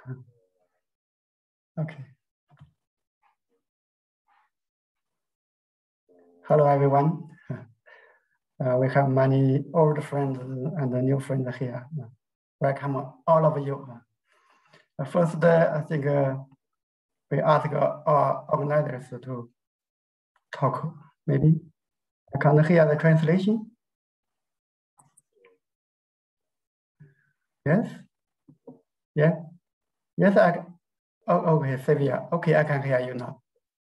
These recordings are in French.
Okay. Hello, everyone. We have many old friends and new friends here. Welcome all of you. First, I think we ask our organizers to talk, maybe. I can't hear the translation. Yes? Yeah? Yes, oh, okay, Sylvia. Okay, I can hear you now.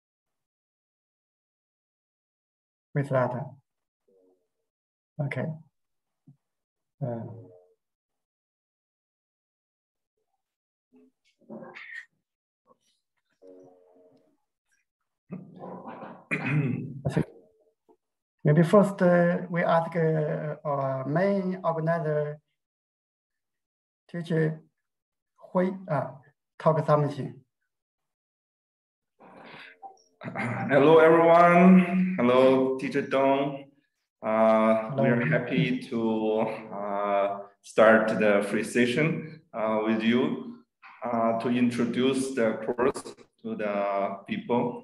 With that. Okay. Maybe first we ask our main organizer, Teacher Hui, talk something. Hello, everyone. Hello, Teacher Dong. We are happy to start the free session with you to introduce the course to the people.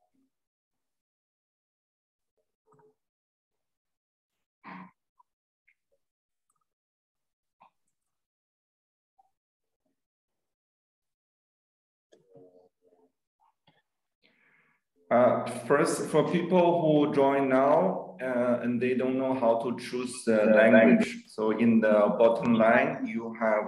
First, for people who join now and they don't know how to choose the language, so in the bottom line, you have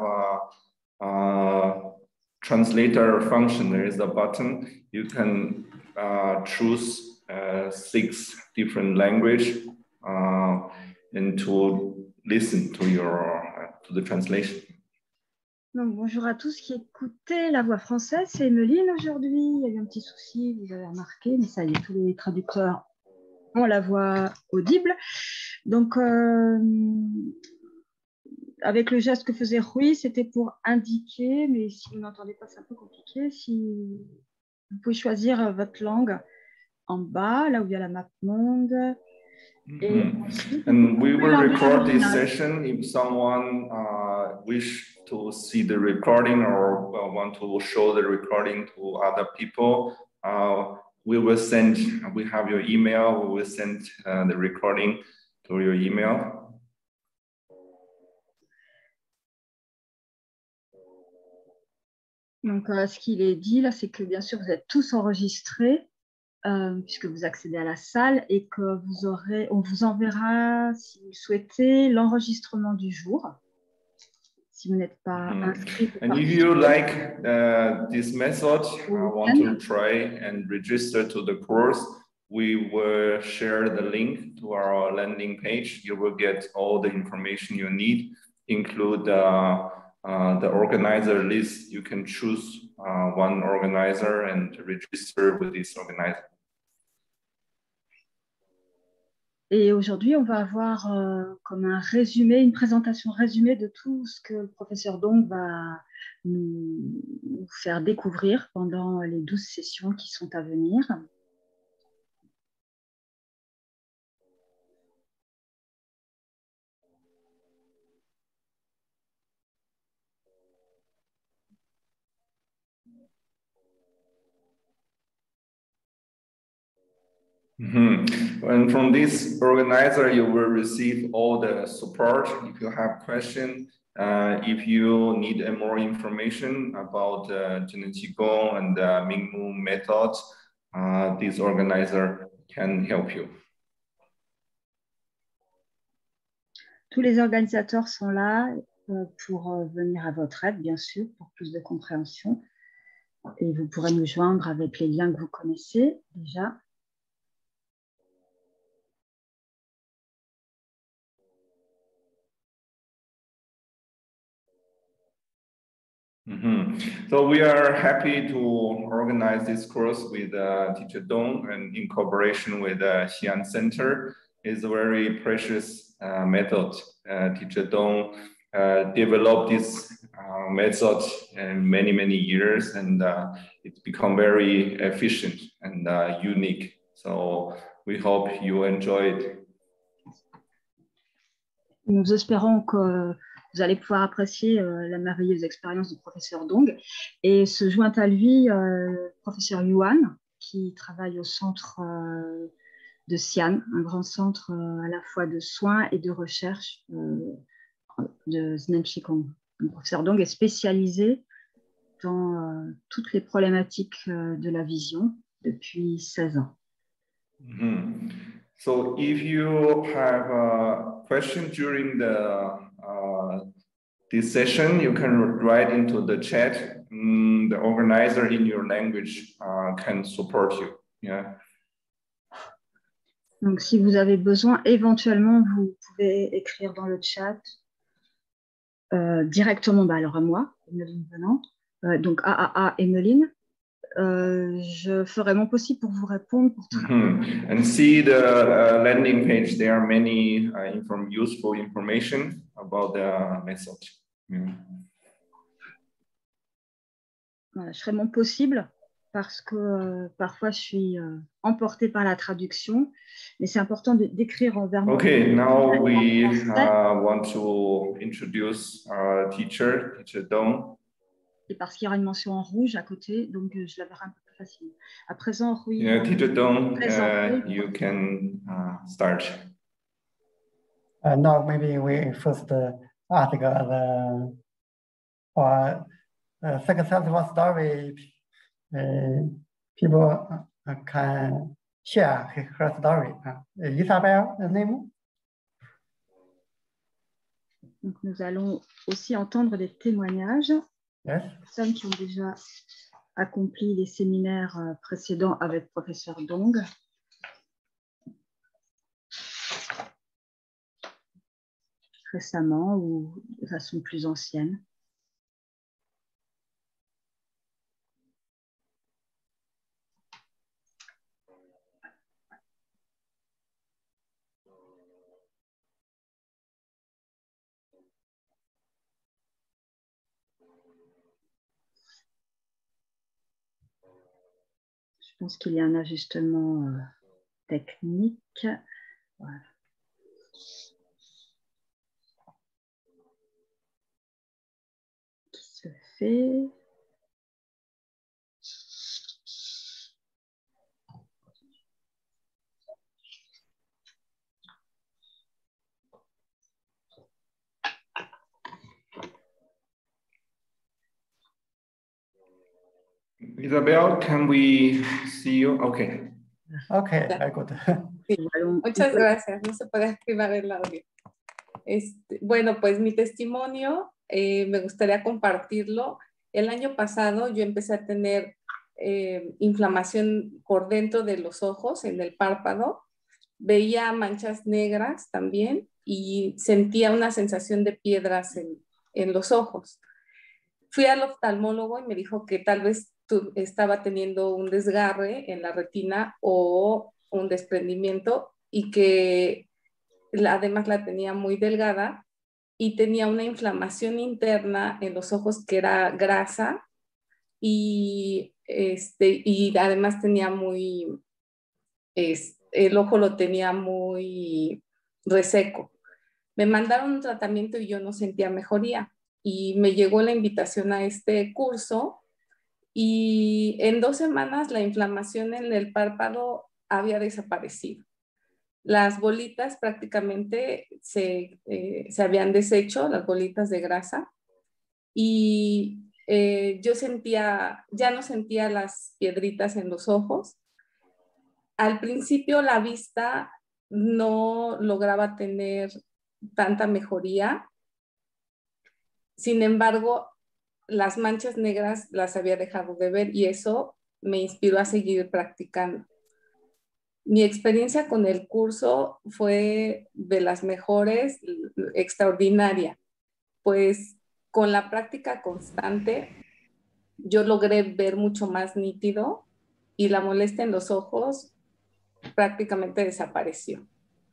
a translator function. There is a button. You can choose 6 different languages and to listen to the translation. Donc, bonjour à tous qui écoutez la voix française, c'est Emeline aujourd'hui. Il y a eu un petit souci, vous avez remarqué, mais ça y est, tous les traducteurs ont la voix audible. Donc, avec le geste que faisait Rui, c'était pour indiquer, mais si vous n'entendez pas, c'est un peu compliqué. Si vous pouvez choisir votre langue en bas, là où il y a la map monde. And we will record this session if someone wish to see the recording or want to show the recording to other people. We have your email, we will send the recording to your email. Donc, ce qu'il est dit là, c'est que bien sûr, vous êtes tous enregistrés. Puisque vous accédez à la salle et que on vous enverra, si vous le souhaitez, l'enregistrement du jour. Si vous n'êtes pas inscrit. And if you like this method, want to try and register to the course, we will share the link to our landing page. You will get all the information you need, include the organizer list. You can choose one organizer and register with this organizer. Et aujourd'hui, on va avoir comme un résumé, une présentation résumée de tout ce que le professeur Dong va nous faire découvrir pendant les 12 sessions qui sont à venir. And from this organizer, you will receive all the support. If you have questions, if you need more information about Zheneng Qigong and the Mingmu methods, this organizer can help you. Tous les organisateurs sont là pour venir à votre aide, bien sûr, pour plus de compréhension. Et vous pourrez nous joindre avec les liens que vous connaissez déjà. So we are happy to organize this course with Teacher Dong and in cooperation with Xi'an Center. It's a very precious method. Teacher Dong developed this method in many years, and it's become very efficient and unique. So we hope you enjoy it. Nous espérons que vous allez pouvoir apprécier la merveilleuse expérience du professeur Dong. Et se joint à lui, professeur Yuan, qui travaille au centre de Xi'an, un grand centre à la fois de soins et de recherche de Zhen Qigong. Le professeur Dong est spécialisé dans toutes les problématiques de la vision depuis 16 ans. Mm-hmm. So if you have a question during this session, you can write into the chat. The organizer in your language can support you. Yeah. Donc, si vous avez besoin, éventuellement, vous pouvez écrire dans le chat directement, alors à moi, Emeline Venant, donc AAA Emeline. Je ferai mon possible pour vous répondre. And see the landing page. There are many useful information about the method. Yeah. Voilà, je ferai mon possible parce que parfois je suis emportée par la traduction, mais c'est important d'écrire vers moi. Okay, now we want to introduce our teacher Dong. Et parce qu'il y aura une mention en rouge à côté, donc je la verrai un peu plus facilement. À présent, Rui. Yeah, teacher Dong, you can start. Now maybe we first ask the successful story. People can share her story. Isabelle, the name? Donc, nous allons aussi entendre des témoignages. Yes. Personnes qui ont déjà accompli les séminaires précédents avec professeur Dong. Récemment ou de façon plus ancienne. Je pense qu'il y a un ajustement technique. Voilà. Qui se fait. Isabel, can we see you? Okay. Okay, very good. Sí. Muchas gracias. No se puede activar el audio. Bueno, pues mi testimonio me gustaría compartirlo. El año pasado yo empecé a tener inflamación por dentro de los ojos, en el párpado. Veía manchas negras también y sentía una sensación de piedras en los ojos. Fui al oftalmólogo y me dijo que tal vez estaba teniendo un desgarre en la retina o un desprendimiento y que además la tenía muy delgada y tenía una inflamación interna en los ojos que era grasa y además tenía el ojo lo tenía muy reseco. Me mandaron un tratamiento y yo no sentía mejoría y me llegó la invitación a este curso y en 2 semanas la inflamación en el párpado había desaparecido. Las bolitas prácticamente se habían deshecho, las bolitas de grasa, y yo ya no sentía las piedritas en los ojos. Al principio la vista no lograba tener tanta mejoría. Sin embargo, las manchas negras las había dejado de ver y eso me inspiró a seguir practicando. Mi experiencia con el curso fue de las mejores, extraordinaria, pues con la práctica constante yo logré ver mucho más nítido y la molestia en los ojos prácticamente desapareció.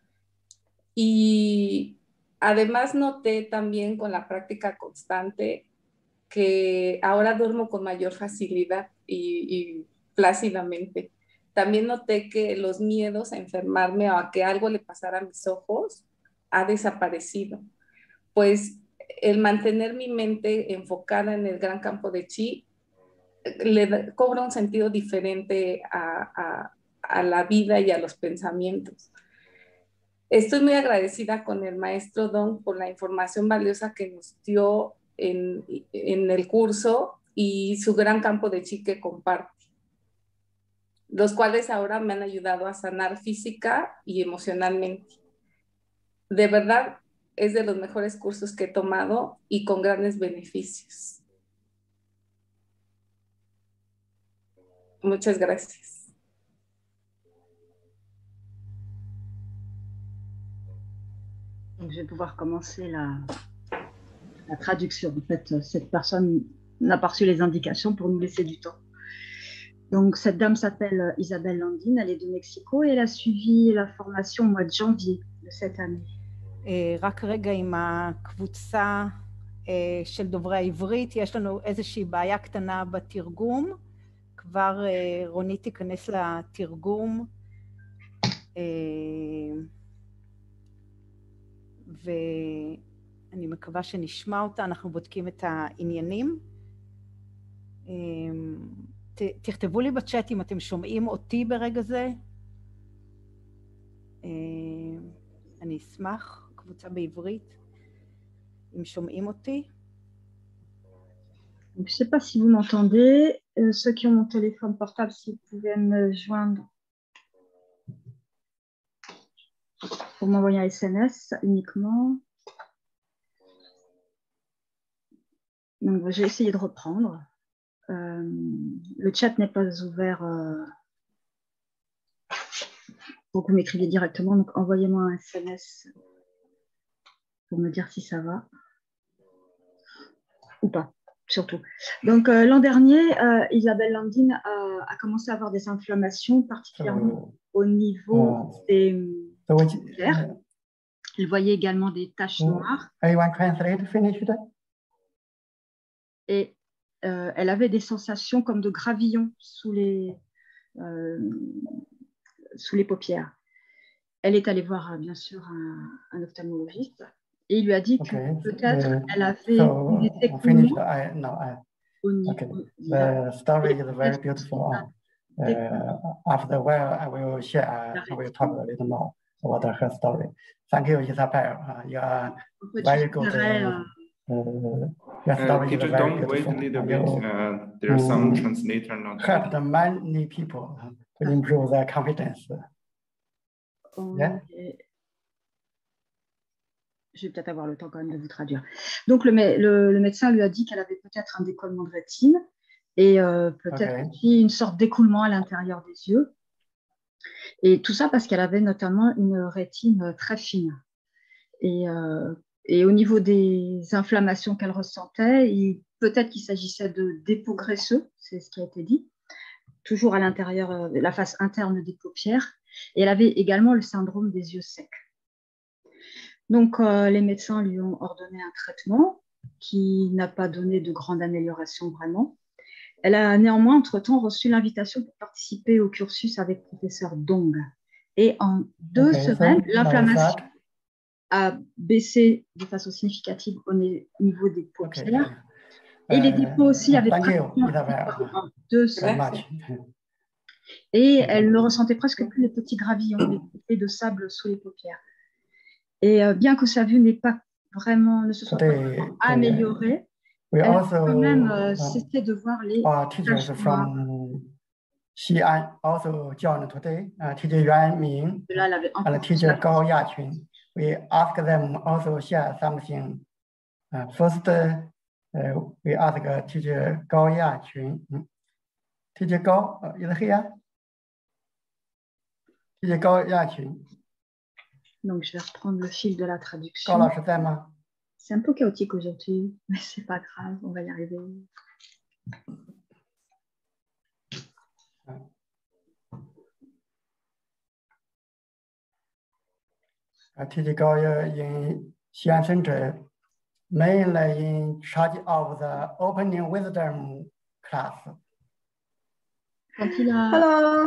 Y además noté también con la práctica constante que ahora duermo con mayor facilidad y plácidamente. También noté que los miedos a enfermarme o a que algo le pasara a mis ojos ha desaparecido. Pues el mantener mi mente enfocada en el gran campo de chi cobra un sentido diferente a la vida y a los pensamientos. Estoy muy agradecida con el maestro Dong por la información valiosa que nos dio en el curso y su gran campo de chi que comparte, los cuales ahora me han ayudado a sanar física y emocionalmente. De verdad, es de los mejores cursos que he tomado y con grandes beneficios. Muchas gracias. Donc, je vais pouvoir commencer la traduction. En fait, cette personne n'a pas reçu les indications pour nous laisser du temps. Donc, cette dame s'appelle Isabelle Landine, elle est de Mexico et elle a suivi la formation au mois de janvier de cette année. רק רגע עם הקבוצה של דוברי העברית, יש לנו איזושהי בעיה קטנה בתרגום. כבר רונית תיכנס לתרגום. ואני מקווה שנשמע אותה, אנחנו בודקים את העניינים. תכתבו לי בצ'אט אם אתם שומעים אותי ברגע זה. אני אשמח, קבוצה בעברית, אם שומעים אותי. Donc, je ne sais pas si vous m'entendez. Ceux qui ont mon téléphone portable, si vous pouvez me joindre pour m'envoyer un SMS uniquement. Donc, j'ai essayé de reprendre. Le chat n'est pas ouvert pour que vous m'écriviez directement. Donc, envoyez-moi un SMS pour me dire si ça va ou pas. Surtout. Donc, l'an dernier, Isabelle Landine a commencé à avoir des inflammations, particulièrement au niveau des paupières. Elle voyait également des taches noires. Et elle avait des sensations comme de gravillons sous les paupières. Elle est allée voir, bien sûr, un ophtalmologiste. Et il lui a dit que peut-être elle avait des écoulements au niveau. The story is very beautiful. After a while, I will talk a little more about her story. Thank you, Isabel. You are very good. Your story is very don't beautiful. Wait a little bit. There's some translator not. Helped many people to improve their confidence. Yeah. Je vais peut-être avoir le temps quand même de vous traduire. Donc, le médecin lui a dit qu'elle avait peut-être un décollement de rétine et peut-être aussi une sorte d'écoulement à l'intérieur des yeux. Et tout ça parce qu'elle avait notamment une rétine très fine. Et au niveau des inflammations qu'elle ressentait, peut-être qu'il s'agissait de dépôts graisseux, c'est ce qui a été dit, toujours à l'intérieur, la face interne des paupières. Et elle avait également le syndrome des yeux secs. Donc, les médecins lui ont ordonné un traitement qui n'a pas donné de grande amélioration vraiment. Elle a néanmoins, entre-temps, reçu l'invitation pour participer au cursus avec professeur Dong. Et en 2 semaines, l'inflammation a baissé de façon significative au niveau des paupières. Et les dépôts aussi avaient pratiquement en 2 semaines. Et elle ne ressentait presque plus les petits gravillons, les effets de sable sous les paupières. Et bien que sa vue ne se soit pas vraiment améliorée, elle a quand même cessé de voir les taches noires. Xi'an also joined today, teacher Yuan Ming and teacher Gao Yaqun. We ask them also share something. First, we ask teacher Gao Yaqun. Teacher Gao, is here? Teacher Gao Yaqun. Donc, je vais reprendre le fil de la traduction. C'est un peu chaotique aujourd'hui, mais c'est pas grave, on va y arriver. Teacher Gao in Xi'an Center, mainly in charge of the opening wisdom class. Hello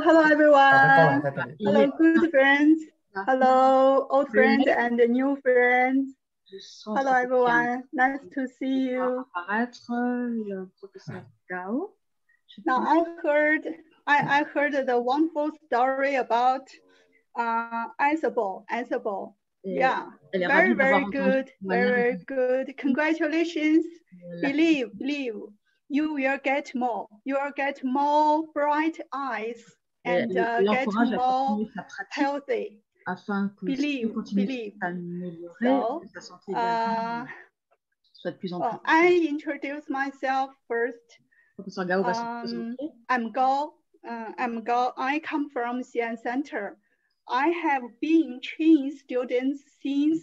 everyone. Hello good friends. Hello old friends and new friends. Hello everyone, nice to see you. Apparaître le professeur Gao. Now I heard the wonderful story about Isabel. Yeah, very good, very good. Congratulations. Believe, you will get more. You will get more bright eyes and get more healthy. Afin que believe. s'améliorer, sa santé soit de plus en plus. I introduce myself first. Professeur Gao va se présenter. I'm Gao. I come from Xi'an Center. I have been training students since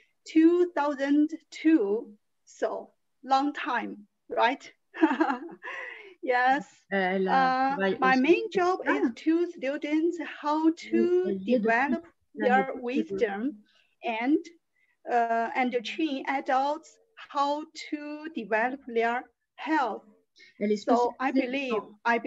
2002, so long time, right? Yes. My main job is to students how to develop their wisdom and train adults how to develop their health. So I believe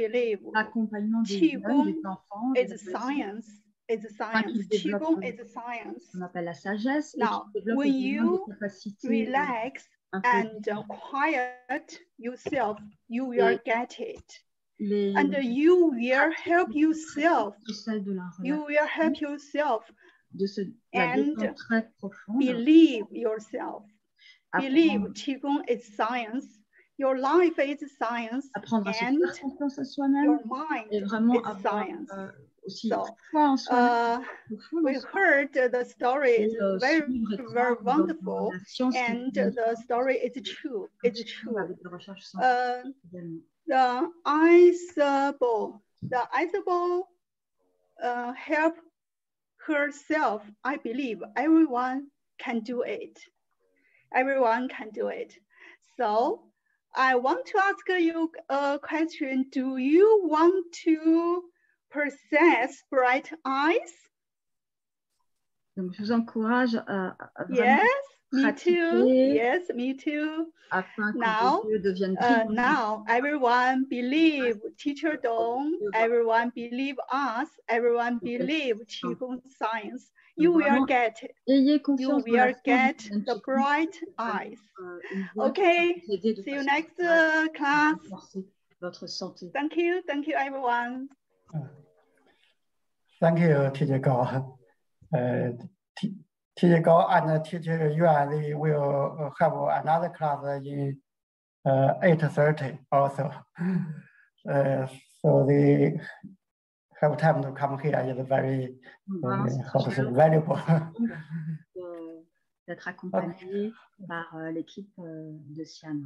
Qigong is science. Qigong is science. On appelle la sagesse. Now, when you relax and quiet yourself, you will get it. And you will help yourself. You will help yourself. And believe yourself. Believe Qigong is science. Your life is science. Apprendre à se and faire confiance à soi-même your mind et vraiment is avoir science. aussi So, foi en soi. we heard the story is very wonderful, and the story is true. It's true. The Isabel help herself. I believe everyone can do it. Everyone can do it. So I want to ask you a question. Do you want to possess bright eyes? Donc, je vous encourage à yes, me pratiquer. too. Yes, me too. Afin que now, vos yeux deviennent brillants. Now everyone believe Teacher Dong. Everyone believe us. Everyone believe Qigong science. You will get it. You will get the bright eyes. Okay. See you next class. Votre santé. Thank you everyone. Thank you, Teacher Gao. Teacher Gao and Teacher Yuan, they will have another class in 8:30 also. So they have time to come here is very valuable. D'être accompagné par l'équipe de Xi'an.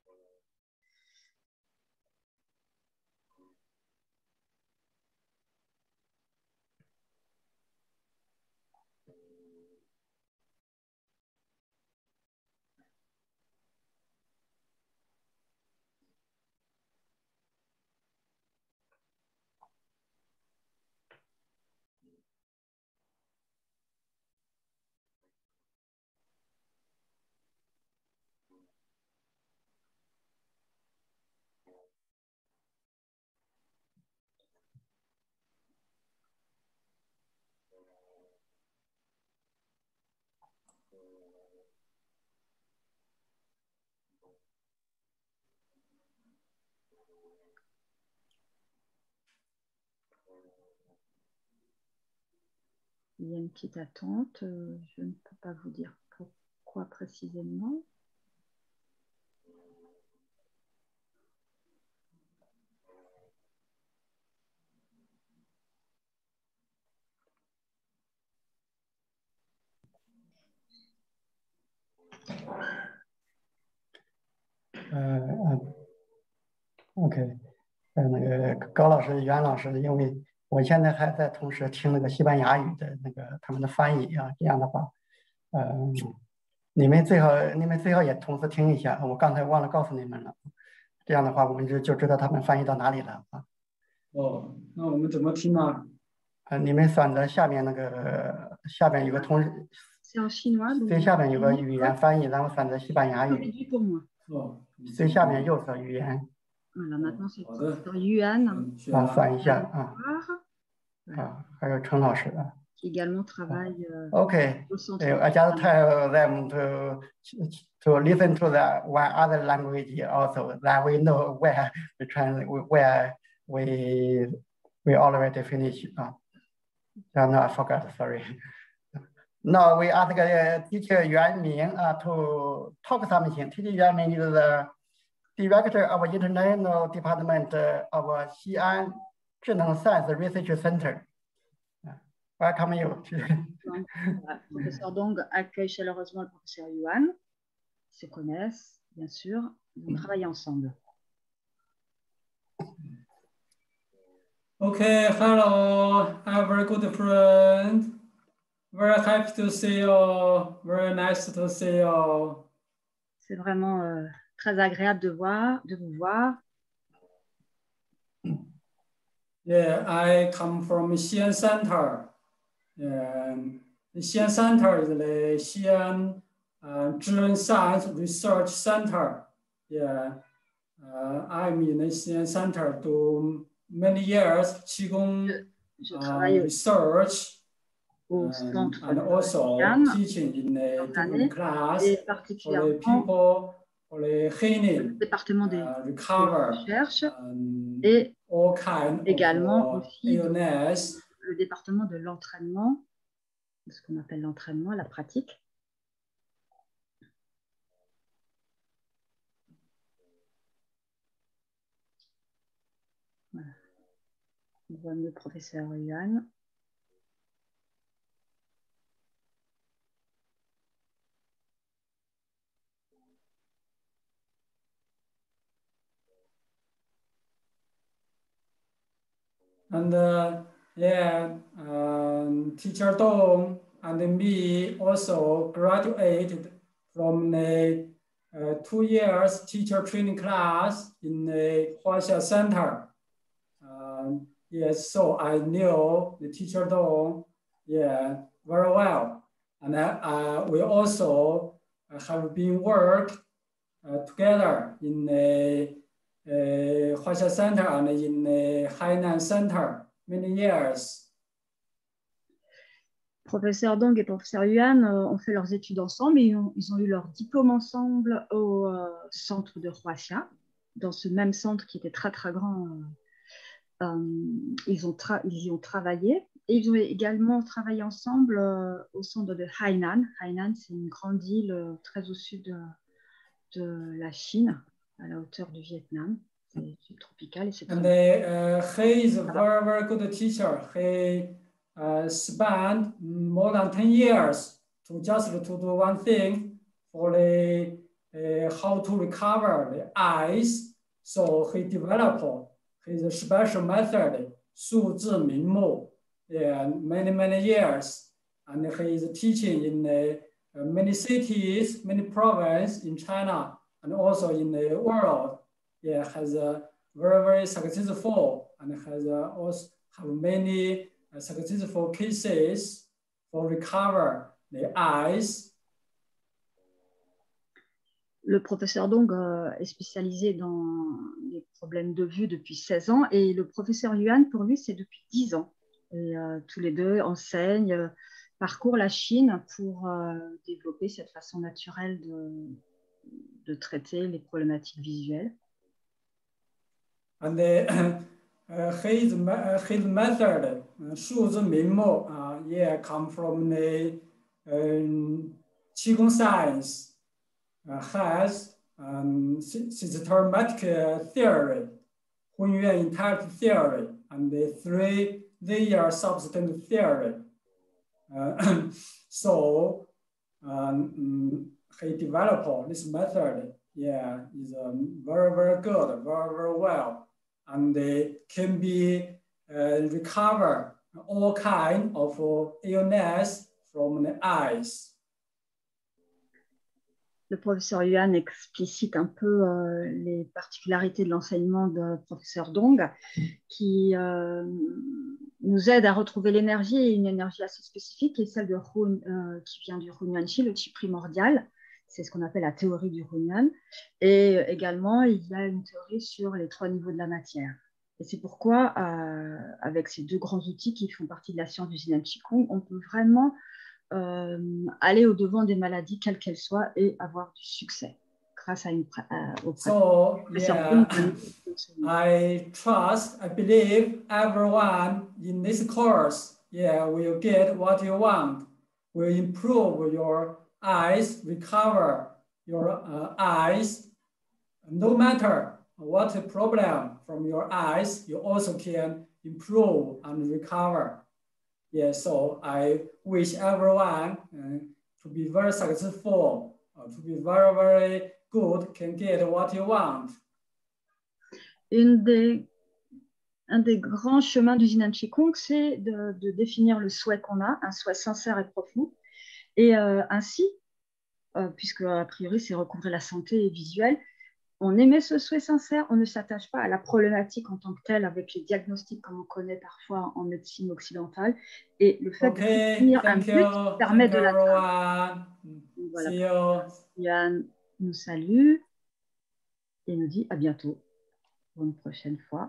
Il y a une petite attente, je ne peux pas vous dire pourquoi précisément. OK， 那个高老师、袁老师，因为我现在还在同时听那个西班牙语的那个他们的翻译啊，这样的话，你们最好也同时听一下，我刚才忘了告诉你们了，这样的话我们就知道他们翻译到哪里了啊。 哦，那我们怎么听呢？ 你们选择下面那个下边有个最下面有个语言翻译，然后选择西班牙语。最下面右侧语言。 好的。 翻一下啊。还有陈老师啊。 qui également travaille Okay. au centre. I just tell them to listen to the one other language also, that we know where we already finished. No, I forgot, sorry. Now we ask teacher Yuan Ming to talk something. Teacher Yuan Ming is the director of International Department of Xi'an Zhineng Science Research Center. Welcome you. Le professeur Dong accueille chaleureusement le professeur Yuan. Ils se connaissent, bien sûr. Ils ont travaillé ensemble. Okay, hello, I'm a very good friend. Very happy to see you. Very nice to see you. C'est vraiment très agréable de vous voir. Yeah, I come from Xi'an Center. The Xi'an Center is the Xi'an Zhineng Science Research Center. Yeah, I'm in the Xi'an Center to many years, Qigong research, and also teaching in a different class for the people, for the healing, recover, et all kind également of aussi illness. le département de l'entraînement, ce qu'on appelle l'entraînement, la pratique. Voilà. On voit le professeur Yuan. And yeah, Teacher Dong and me also graduated from the 2 years teacher training class in the Huaxia Center. Yes, so I knew the Teacher Dong, yeah, very well. And we also have been worked together in the Huaxia Center and in the Hainan Center many years. Professeur Dong et professeur Yuan ont fait leurs études ensemble et ils ont eu leur diplôme ensemble au centre de Huaxia, dans ce même centre qui était très très grand. Ils y ont travaillé et ils ont également travaillé ensemble au centre de Hainan. Hainan, c'est une grande île très au sud de la Chine, à la hauteur du Vietnam. C'est subtropical. And he is a very, very good teacher. He spent more than 10 years to do one thing for the how to recover the eyes. So he developed his special method, 数字明目, many years. And he is teaching in many cities, many provinces in China, and also in the world. Yeah, has a very successful and has also have many successful cases for recover the eyes. Le professeur Dong est spécialisé dans les problèmes de vue depuis 16 ans et le professeur Yuan, pour lui, c'est depuis 10 ans. Et tous les deux enseignent, parcourent la Chine pour développer cette façon naturelle de traiter les problématiques visuelles. And his method, 数字明目, yeah, come from the Qigong science, has systematic theory, Hunyuan entirety theory, and the 3-layer substance theory. So he developed this method. Yeah, is very good, very well, and they can be recover all kind of illness from the eyes. Le professeur Yuan explicite un peu les particularités de l'enseignement de professeur Dong, qui nous aide à retrouver l'énergie, et une énergie assez spécifique, qui est celle de qui vient du Hunyuan Chi, le chi primordial. C'est ce qu'on appelle la théorie du Hunyuan. Et également, il y a une théorie sur les 3 niveaux de la matière. Et c'est pourquoi, avec ces deux grands outils qui font partie de la science du Yin Qigong, on peut vraiment aller au-devant des maladies, quelles qu'elles soient, et avoir du succès grâce à au So, yeah, I believe everyone in this course, yeah, will get what you want, will improve your eyes, recover your eyes, no matter what the problem from your eyes, you also can improve and recover. Yeah, so I wish everyone to be very successful, to be very, very good, can get what you want. Un des grands chemins du Yin Qigong, c'est de définir le souhait qu'on a, un souhait sincère et profond. Et ainsi, puisque a priori c'est recouvrer la santé visuelle, on émet ce souhait sincère, on ne s'attache pas à la problématique en tant que telle avec les diagnostics comme on connaît parfois en médecine occidentale. Et le fait de définir un but permet de l'atteindre. Voilà. Yann nous salue et nous dit à bientôt pour une prochaine fois.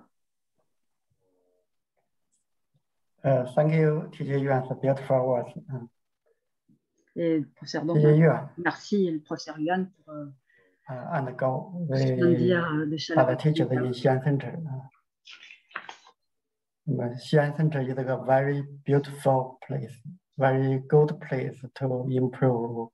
Thank you, Teacher Yuan, for beautiful words. Et le professeur donc, merci le professeur Yuan pour and go the other teachers in Xi'an Center. Xi'an Center is a very beautiful place, very good place to improve.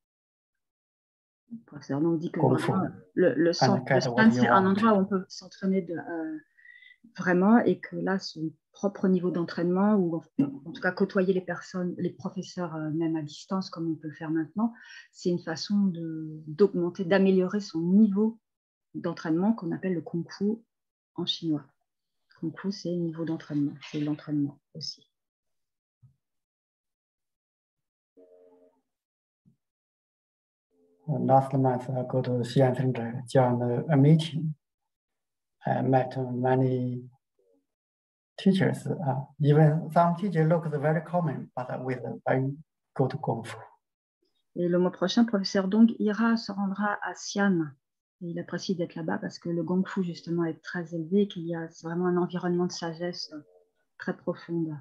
Le professeur donc dit que le centre de Xi'an, c'est un endroit où on peut s'entraîner vraiment et que là, son propre niveau d'entraînement ou en tout cas côtoyer les personnes, les professeurs même à distance comme on peut le faire maintenant, c'est une façon d'augmenter, d'améliorer son niveau d'entraînement qu'on appelle le Kung Fu en chinois. Kung Fu, c'est niveau d'entraînement, c'est l'entraînement aussi. Last month, I go to Xi'an Center, join a meeting. I met many teachers. Even some teachers look very common, but with a very good Kung Fu. Et le mois prochain, professeur Dong se rendra à Xi'an. Et il apprécie d'être là-bas parce que le Kung Fu justement est très élevé, qu'il y a vraiment un environnement de sagesse très profonde.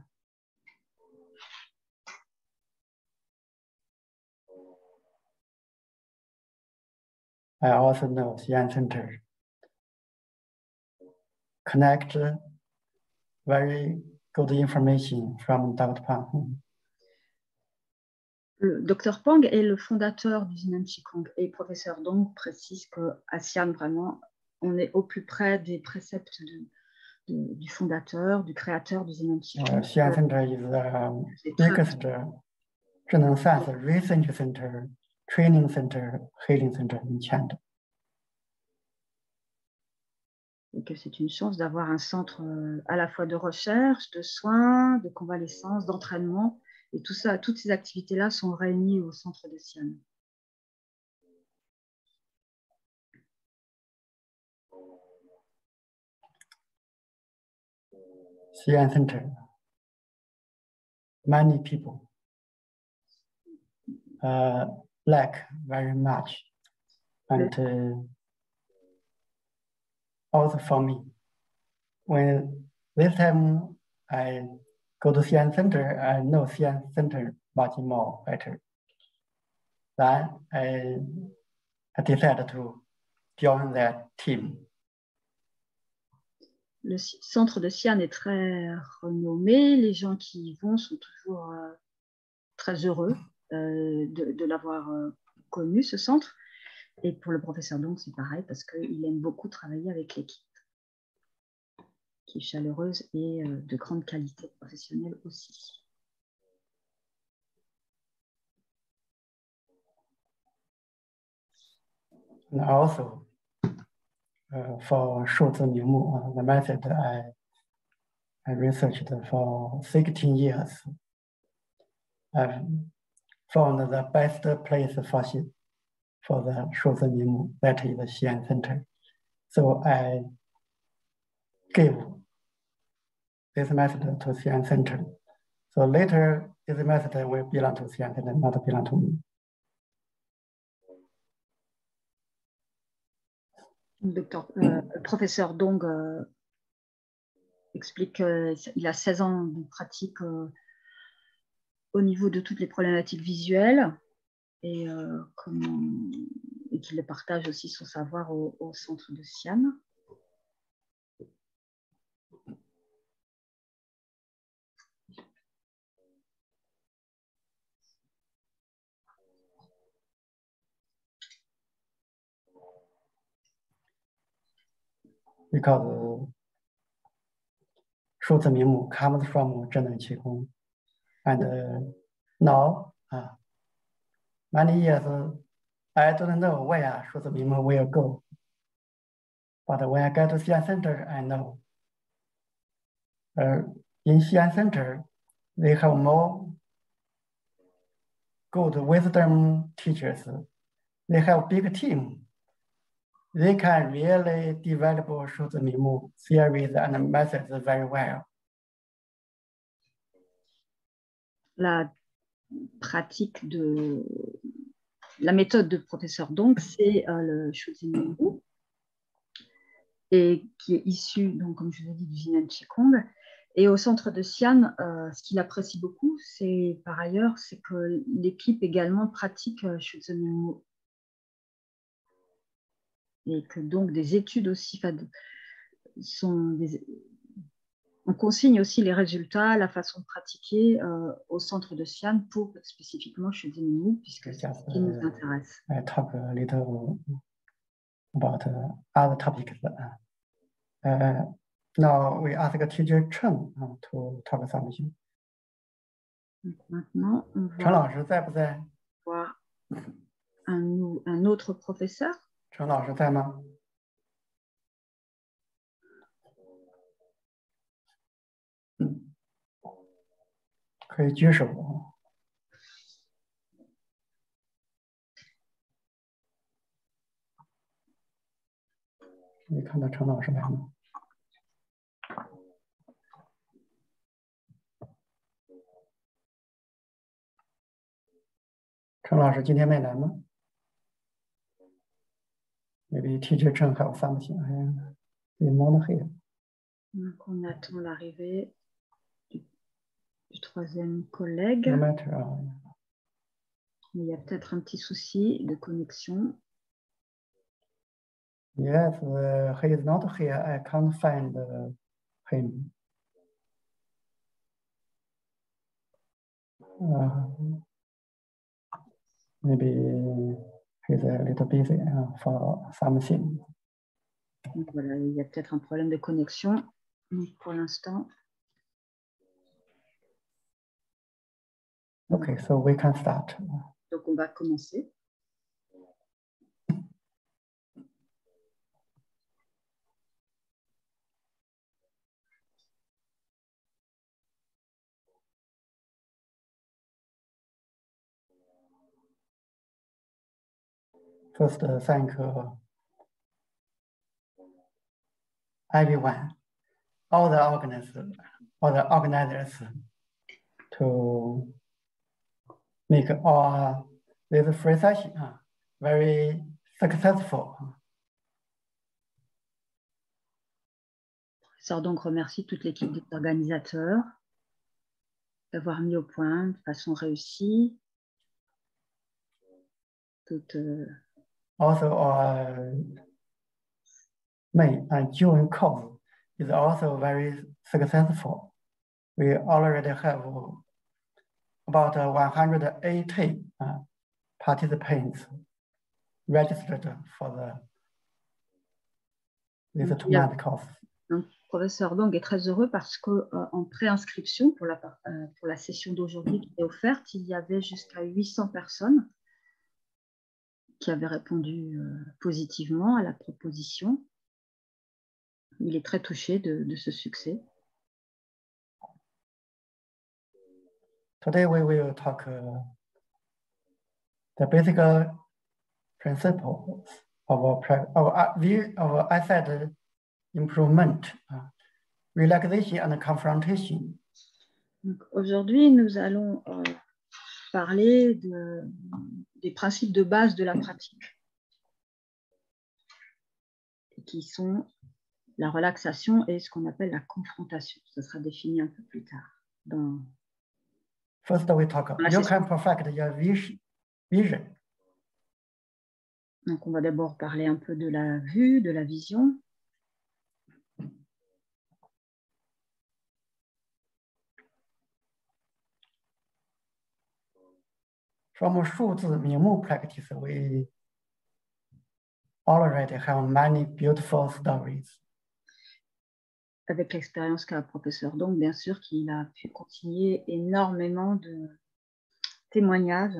I also know Xi'an Center connect very good information from Dr. Pang. Le Dr Pang est le fondateur du Yin Qigong et professeur Dong précise qu'à Xi'an, vraiment, on est au plus près des préceptes du fondateur, du créateur du Yin Qigong. Xi'an Center is the biggest Renaissance research center, training center, healing center in China. Et que c'est une chance d'avoir un centre à la fois de recherche, de soins, de convalescence, d'entraînement. Et tout ça, toutes ces activités-là sont réunies au centre de Xi'an. Xi'an Center. Many people lack very much. And also for me, when this time I go to Xi'an Center, I know Xi'an Center much more better. Then I decided to join that team. Le centre de Xi'an est très renommé. Les gens qui y vont sont toujours très heureux de l'avoir connu, ce centre. Et pour le professeur Dong, c'est pareil, parce qu'il aime beaucoup travailler avec l'équipe, qui est chaleureuse et de grande qualité professionnelle aussi. And also, for Shuzi Mingmu, the method I researched for 16 years, I found the best place for the Shuzi Mingmu, that is the Xi'an Center. So I gave this method to Xi'an Center. So later, this method will belong to Xi'an Center, not belong to me. Professeur Dong explique qu'il a 16 ans de pratique au niveau de toutes les problématiques visuelles et qu'il partage aussi son savoir au centre de Xi'an. Because 数字名目 comes from 智能气功 and now many years I don't know where 数字名目 will go, but when I get to Xi'an Center I know. In Xi'an Center they have more good wisdom teachers. They have big team. They can really develop 数字名目 theories and methods very well. La méthode de professeur donc c'est le Shuzi Mingu et qui est issu donc comme je vous ai dit du Jinan Qigong. Et au centre de Xi'an, ce qu'il apprécie beaucoup, c'est par ailleurs, c'est que l'équipe également pratique Shuzi Mingu. Et que donc des études aussi on consigne aussi les résultats, la façon de pratiquer au centre de Xi'an pour spécifiquement Shuzi Mingu, puisque c'est ce qui nous intéresse. I talk a little about other topics. Now we ask teacher Chen to talk something. Donc maintenant, on va 陈老师在不在？ voir un autre professeur. 陈老师在吗？可以举手。没看到陈老师来吗？陈老师今天没来吗？ Maybe teacher Chen have something. He's not here. Donc on attend l'arrivée du troisième collègue. No matter. Il y a peut-être un petit souci de connexion. Yes, he is not here. I can't find him. Maybe he's a little busy for something. Donc voilà, il y a peut-être un problème de connexion. Donc pour l'instant. Okay, so we can start. Donc on va commencer. First, thank everyone, all the organizers to make all this free session very successful. Je donc remercie toute l'équipe des organisateurs d'avoir mis au point de façon réussie. Also, our May and June course is also very successful. We already have about 180 participants registered for this 2-month course. Donc, professeur Dong est très heureux parce qu'en préinscription pour la session d'aujourd'hui qui est offerte, il y avait jusqu'à 800 personnes qui avaient répondu positivement à la proposition. Il est très touché de ce succès. Today we will talk the basic principles of asset improvement, relaxation and confrontation. Aujourd'hui, nous allons parler des principes de base de la pratique, qui sont la relaxation et ce qu'on appelle la confrontation. Ça sera défini un peu plus tard. First, we talk. You can perfect your vision. Donc, on va d'abord parler un peu de la vue, de la vision. From 数字名目 practice, we already have many beautiful stories. Avec l'expérience qu'a le professeur, donc bien sûr qu'il a pu continuer énormément de témoignages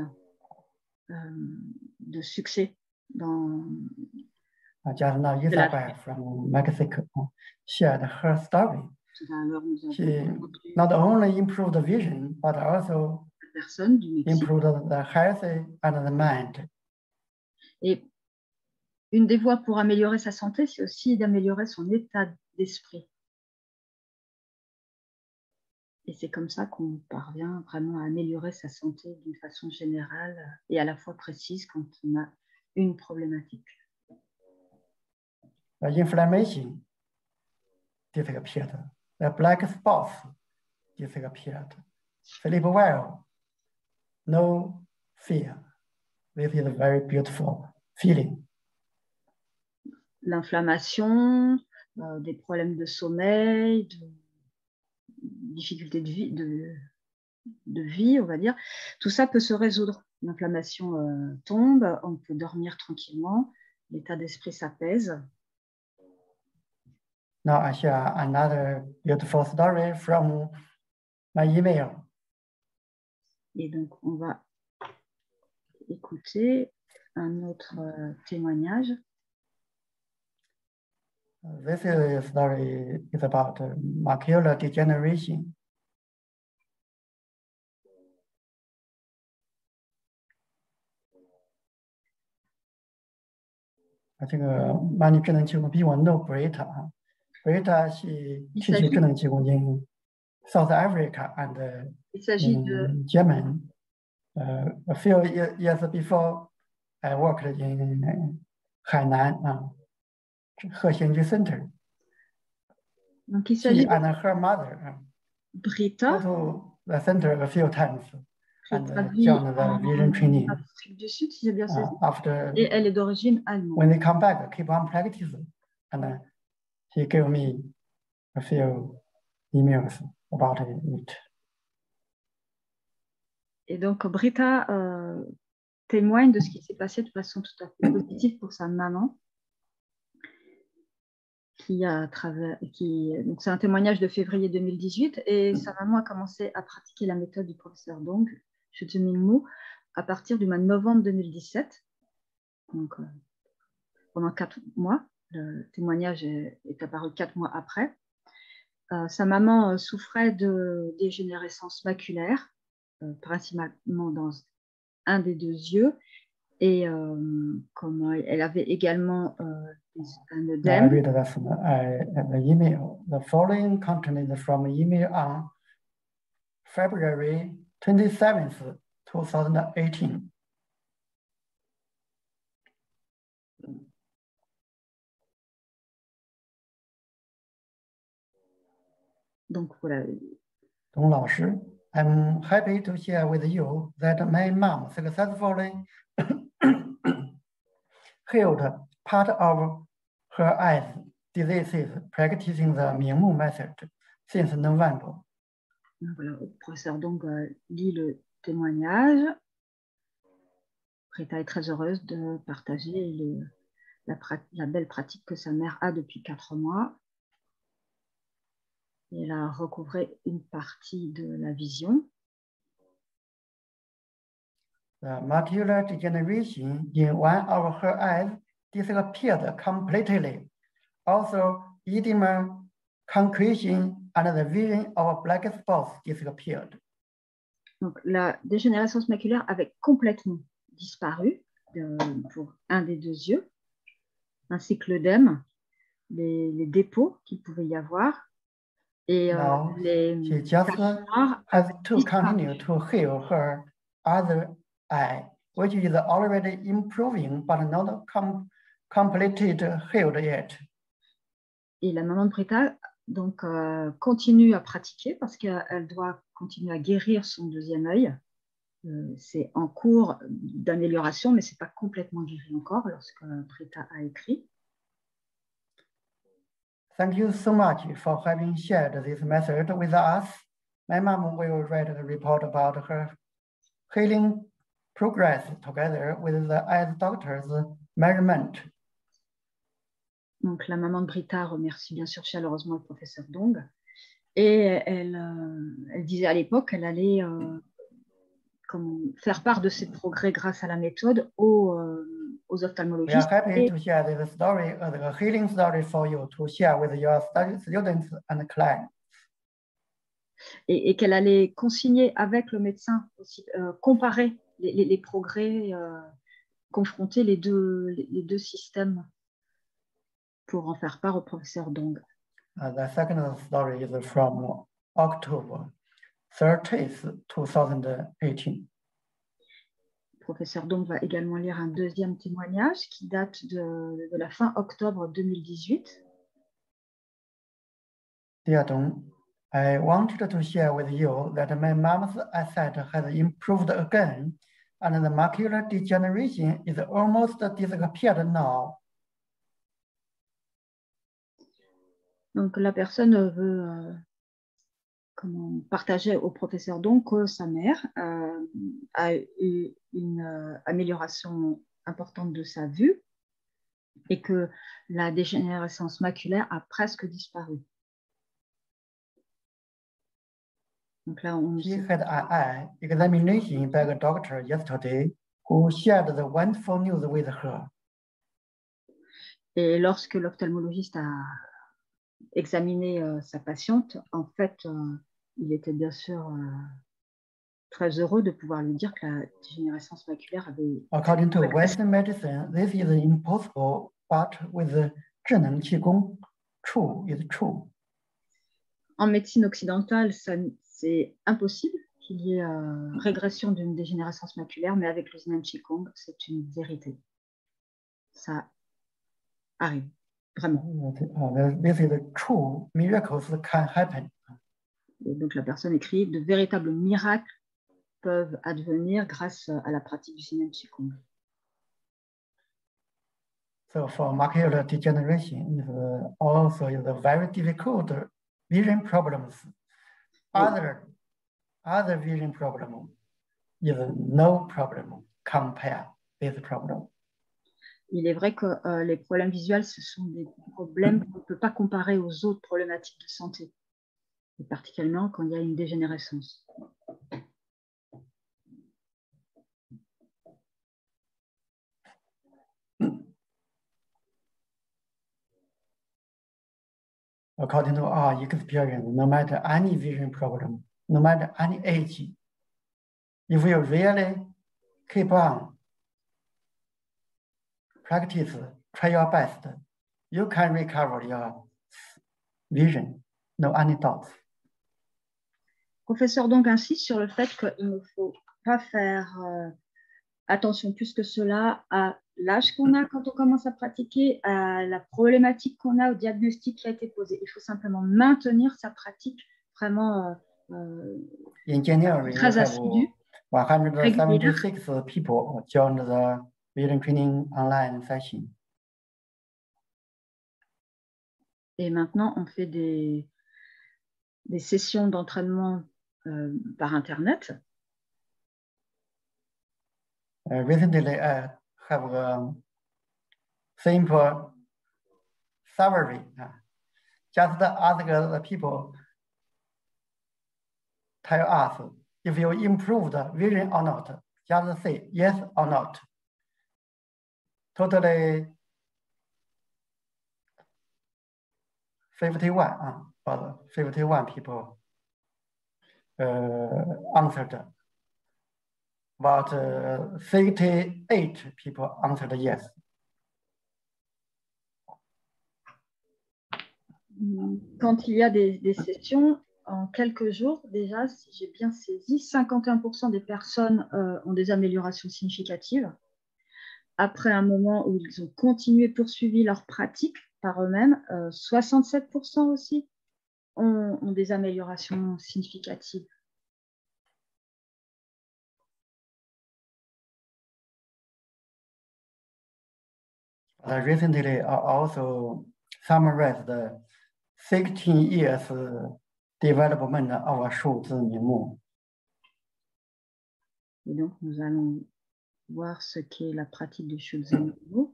de succès dans Just now, Isabel from Mexico shared her story. She not only improved the vision, but also improved the health and the mind. Et une des voies pour améliorer sa santé, c'est aussi d'améliorer son état d'esprit. Et c'est comme ça qu'on parvient vraiment à améliorer sa santé d'une façon générale et à la fois précise quand on a une problématique. The inflammation disappeared. The black spots disappeared. Sleep well. No fear. This is a very beautiful feeling. L'inflammation, des problèmes de sommeil, de difficultés de vie, on va dire, tout ça peut se résoudre. L'inflammation tombe, on peut dormir tranquillement, l'état d'esprit s'apaise. Now I share another beautiful story from my email. Et donc, on va écouter un autre témoignage. This story is about macular degeneration. I think many 智能技工比我 know Brita. Brita 是气血智能技工 in South Africa and in Germany. A few years before, I worked in Hainan. He Center. Donc, il s'agit and her mother Brita. Go to the center a few times and join the vision training. Afrique du Sud, si j'ai bien saisi. After, et elle est d'origine allemande. When they come back, keep on practicing. And he gave me a few emails about it. Et donc, Brita témoigne de ce qui s'est passé de façon tout à fait positive pour sa maman. Donc c'est un témoignage de février 2018 et sa maman a commencé à pratiquer la méthode du professeur Dong, Shuji Mingmu, à partir du mois de novembre 2017. Donc pendant 4 mois, le témoignage est apparu 4 mois après. Sa maman souffrait de dégénérescence maculaire, principalement dans un des 2 yeux, et comme elle avait également un œdème. I read from the email. The following content is from email on February 27th, 2018. Donc voilà. Dong Lao Shi, I'm happy to share with you that my mom successfully healed part of her eyes diseases practicing the Mingmu method since November. Voilà, le professeur donc lit le témoignage. Rita est très heureuse de partager la belle pratique que sa mère a depuis 4 mois. Et elle a recouvré une partie de la vision. The macular degeneration in one of her eyes disappeared completely. Also, edema, concretion, and the vision of black spots disappeared. Donc, la dégénérescence maculaire avait complètement disparu pour un des 2 yeux, ainsi que l'œdème, les dépôts qu'il pouvait y avoir. Et she just has to continue to heal her other eye, which is already improving but not completed healed yet. Et la maman de Britta donc, continue à pratiquer parce qu'elle doit continuer à guérir son deuxième œil. C'est en cours d'amélioration, mais ce n'est pas complètement guéri encore lorsque Britta a écrit. Thank you so much for having shared this method with us. My mom will write a report about her healing progress together with the eye doctor's measurement. Donc, la maman de Britta remercie bien sûr chaleureusement le professeur Dong. Et elle disait à l'époque qu'elle allait faire part de ses progrès grâce à la méthode aux ophtalmologistes. We are happy to share this story, the healing story for you to share with your students and clients. Et qu'elle allait consigner avec le médecin aussi, comparer les progrès, confronter les deux systèmes pour en faire part au professeur Dong. The second story is from October 30th, 2018. Le professeur Dong va également lire un deuxième témoignage qui date de la fin octobre 2018. Dear Dong, I wanted to share with you that my mom's eyesight has improved again, and the macular degeneration is almost disappeared now. Donc, la personne veut partager au professeur Dong que sa mère a eu une amélioration importante de sa vue et que la dégénérescence maculaire a presque disparu. Donc là, on She had an eye examination by a doctor yesterday who shared the wonderful news with her. Et lorsque l'ophtalmologiste a examiné sa patiente, en fait, il était bien sûr très heureux de pouvoir lui dire que la dégénérescence maculaire avait... According to Western medicine, this is impossible, but with the Zhineng Qigong, true is true. En médecine occidentale, c'est impossible qu'il y ait régression d'une dégénérescence maculaire, mais avec le Zhineng Qigong, c'est une vérité. Ça arrive, vraiment. This is true. Miracles can happen. Et donc la personne écrit, de véritables miracles peuvent advenir grâce à la pratique du Zhineng Qigong. So for macular degeneration, also is a very difficult vision problems. Other vision problem is no problem compare this problem. Il est vrai que les problèmes visuels, ce sont des problèmes qu'on ne peut pas comparer aux autres problématiques de santé, et particulièrement quand il y a une dégénérescence. According to our experience, no matter any vision problem, no matter any age, if you really keep on practice, try your best, you can recover your vision, no any doubts. Professeur donc insiste sur le fait qu'il ne faut pas faire attention plus que cela à l'âge qu'on a quand on commence à pratiquer, à la problématique qu'on a, au diagnostic qui a été posé. Il faut simplement maintenir sa pratique vraiment très assidue. 176 people joined the vision training online session. Et maintenant, on fait des sessions d'entraînement par Internet. Recently, I have a simple summary. Just ask the people, tell us if you improved vision or not. Just say yes or not. Totally 51 people answered. About 68 people answered yes. Quand il y a des sessions, en quelques jours, déjà, si j'ai bien saisi, 51% des personnes ont des améliorations significatives. Après un moment où ils ont continué, poursuivi leur pratique, par eux-mêmes, 67% aussi ont des améliorations significatives. Recently, I also summarized the 16 years development of 数字名目. Et donc, nous allons voir ce qu'est la pratique du Shūzan-Nimo.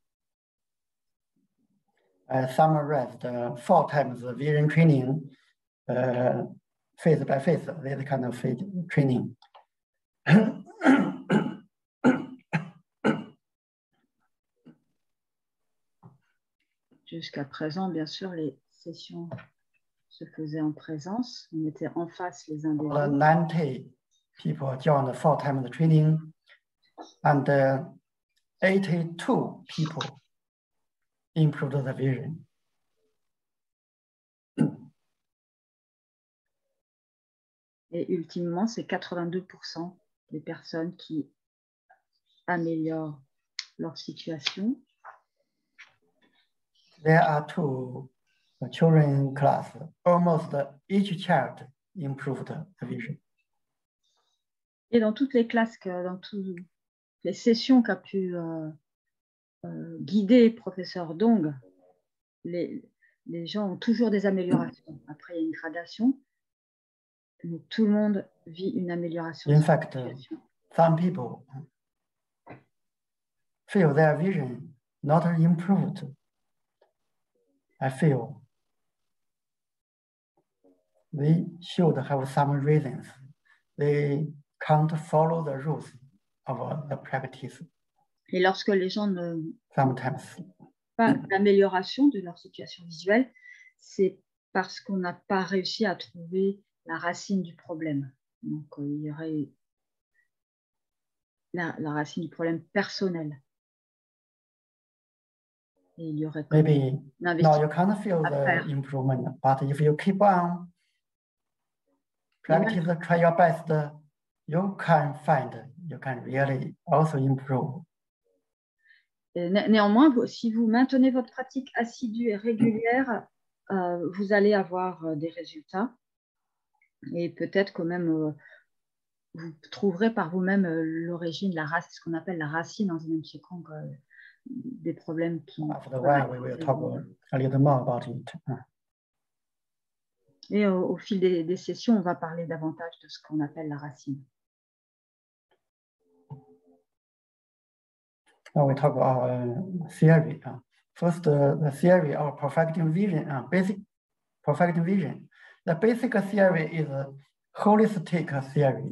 I summarized 4 times vision training, phase by phase, this kind of phase training. Jusqu'à présent, bien sûr, les sessions se faisaient en présence. On était en face les uns des autres. 90 people joined 4 times the training, and 82 people improved the vision. Et ultimement, c'est 82% des personnes qui améliorent leur situation. There are 2 children class. Almost each child improved the vision. Et dans toutes les classes, dans toutes les sessions qu'a pu guider professeur Dong, les gens ont toujours des améliorations. Après, il y a une gradation, mais tout le monde vit une amélioration. In fact, some people feel their vision not improved. I feel they should have some reasons. They can't follow the rules of the practice. Et lorsque les gens ne Sometimes. pas d'amélioration de leur situation visuelle, c'est parce qu'on n'a pas réussi à trouver la racine du problème. Donc, il y aurait la racine du problème personnel. Et il y aurait Maybe now you can't feel the improvement, but if you keep on practice, try your best, you can really also improve. Néanmoins, si vous maintenez votre pratique assidue et régulière, vous allez avoir des résultats. Et peut-être que même vous trouverez par vous-même l'origine, ce qu'on appelle la racine dans un Qigong, des problèmes qui... After a while, we will talk a little more about it. Et au fil des sessions, on va parler davantage de ce qu'on appelle la racine. Now we talk about theory. First, the theory of perfecting vision, basic perfecting vision. The basic theory is a holistic theory.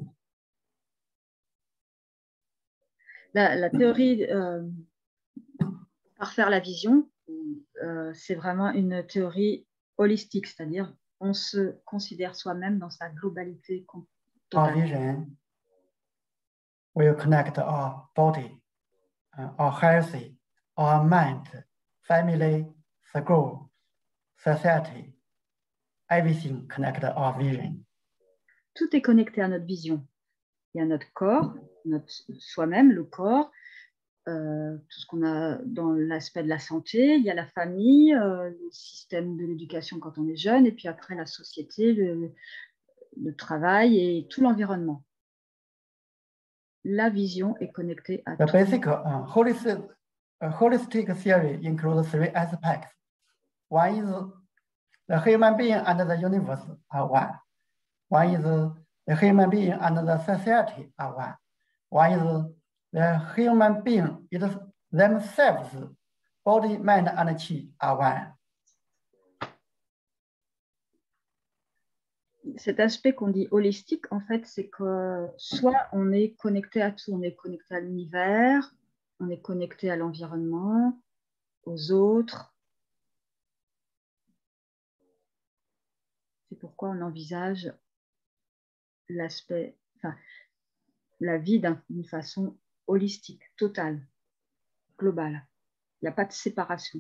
La théorie parfaire la vision, c'est vraiment une théorie holistique, c'est-à-dire on se considère soi-même dans sa globalité totale. Our vision will connect our body, our healthy, our mind, family, school, society. Everything connected our vision. Tout est connecté à notre vision. Il y a notre corps, soi-même, le corps, tout ce qu'on a dans l'aspect de la santé, il y a la famille, le système de l'éducation quand on est jeune, et puis après la société, le travail et tout l'environnement. La vision est connectée à The tout. basic holistic theory includes 3 aspects. One is the human being and the universe are one. One is the human being and the society are one. One is the human being themselves, body, mind, and chi are one. Cet aspect qu'on dit holistique, en fait, c'est que soit on est connecté à tout, on est connecté à l'univers, on est connecté à l'environnement, aux autres. C'est pourquoi on envisage l'aspect, enfin, la vie d'une façon holistique, totale, globale. Il n'y a pas de séparation.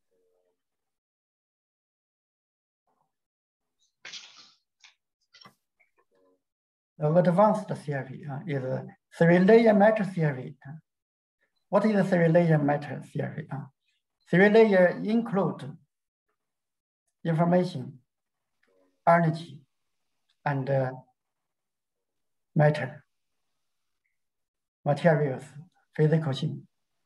The advanced theory is a 3-layer matter theory. What is the 3-layer matter theory? Three layers include information, energy, and matter, materials, physical things.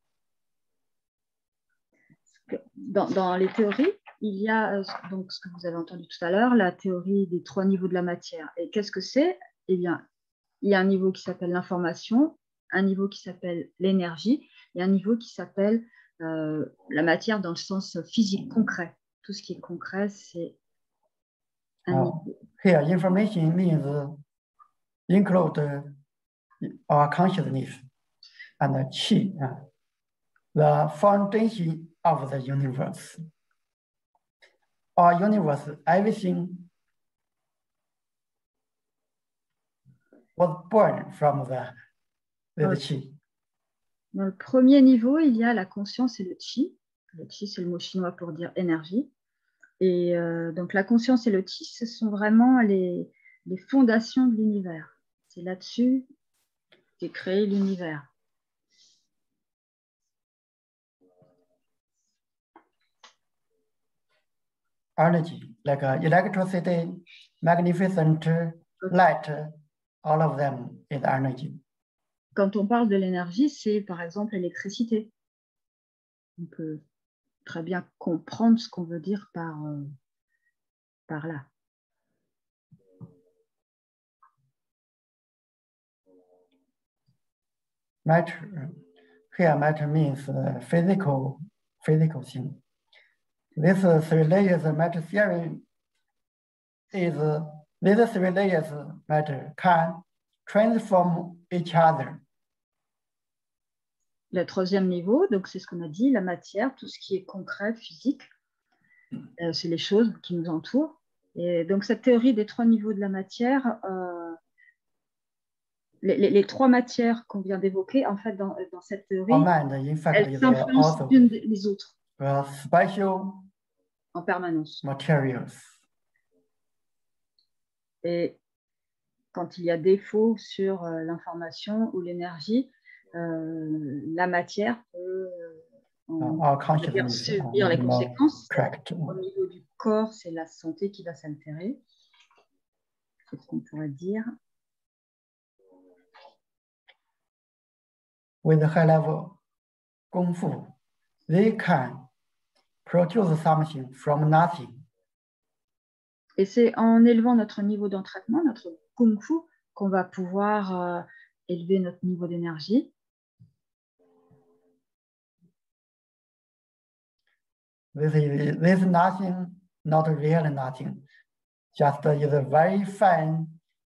Dans les théories, il y a donc ce que vous avez entendu tout à l'heure, la théorie des 3 niveaux de la matière. Et qu'est-ce que c'est? Eh bien, il y a un niveau qui s'appelle l'information, un niveau qui s'appelle l'énergie et un niveau qui s'appelle la matière dans le sens physique, concret. Tout ce qui est concret, c'est un niveau. Here, information means include our consciousness and qi, the foundation of the universe. Our universe, everything was born from the qi. Dans le premier niveau, il y a la conscience et le qi. Le qi, c'est le mot chinois pour dire énergie. Et donc la conscience et le qi, ce sont vraiment les fondations de l'univers. C'est là-dessus qu'est créé l'univers. Energy, like electricity, magnificent light, all of them is energy. Quand on parle de l'énergie, c'est par exemple l'électricité. On peut très bien comprendre ce qu'on veut dire par là. Matter, here matter means physical thing. This 3 layers matter theory is these 3 layers matter can transform each other. Le troisième niveau, donc c'est ce qu'on a dit, la matière, tout ce qui est concret, physique, c'est les choses qui nous entourent. Et donc cette théorie des 3 niveaux de la matière, les 3 matières qu'on vient d'évoquer, en fait, dans cette théorie, elles s'influencent l'une des autres. Special en permanence. Materials. Et quand il y a défaut sur l'information ou l'énergie, la matière peut subir les conséquences. Au niveau du corps, c'est la santé qui va s'altérer. C'est ce qu'on pourrait dire. With the high level Kung Fu, they can produce something from nothing. Et c'est en élevant notre niveau d'entraînement, notre Kung Fu, qu'on va pouvoir élever notre niveau d'énergie. This is nothing, not really nothing. Just is a very fine,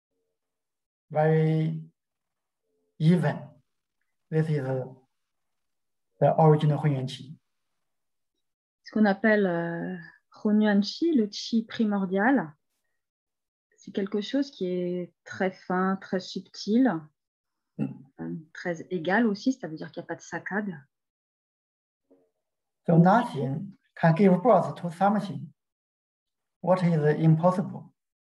very even. This is the original Hunyuan Qi. Ce qu'on appelle Hunyuan Qi, le Qi primordial, c'est quelque chose qui est très fin, très subtil, très égal aussi, ça veut dire qu'il n'y a pas de saccade. So nothing can give birth to something. What is impossible?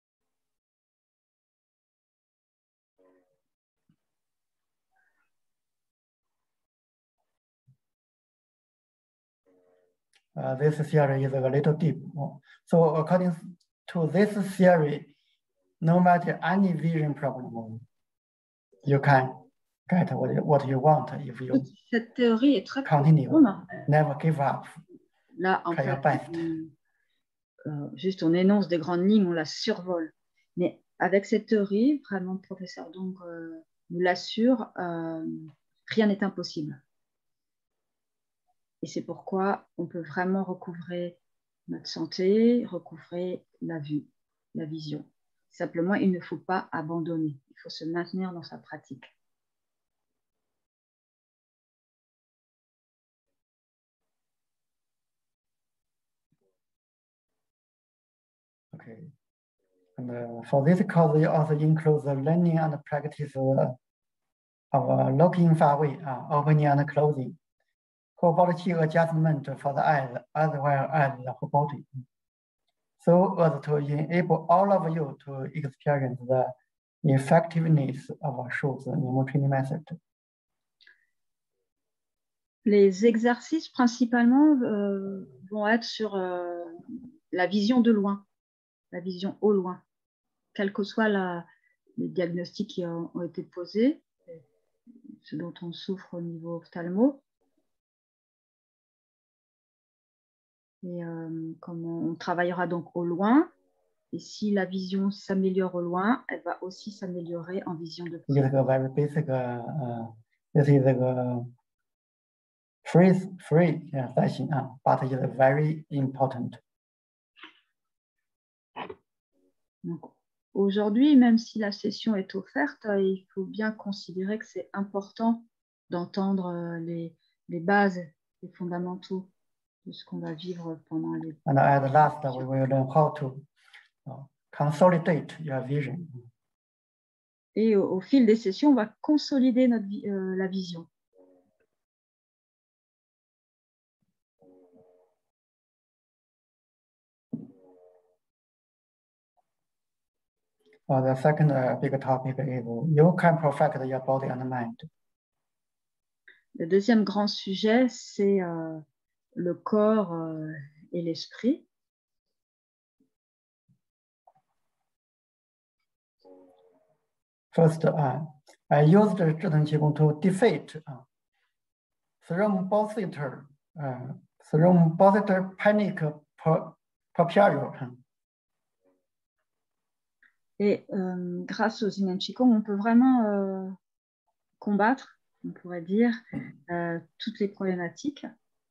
This theory is a little deep. So according to this theory, no matter any vision problem, you can get what you want if you Cette théorie est très continue, never give up. Là, en fait, juste on énonce des grandes lignes, on la survole. Mais avec cette théorie, vraiment, le professeur donc, nous l'assure, rien n'est impossible. Et c'est pourquoi on peut vraiment recouvrer notre santé, recouvrer la vue, la vision. Simplement, il ne faut pas abandonner. Il faut se maintenir dans sa pratique. Okay. And for this course, we also include the learning and practice of looking far away, opening and closing, whole body qi adjustment for the eyes as well as the whole body, so as to enable all of you to experience the effectiveness of Shuzi Nimu training method. Les exercices principalement vont être sur la vision de loin, la vision au loin, quels que soient les diagnostics qui ont été posés, ce dont on souffre au niveau ophtalmo. Et comme on travaillera donc au loin, et si la vision s'améliore au loin, elle va aussi s'améliorer en vision de près. This is a very basic. This is a free session, but it is very important. Aujourd'hui, même si la session est offerte, il faut bien considérer que c'est important d'entendre les bases, les fondamentaux de ce qu'on va vivre pendant les... And at last, we will learn how to consolidate your vision. Et au fil des sessions, on va consolider la vision. The second big topic is you can perfect your body and mind. Le deuxième grand sujet, c'est le corps et l'esprit. First, I used 智能气功 to defeat thrombocytic panic porphyria. Et grâce au Yin Qigong, on peut vraiment combattre, on pourrait dire, toutes les problématiques.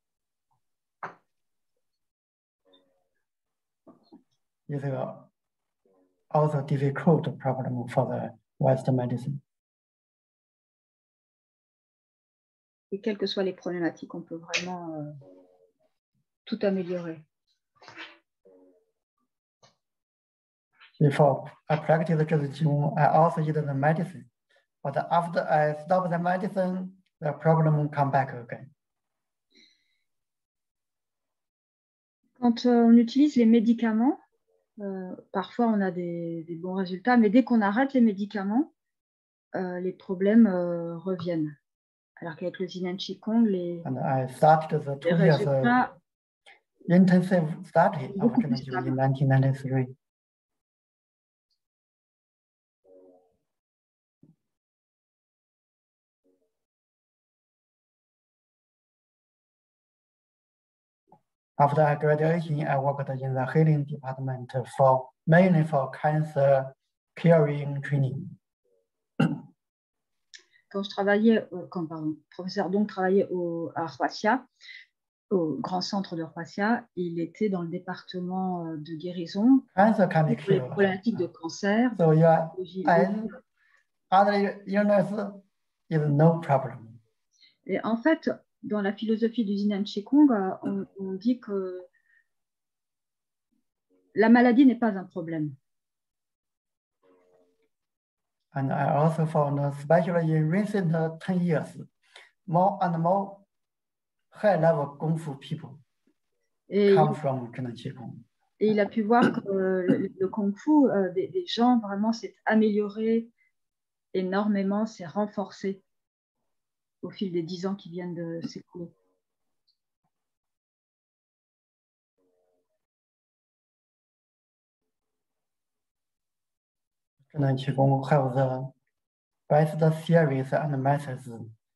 It's also a difficult problem for the Western medicine. Et quelles que soient les problématiques, on peut vraiment tout améliorer. Before I practiced Qigong, I also used the medicine. But after I stopped the medicine, the problem come back again. Quand on utilise les médicaments, parfois on a des bons résultats, mais dès qu'on arrête les médicaments, les problèmes reviennent. Alors qu'avec le Yin Qigong, les résultats intensive study of Qigong in 1993. After graduation, I worked in the healing department mainly for cancer curing training. Quand je travaillais, professeur donc travaillait à Roissia, au grand centre de Roissia, il était dans le département de guérison pour les problématiques de cancer. So your other illness is no problem. Et en fait, dans la philosophie du Yin Qigong, on dit que la maladie n'est pas un problème. And I also found, especially in recent 10 years, more and more high-level Kung Fu people come from Qigong. Et il a pu voir que le Kung Fu des gens vraiment s'est amélioré énormément, s'est renforcé au fil des 10 ans qui viennent de s'écouler. Qigong have the best theories and methods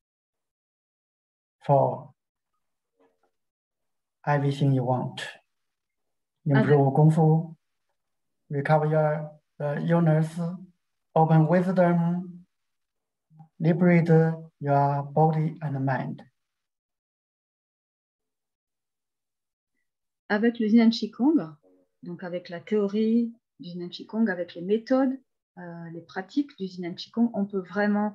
for everything you want. Improve Kung Fu, recover your illness, open wisdom, liberate your body and mind. Avec le Yin Qigong, donc avec la théorie du Yin Qigong, avec les méthodes, les pratiques du Yin Qigong, on peut vraiment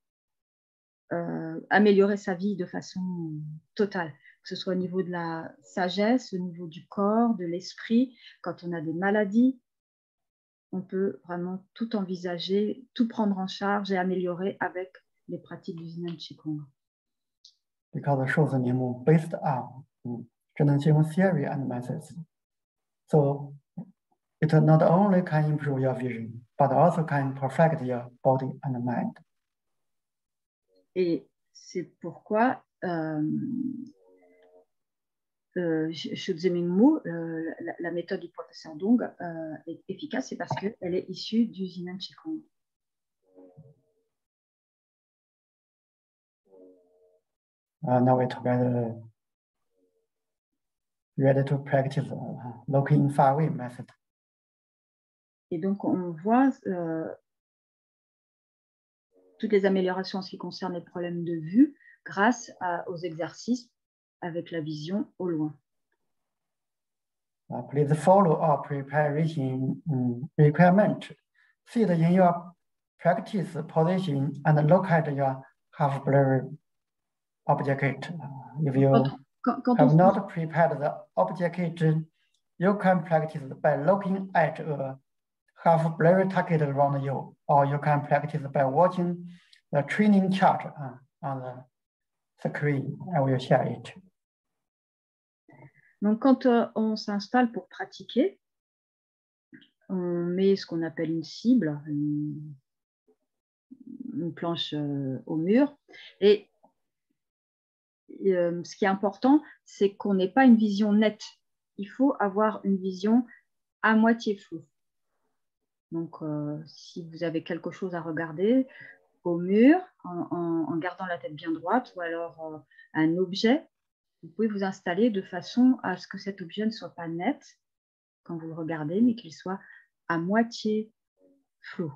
améliorer sa vie de façon totale, que ce soit au niveau de la sagesse, au niveau du corps, de l'esprit. Quand on a des maladies, on peut vraiment tout envisager, tout prendre en charge et améliorer avec les pratiques du Yin Qigong. Because 数字名目 based on 智能气功 theory and methods, so it not only can improve your vision, but also can perfect your body and mind. Et c'est pourquoi la méthode du professeur Dong est efficace, c'est parce qu'elle est issue du Jinan Qigong. Now we're together ready to practice looking far away method. Et donc, on voit toutes les améliorations en ce qui concerne les problèmes de vue grâce aux exercices avec la vision au loin. Please follow our preparation requirement. Sit in your practice position and look at your half-blurred object. If you have not prepared the object, you can practice by looking at a half-blurred target around you, or you can practice by watching the training chart on the screen. I will share it. Donc, quand on s'installe pour pratiquer, on met ce qu'on appelle une cible, une planche au mur. Et ce qui est important, c'est qu'on n'ait pas une vision nette. Il faut avoir une vision à moitié floue. Donc, si vous avez quelque chose à regarder au mur, en gardant la tête bien droite, ou alors un objet, vous pouvez vous installer de façon à ce que cet objet ne soit pas net quand vous le regardez, mais qu'il soit à moitié flou.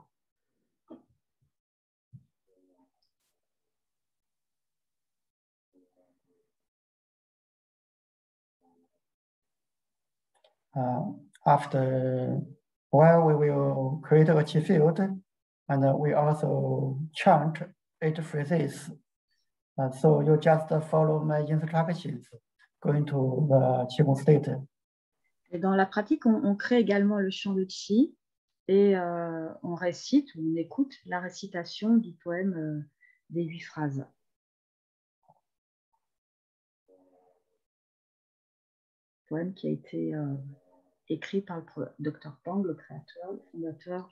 After while we will create a chi field, and we also chant 8 phrases. So you just follow my instructions going to the Qigong state. Et dans la pratique, on crée également le chant de Qi et on récite ou on écoute la récitation du poème des 8 phrases. Poème qui a été écrit par le Dr Pang, le créateur, le fondateur.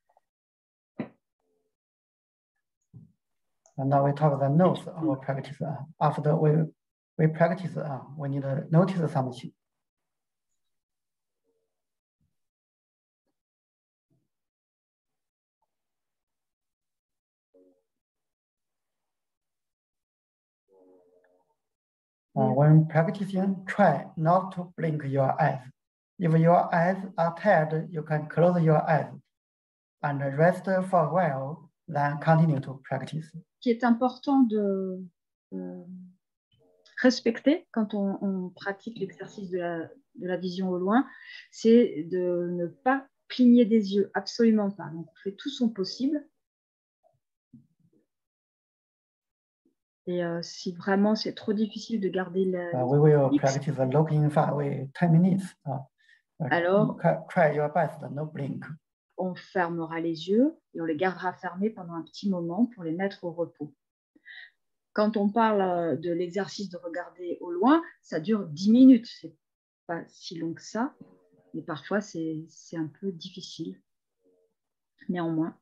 And now we talk the notes of our practice. After we practice, we need to notice something. When practicing, try not to blink your eyes. If your eyes are tired, you can close your eyes and rest for a while, then continue to practice. Ce qui est important de respecter quand on pratique l'exercice de la vision au loin, c'est de ne pas cligner des yeux, absolument pas. Donc, on fait tout son possible. Et si vraiment c'est trop difficile de garder la we will practice looking far away 10 minutes. Alors, try your best, no blink. On fermera les yeux et on les gardera fermés pendant un petit moment pour les mettre au repos. Quand on parle de l'exercice de regarder au loin, ça dure 10 minutes. C'est pas si long que ça, mais parfois c'est un peu difficile. Néanmoins.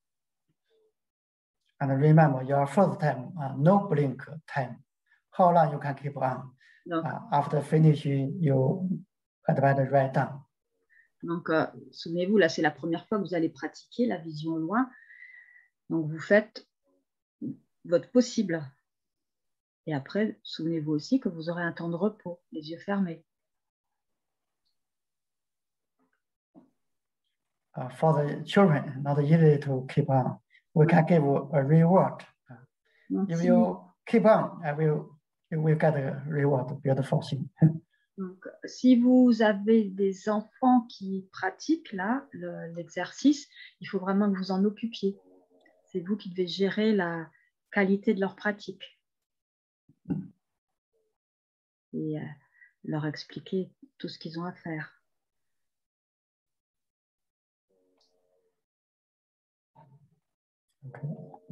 And remember, your first time, no blink time. How long you can keep on? After finishing, you had better write down. Donc, souvenez-vous, là, c'est la première fois que vous allez pratiquer la vision au loin. Donc, vous faites votre possible. Et après, souvenez-vous aussi que vous aurez un temps de repos, les yeux fermés. For the children, not easy to keep on. We can give a reward. If you keep on, you will get a reward, beautiful thing. Donc, si vous avez des enfants qui pratiquent là l'exercice, il faut vraiment que vous en occupiez. C'est vous qui devez gérer la qualité de leur pratique et leur expliquer tout ce qu'ils ont à faire. Okay.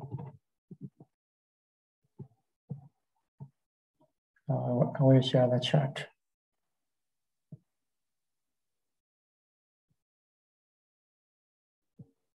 I will share the chart.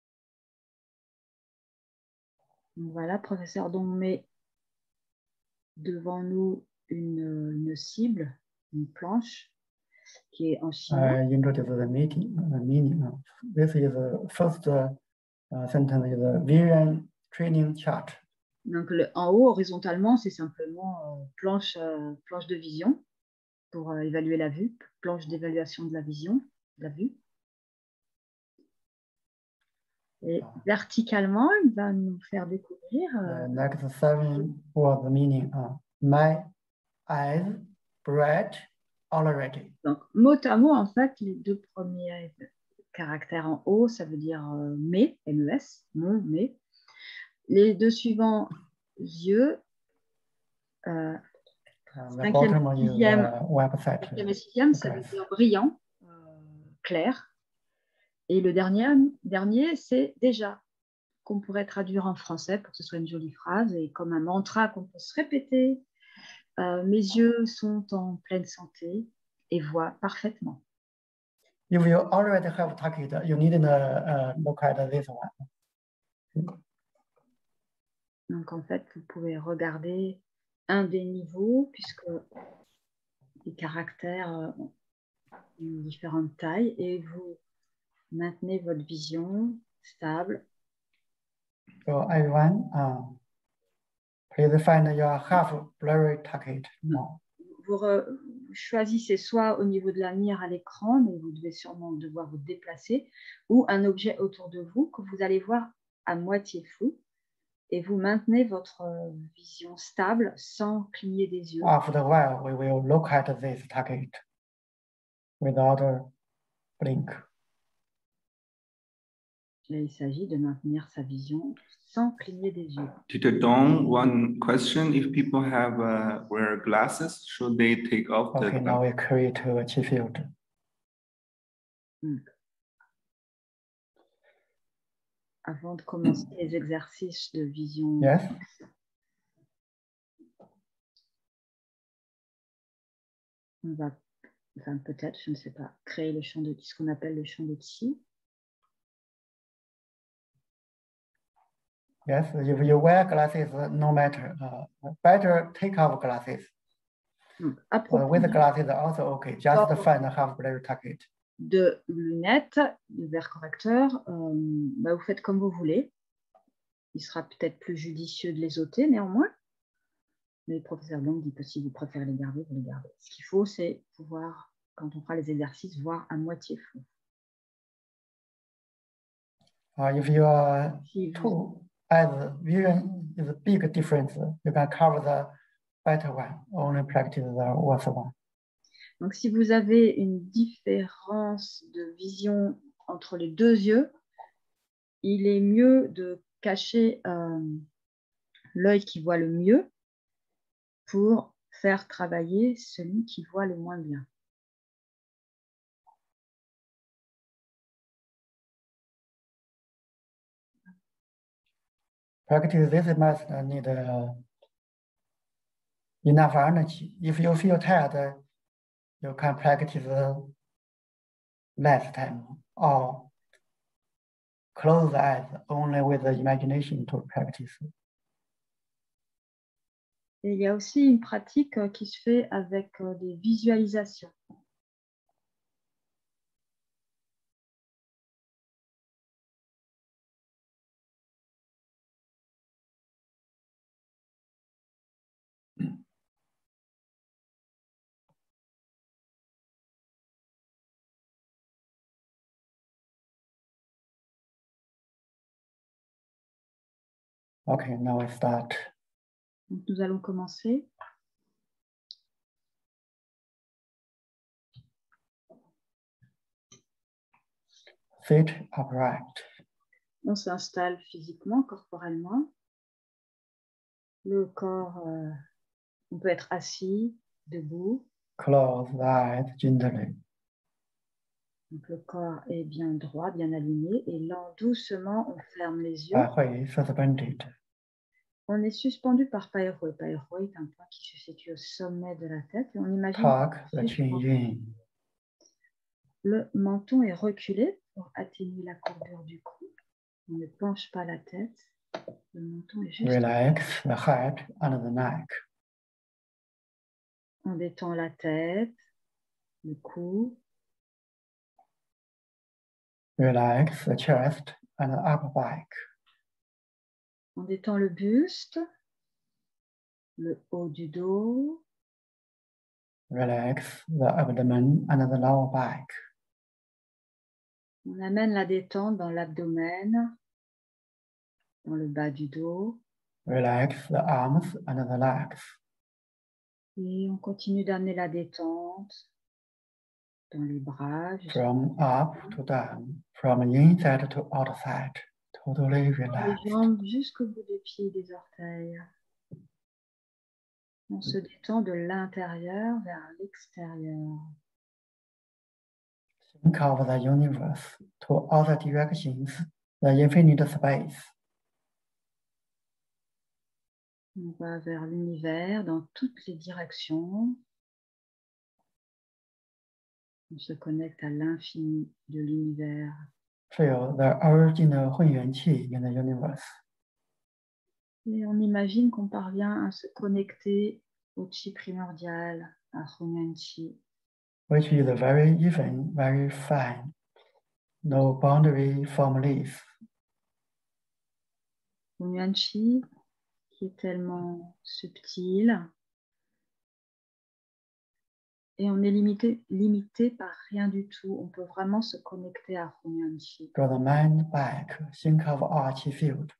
Donc voilà, professeur Dong met devant nous une cible, une planche qui est en chinois. Introduce the meaning. This is the first sentence is a vision training chart. Donc en haut, horizontalement, c'est simplement planche de vision pour évaluer la vue, planche d'évaluation de la vision, de la vue. Et verticalement, il va nous faire découvrir. Next 7 was the meaning. My eyes bright already. Donc, mot à mot, en fait, les deux premiers caractères en haut, ça veut dire mes, M-E-S, mon, mes. Les deux suivants, yeux. Cinquième et sixième, ça veut dire brillant, clair. Et le dernier, c'est déjà, qu'on pourrait traduire en français pour que ce soit une jolie phrase et comme un mantra qu'on peut se répéter. Mes yeux sont en pleine santé et voient parfaitement. If you already have target, you needn't look at this one. Donc en fait, vous pouvez regarder un des niveaux puisque les caractères ont différentes tailles et vous maintenez votre vision stable. So everyone, please find your half blurry target now. Vous choisissez soit au niveau de la mire à l'écran, mais vous devez sûrement devoir vous déplacer, ou un objet autour de vous que vous allez voir à moitié flou, et vous maintenez votre vision stable sans cligner des yeux. After a while, we will look at this target without a blink. Et il s'agit de maintenir sa vision sans cligner des yeux. Teacher Dong, one question: if people have wear glasses, should they take off the? Okay, now we create a chi field. Avant de commencer les exercices de vision, yes. On va, enfin peut-être, je ne sais pas, créer le champ de ce qu'on appelle le champ de chi. Yes, if you wear glasses, no matter, better take off glasses. With glasses also okay, just find a half blurry target. De lunettes, de verre correcteur, vous faites comme vous voulez. Il sera peut-être plus judicieux de les ôter néanmoins. Mais le professeur Long dit que si vous préférez les garder, vous les gardez. Ce qu'il faut, c'est pouvoir, quand on fera les exercices, voir à moitié flou. If you are too, as vision is a big difference, you can cover the better one, only practice the worse one. Donc, si vous avez une différence de vision entre les deux yeux, il est mieux de cacher l'œil qui voit le mieux pour faire travailler celui qui voit le moins bien. Practice this must need enough energy. If you feel tired, you can practice less time or close the eyes only with the imagination to practice. Et il y a aussi une pratique qui se fait avec des visualisations. Okay, now we start. Donc, nous allons commencer. Sit upright. On s'installe physiquement, corporellement. Le corps, on peut être assis, debout. Close the eyes gently. Donc, le corps est bien droit, bien aligné. Et là, doucement, on ferme les yeux. Suspended. On est suspendu par Pai Hui. Pai Hui est un point qui se situe au sommet de la tête. Et on imagine le menton est reculé pour atténuer la courbure du cou. On ne penche pas la tête. Le menton est juste... Relax the head and the neck. On détend la tête, le cou. Relax the chest and the upper back. On détend le buste, le haut du dos. Relax the abdomen and the lower back. On amène la détente dans l'abdomen, dans le bas du dos. Relax the arms and the legs. Et on continue d'amener la détente dans les bras. From up to down, from inside to outside, totally Les relaxed. jambes jusqu'au bout des pieds et des orteils. On se détend de l'intérieur vers l'extérieur. Think of the universe to all the directions, the infinite space. On va vers l'univers dans toutes les directions. On se connecte à l'infini de l'univers. Feel the original Hunyuan Qi in the universe. Et on imagine qu'on parvient à se connecter au Qi primordial, à Hunyuan Qi. Which is very even, very fine, no boundary formless. Hunyuan Qi qui est tellement subtil et on est limité par rien du tout. On peut vraiment se connecter à Hunyuan Qi. Draw the mind back, think of our Qi field.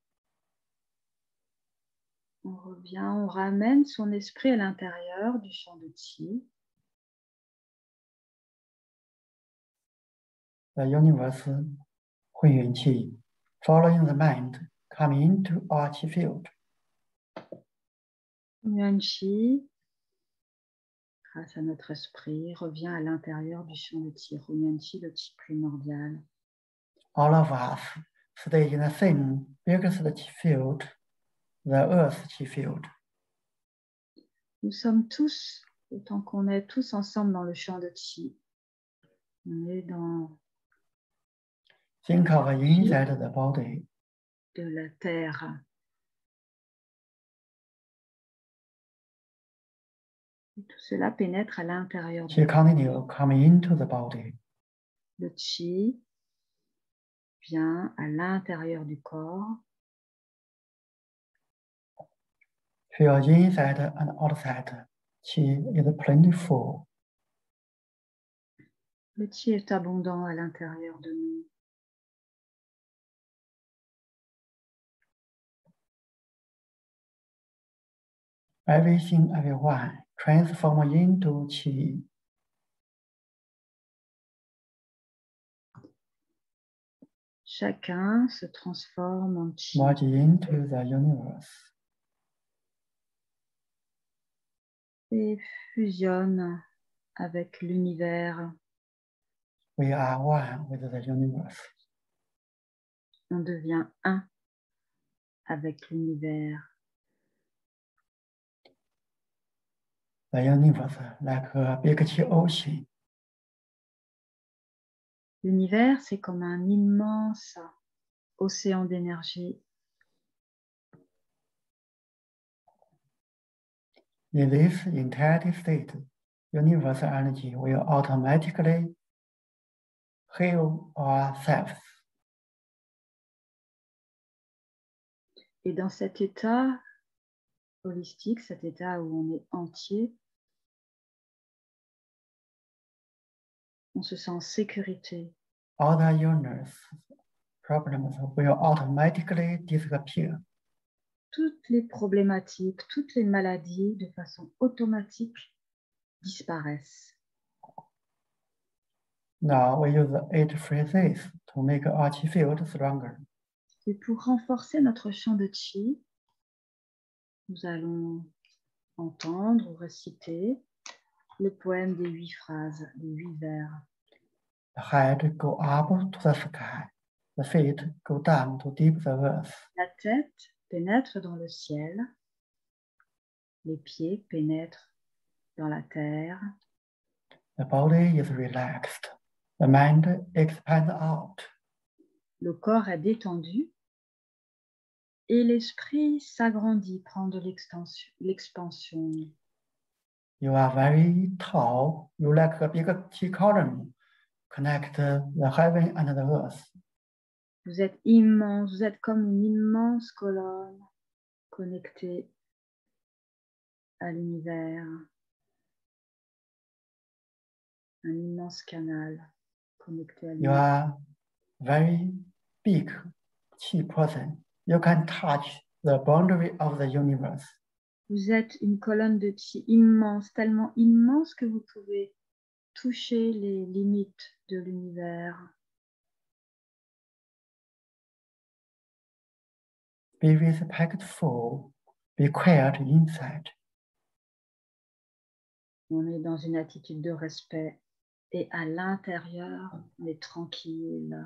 On revient, on ramène son esprit à l'intérieur du champ de Qi. The universe Hunyuan Qi, following the mind, come into our Qi field. Hunyuan Qi, grâce à notre esprit, revient à l'intérieur du champ de Qi. Hunyuan Qi, le Qi primordial. All of us stay in the same biggest Qi field, the Earth Qi field. Nous sommes tous, autant qu'on est tous ensemble dans le champ de Qi. On est dans Think of inside the body. de la terre. Et tout cela pénètre à l'intérieur Qi du corps. continue coming into the body. Le Qi vient à l'intérieur du corps. Feel inside and outside. Qi is plentiful. Le Qi est abondant à l'intérieur de nous. Everything, everyone transform into Qi. Chacun se transforme en Qi. Merge into the universe. Et fusionne avec l'univers. We are one with the universe. On devient un avec l'univers. The universe like a big Qi ocean. L'univers, c'est comme un immense océan d'énergie. In this entirety state, universal energy will automatically heal ourselves. Et dans cet état holistique, cet état où on est entier, on se sent en sécurité. All the illness, problems will automatically disappear. Toutes les problématiques, toutes les maladies, de façon automatique, disparaissent. Now we use 8 phrases to make our Qi field stronger. Et pour renforcer notre champ de Qi, nous allons entendre ou réciter le poème des 8 phrases, des 8 vers. The head go up to the sky. The feet go down to deep the earth. La tête pénètre dans le ciel, les pieds pénètrent dans la terre, The body is relaxed. The mind expands out. le corps est détendu et l'esprit s'agrandit, prend de l'expansion. You are very tall. You like a big T column, connect the heaven and the earth. Vous êtes immense, vous êtes comme une immense colonne connectée à l'univers. Un immense canal connecté à You l'univers. are very big Qi person. You can touch the boundary of the universe. Vous êtes une colonne de Qi immense, tellement immense que vous pouvez toucher les limites de l'univers. Be respectful. Be quiet inside. On est dans une attitude de respect et à l'intérieur, on est tranquille.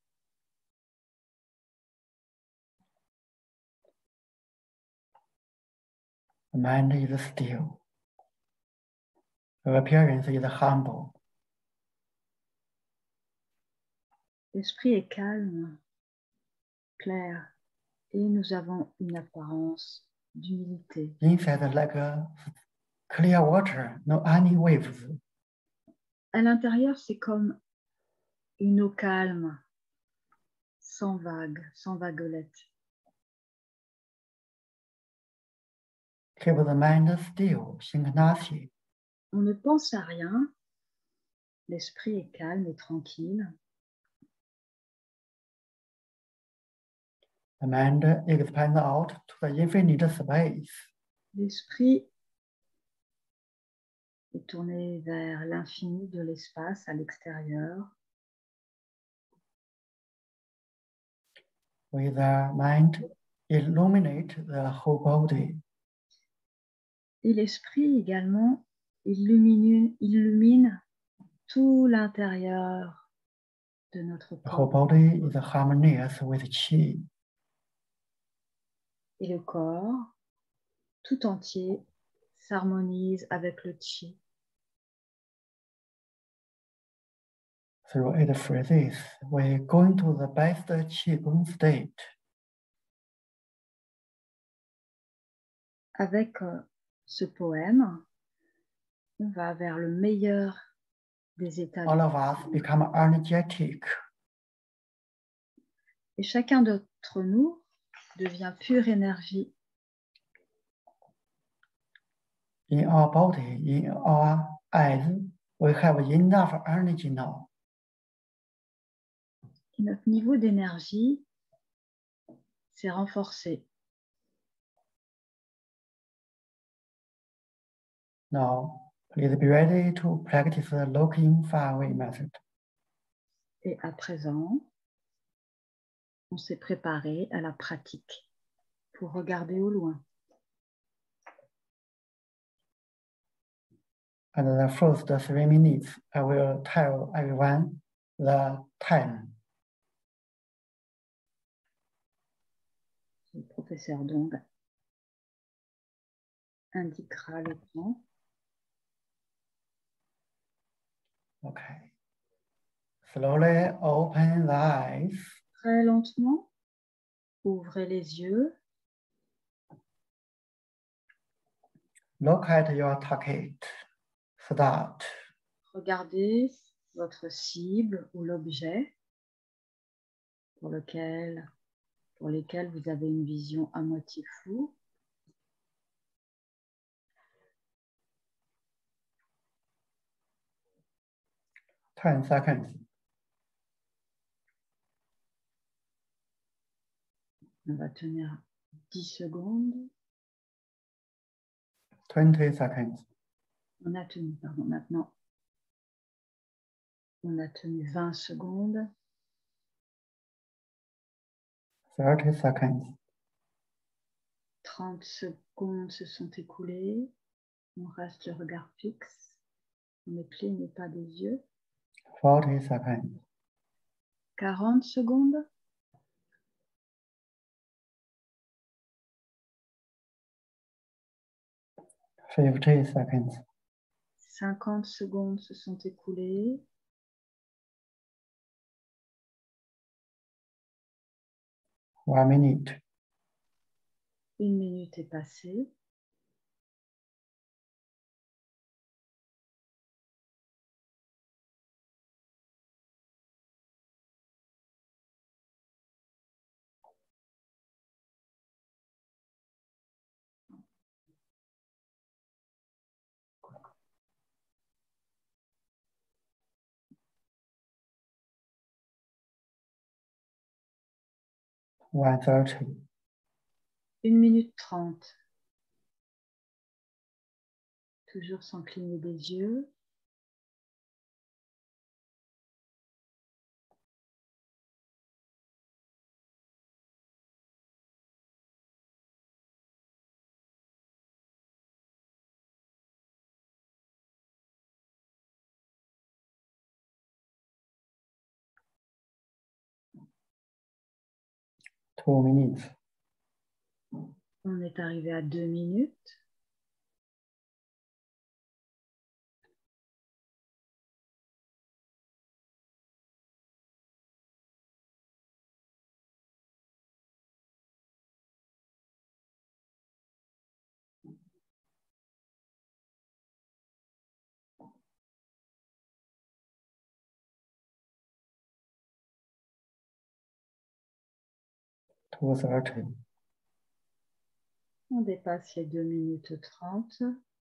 The mind is still. The appearance is humble. L'esprit est calme, clair, et nous avons une apparence d'humilité. Inside like a clear water, no any waves. À l'intérieur, c'est comme une eau calme, sans vagues, sans vaguelettes. Keep the mind still, think nothing. On ne pense à rien, l'esprit est calme et tranquille. The mind expands out to the infinite space. L'esprit est tourné vers l'infini de l'espace à l'extérieur. With the mind, illuminate the whole body. Et l'esprit également illumine tout l'intérieur de notre The whole corps. body is harmonious with Qi. Et le corps tout entier s'harmonise avec le Qi. Through 8 phrases, we go into the best Qigong state. Avec ce poème, on va vers le meilleur des états. All of us become energetic. Et chacun d'entre nous devient pure énergie. In our body, in our eyes, we have enough energy now. Et notre niveau d'énergie s'est renforcé. Now, please be ready to practice the looking far away method. Et à présent, on s'est préparé à la pratique pour regarder au loin. And the first 3 minutes, I will tell everyone the time. Le professeur Dong indiquera le temps. Okay. Slowly open the eyes. Très lentement, ouvrez les yeux. Look at your target. Start. Regardez votre cible ou l'objet pour lesquels vous avez une vision à moitié floue. Ten seconds. On va tenir 10 secondes. 20 seconds. On a tenu, pardon, maintenant. On a tenu 20 secondes. 30 seconds. 30 secondes se sont écoulées. On reste le regard fixe. On ne cligne pas des yeux. 40 seconds. 40 secondes. 50 seconds. 50 secondes se sont écoulées. 1 minute. 1 minute est passée. 1:30. 1 minute 30. Toujours sans cligner des yeux. Two minutes. On est arrivé à 2 minutes. Two 30. On dépasse les 2 minutes 30.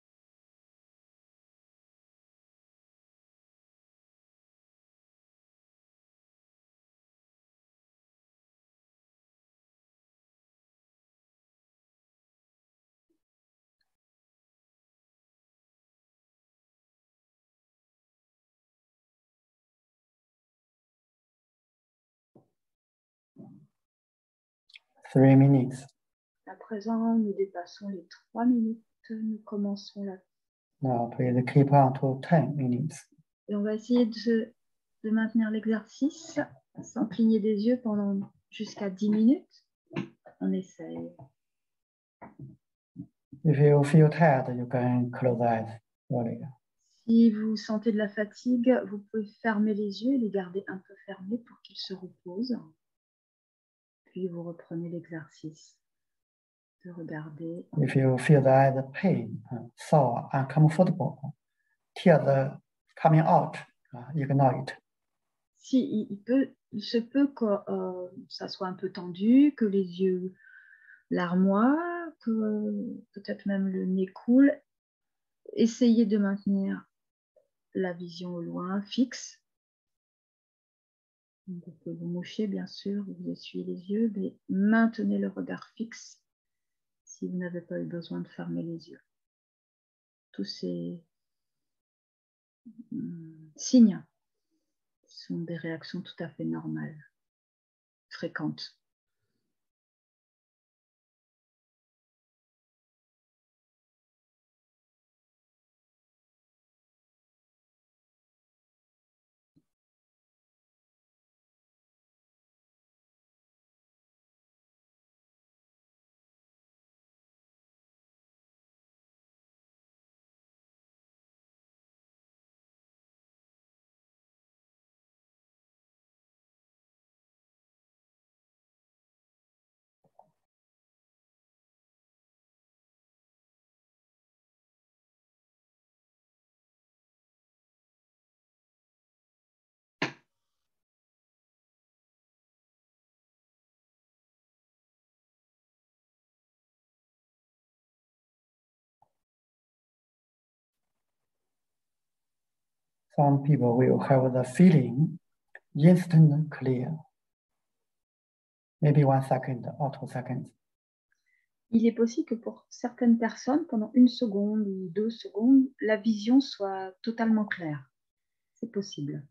Three minutes. À présent, nous dépassons les 3 minutes. Nous commençons là. Now please keep on to 10 minutes. Et on va essayer de maintenir l'exercice sans cligner des yeux pendant jusqu'à 10 minutes. On essaye. If you feel tired, you can close eyes. Really. Si vous sentez de la fatigue, vous pouvez fermer les yeux et les garder un peu fermés pour qu'ils se reposent. Puis vous reprenez l'exercice de regarder. If you feel the eyes pain, sore, uncomfortable, tears coming out, ignore it. Si il se peut que ça soit un peu tendu, que les yeux larmoient, que peut-être même le nez coule, essayez de maintenir la vision au loin, fixe. Vous pouvez vous moucher, bien sûr, vous essuyez les yeux, mais maintenez le regard fixe si vous n'avez pas eu besoin de fermer les yeux. Tous ces signes sont des réactions tout à fait normales, fréquentes. Some people will have the feeling instant clear. Maybe 1 second or 2 seconds. Il est possible que pour certaines personnes, pendant 1 seconde ou 2 secondes, la vision soit totalement claire. C'est possible.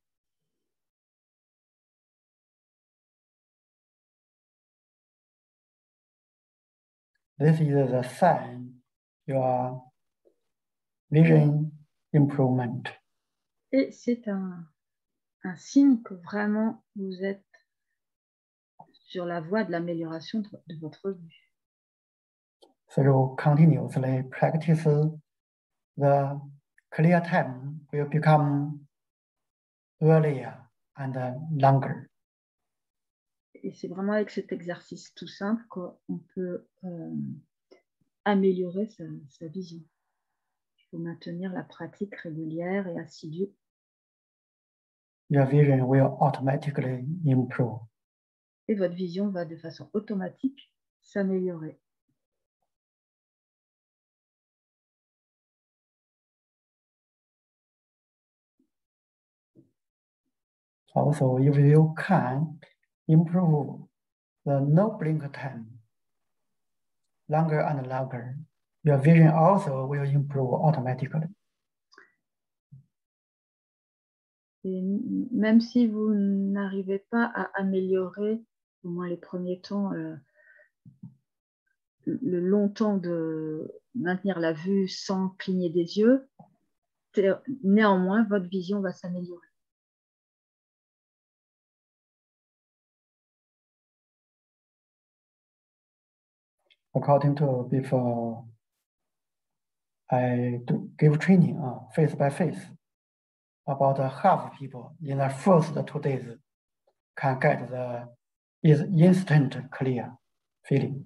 This is a sign your vision improvement. Et c'est un signe que vraiment vous êtes sur la voie de l'amélioration de votre vue. So continuously practice, the clear time will become earlier and longer. Et c'est vraiment avec cet exercice tout simple qu'on peut améliorer sa vision. Il faut maintenir la pratique régulière et assidue. Your vision will automatically improve. Et votre vision va de façon automatique s'améliorer. Also, if you can improve the no blink time, longer and longer, your vision also will improve automatically. Et même si vous n'arrivez pas à améliorer, au moins les premiers temps, le long temps de maintenir la vue sans cligner des yeux, néanmoins, votre vision va s'améliorer. According to before, I give training face by face. About half people in the first 2 days can get the instant clear feeling.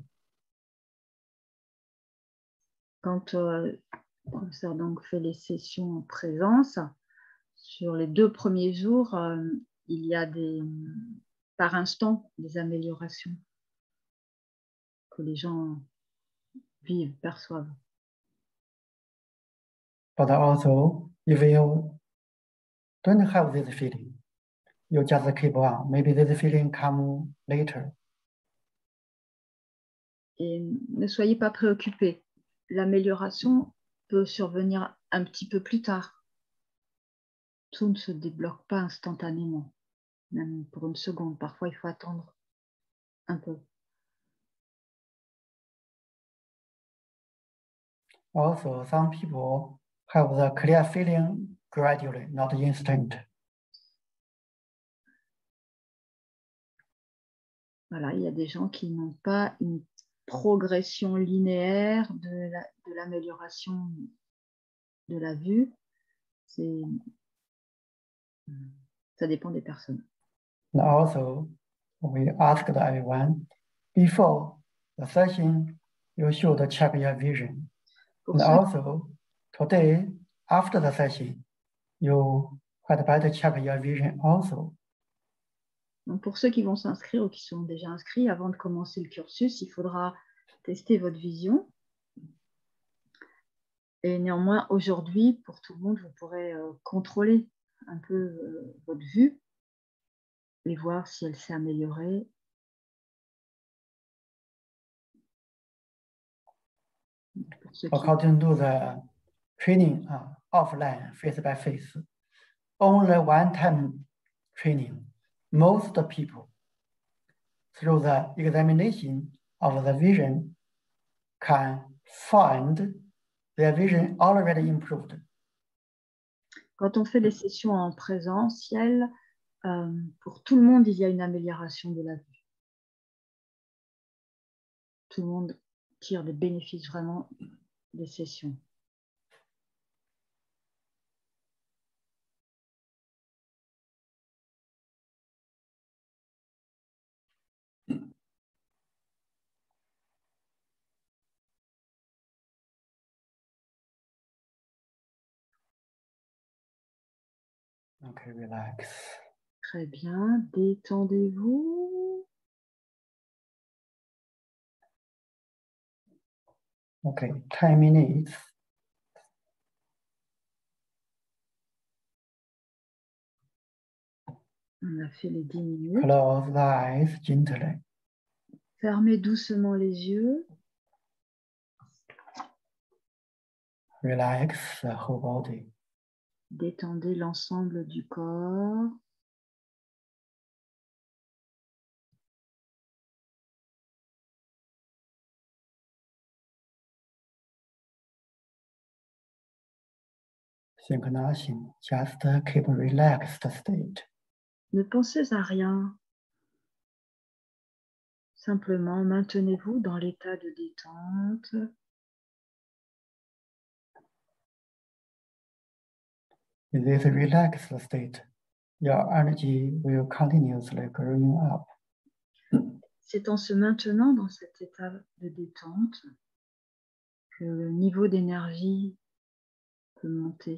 Quand le professeur donc fait les sessions en présence, sur les 2 premiers jours, il y a par instant des améliorations que les gens vivent, perçoivent. But also, if you don't have this feeling, you just keep on. Maybe this feeling come later. Et ne soyez pas préoccupés. L'amélioration peut survenir un petit peu plus tard. Tout ne se débloque pas instantanément, même pour une seconde. Parfois, il faut attendre un peu. Also, some people have the clear feeling gradually, not instant. Voilà, il y a des gens qui n'ont pas une progression linéaire de l'amélioration de la vue. Ça dépend des personnes. And also, we asked everyone, before the session, you should check your vision. And also, today, after the session, you had better check your vision also. Donc pour ceux qui vont s'inscrire ou qui sont déjà inscrits, avant de commencer le cursus, il faudra tester votre vision. Et néanmoins, aujourd'hui, pour tout le monde, vous pourrez contrôler un peu votre vue et voir si elle s'est améliorée. According to the training offline, face by face, only one time training, most people, through the examination of the vision, can find their vision already improved. Quand on fait les sessions en présentiel, pour tout le monde, il y a une amélioration de la vue. Tout le monde tire des bénéfices vraiment des sessions. Okay, relax. Très bien, détendez-vous. Okay, 10 minutes. On a fait les 10 minutes. Close the eyes gently. Fermez doucement les yeux. Relax the whole body. Détendez l'ensemble du corps. Think nothing, just keep a relaxed state. Ne pensez à rien. Simplement, maintenez-vous dans l'état de détente. In this relaxed state, your energy will continuously growing up. C'est en se maintenant dans cet état de détente que le niveau d'énergie peut monter.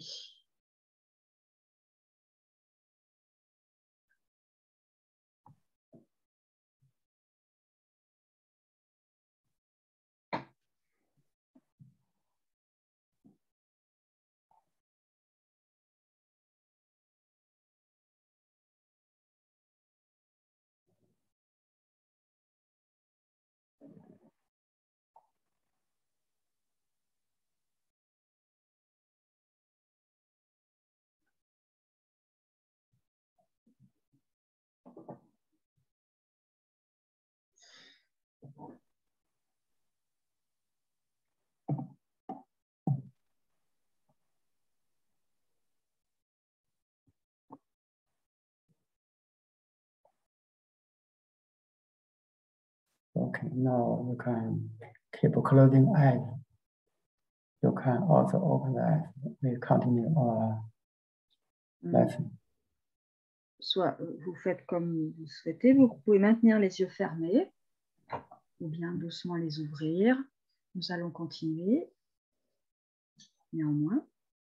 Okay, now you can keep closing eyes. You can also open the eyes. We continue our lesson. Soit vous faites comme vous souhaitez, vous pouvez maintenir les yeux fermés ou bien doucement les ouvrir. Nous allons continuer. Néanmoins.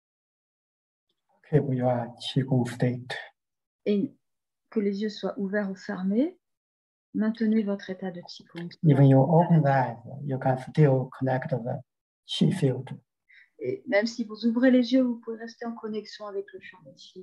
Keep your Qigong state. Et que les yeux soient ouverts ou fermés, maintenez votre état de Qigong. Even you open the eyes, you can still connect the Qi field. Et même si vous ouvrez les yeux, vous pouvez rester en connexion avec le champ de Qi.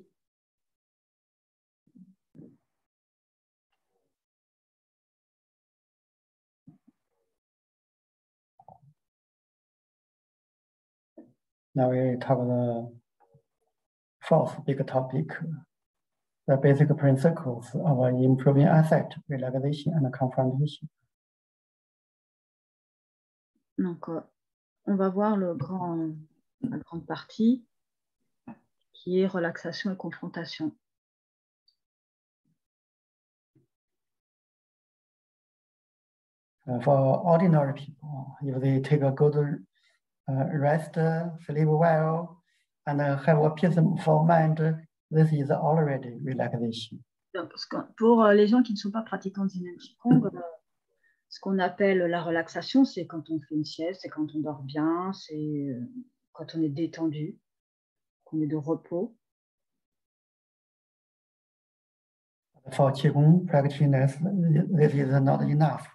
Now we talk the fourth big topic, the basic principles of improving asset, relaxation, and confrontation. Donc, on va voir la grande partie qui est relaxation et confrontation. For ordinary people, if they take a good rest, sleep well, and have a peaceful mind, this is already relaxation. Donc, pour les gens qui ne sont pas pratiquants de Yin Qigong, ce qu'on appelle la relaxation, c'est quand on fait une sieste, c'est quand on dort bien, c'est quand on est détendu, qu'on est de repos. For Qigong practitioners, this is not enough.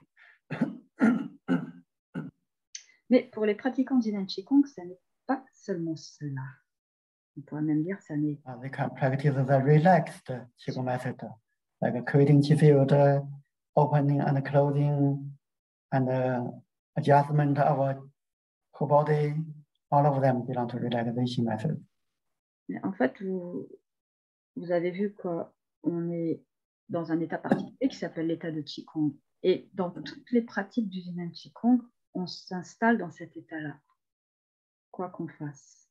Mais pour les pratiquants de Yin Qigong, ce n'est pas seulement cela. On pourrait même dire que ça n'est They can practice the relaxed Qigong method, like creating Qi field, opening and closing, and adjustment of whole body. All of them belong to relaxation method. En fait, vous avez vu qu'on est dans un état particulier qui s'appelle l'état de Qigong. Et dans toutes les pratiques du Yin Qigong, on s'installe dans cet état-là, quoi qu'on fasse.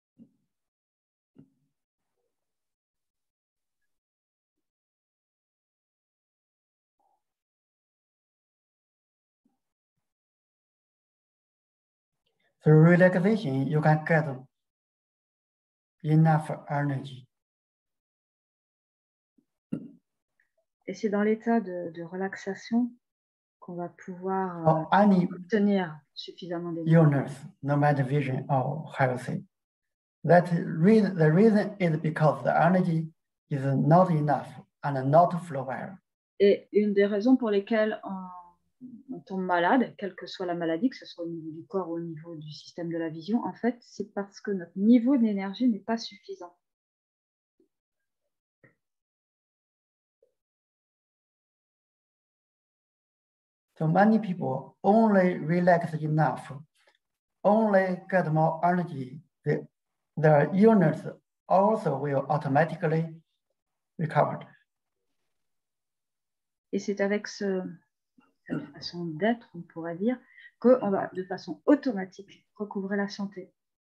Through relaxation, you can get enough energy. Et c'est dans l'état de relaxation qu'on va pouvoir obtenir suffisamment d'énergie. Illness, no matter vision or healthy. The reason is because the energy is not enough and not flow well. Et une des raisons pour lesquelles on tombe malade, quelle que soit la maladie, que ce soit au niveau du corps ou au niveau du système de la vision, en fait, c'est parce que notre niveau d'énergie n'est pas suffisant. So many people only relax enough, only get more energy. Their illness also will automatically recover. Et c'est avec cette façon d'être, on pourrait dire, qu'on va de façon automatique recouvrer la santé.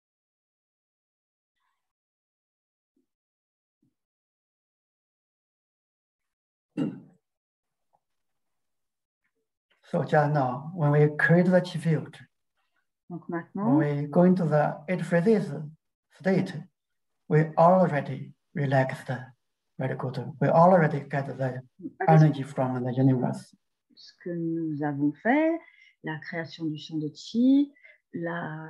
So just now, when we create the Qi field, donc maintenant, when we go into the eight-phase state, we already relaxed, very good. We already get the energy from the universe. Ce que nous avons fait, la création du champ de Qi, la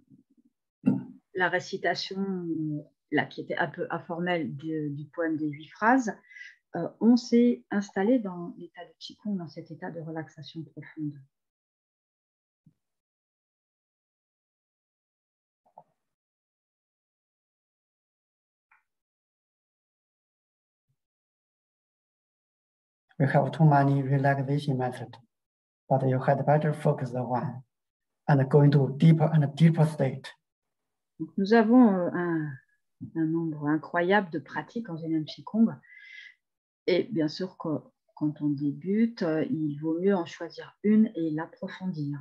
récitation là, qui était un peu informelle du poème des 8 phrases, on s'est installé dans l'état de Qigong, dans cet état de relaxation profonde. We have too many relaxation methods, but you had better focus on one and go into deeper and deeper state. Donc, nous avons un nombre incroyable de pratiques en Yin Qigong. Et bien sûr, quand on débute, il vaut mieux en choisir une et l'approfondir.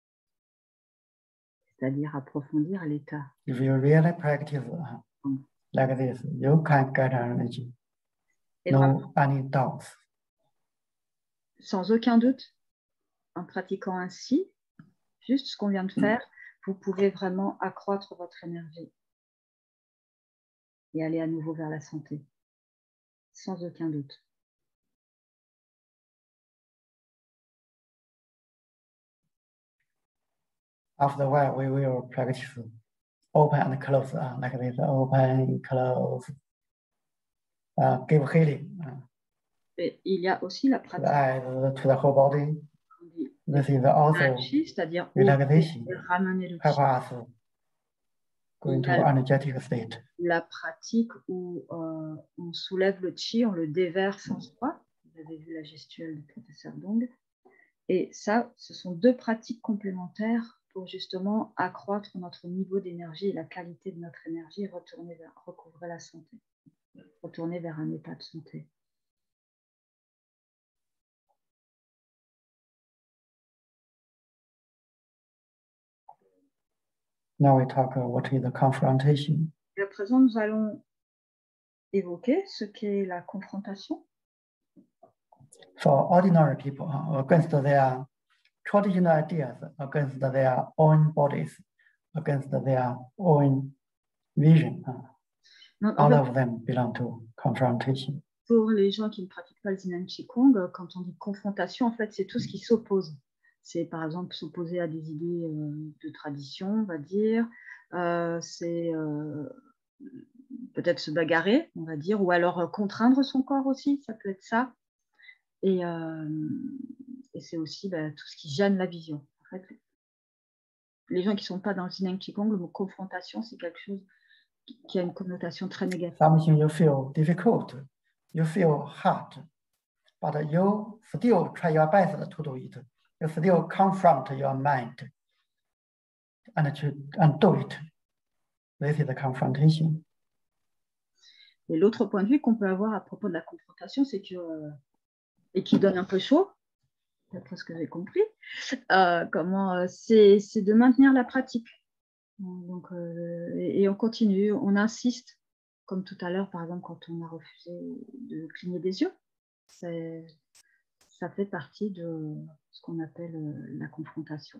C'est-à-dire approfondir l'état. If you really practice like this, you can get energy. Et No any doubts. Sans aucun doute, en pratiquant ainsi, juste ce qu'on vient de faire, vous pouvez vraiment accroître votre énergie et aller à nouveau vers la santé, sans aucun doute. After a while, we will practice open and close, like this, open, close, give healing. Et il y a aussi la To the pratique eyes, to the whole body. This is also c'est-à-dire relaxation. ramener le Help chi. us go into energetic state. La pratique où on soulève le chi, on le déverse en soi. Vous avez vu la gestuelle du professeur Dong. Et ça, ce sont deux pratiques complémentaires pour justement accroître notre niveau d'énergie et la qualité de notre énergie et recouvrer la santé, retourner vers un état de santé. Now we talk what is the confrontation. Et à présent, nous allons évoquer ce qu'est la confrontation. For ordinary people, against their traditional ideas, against their own bodies, against their own vision, all of them belong to confrontation. Pour les gens qui ne pratiquent pas le Yin Qigong, quand on dit confrontation, en fait, c'est tout ce qui s'oppose. C'est par exemple s'opposer à des idées de tradition, on va dire. C'est peut-être se bagarrer, on va dire, ou alors contraindre son corps aussi, ça peut être ça. Et c'est aussi tout ce qui gêne la vision. En fait, les gens qui ne sont pas dans le Yin Qigong, le mot confrontation, c'est quelque chose qui a une connotation très négative. Something you feel difficult, you feel hard, but you still try your best to do it. You still confront your mind and do it. This is the confrontation. Et l'autre point de vue qu'on peut avoir à propos de la confrontation, c'est que, et qui donne un peu chaud, d'après ce que j'ai compris, c'est de maintenir la pratique. Donc, et on continue, on insiste, comme tout à l'heure, par exemple, quand on a refusé de cligner des yeux. Ça fait partie de ce qu'on appelle la confrontation.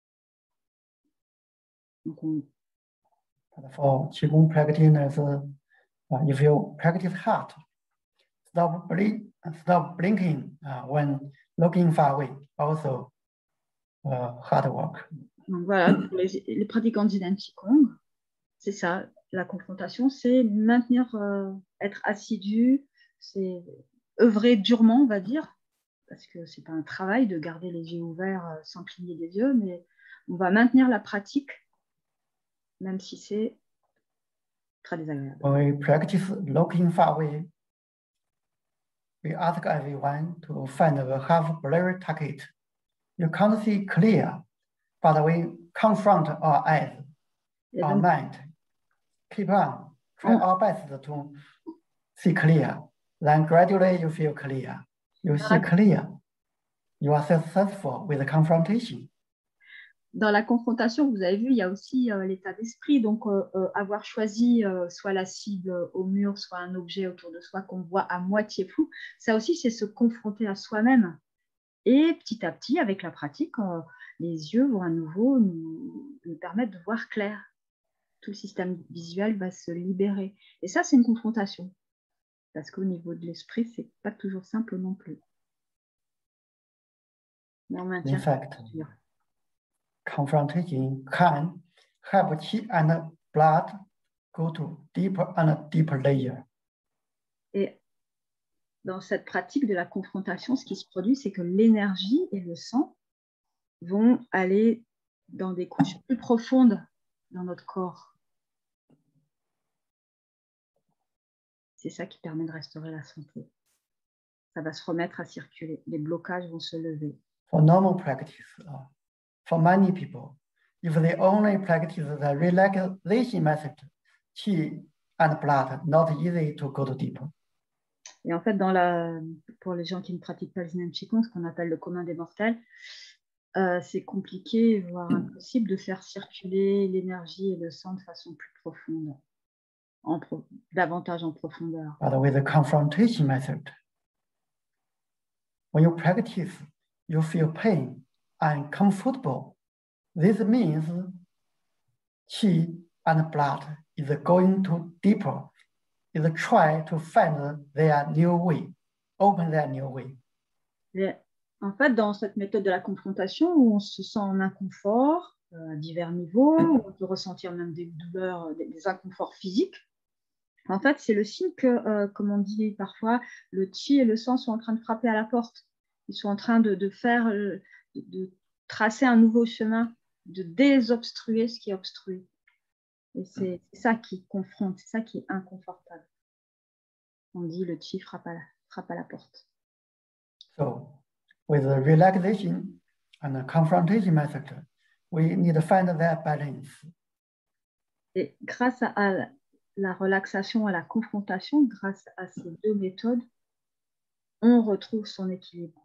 Donc for Qigong practitioners, if you practice hard, stop blinking when looking far away, also hard work. Donc voilà, pour les pratiquants de Yin Qigong, c'est ça, la confrontation, c'est maintenir, être assidu, c'est œuvrer durement, on va dire, parce que c'est pas un travail de garder les yeux ouverts sans cligner des yeux, mais on va maintenir la pratique, même si c'est très désagréable. When we practice looking far away, we ask everyone to find the half-blurred target. You can't see clear, but we confront our eyes, our mind. Keep on, try our best to see clear. Then gradually you feel clear. You see clear. You are successful with the confrontation. Dans la confrontation, vous avez vu, il y a aussi l'état d'esprit. Donc, avoir choisi soit la cible au mur, soit un objet autour de soi qu'on voit à moitié flou, ça aussi, c'est se confronter à soi-même. Et petit à petit, avec la pratique, les yeux vont à nouveau nous permettre de voir clair. Tout le système visuel va se libérer. Et ça, c'est une confrontation. Parce qu'au niveau de l'esprit, ce n'est pas toujours simple non plus. Mais on maintient. In fact, confrontation can help qi and blood go to deeper and deeper layer. Et dans cette pratique de la confrontation, ce qui se produit, c'est que l'énergie et le sang vont aller dans des couches plus profondes dans notre corps. C'est ça qui permet de restaurer la santé. Ça va se remettre à circuler. Les blocages vont se lever. For normal practice, for many people, if they only practice the relaxation method, qi and blood, not easy to go to deeper. Et en fait, pour les gens qui ne pratiquent pas le Yin Qigong, ce qu'on appelle le commun des mortels, c'est compliqué, voire impossible de faire circuler l'énergie et le sang de façon plus profonde. davantage en profondeur. But with the confrontation method, when you practice, you feel pain and uncomfortable. This means qi and blood is going to deeper, is try to find their new way, open their new way. Et en fait, dans cette méthode de la confrontation, où on se sent en inconfort à divers niveaux, où on peut ressentir même des douleurs, des inconforts physiques, en fait, c'est le signe que, comme on dit parfois, le qi et le sang sont en train de frapper à la porte. Ils sont en train de tracer un nouveau chemin, de désobstruer ce qui est obstrué. Et c'est ça qui confronte, c'est ça qui est inconfortable. On dit le qi frappe à la porte. So, with the relaxation and the confrontation method, we need to find that balance. Et grâce à la relaxation et la confrontation, grâce à ces deux méthodes, on retrouve son équilibre.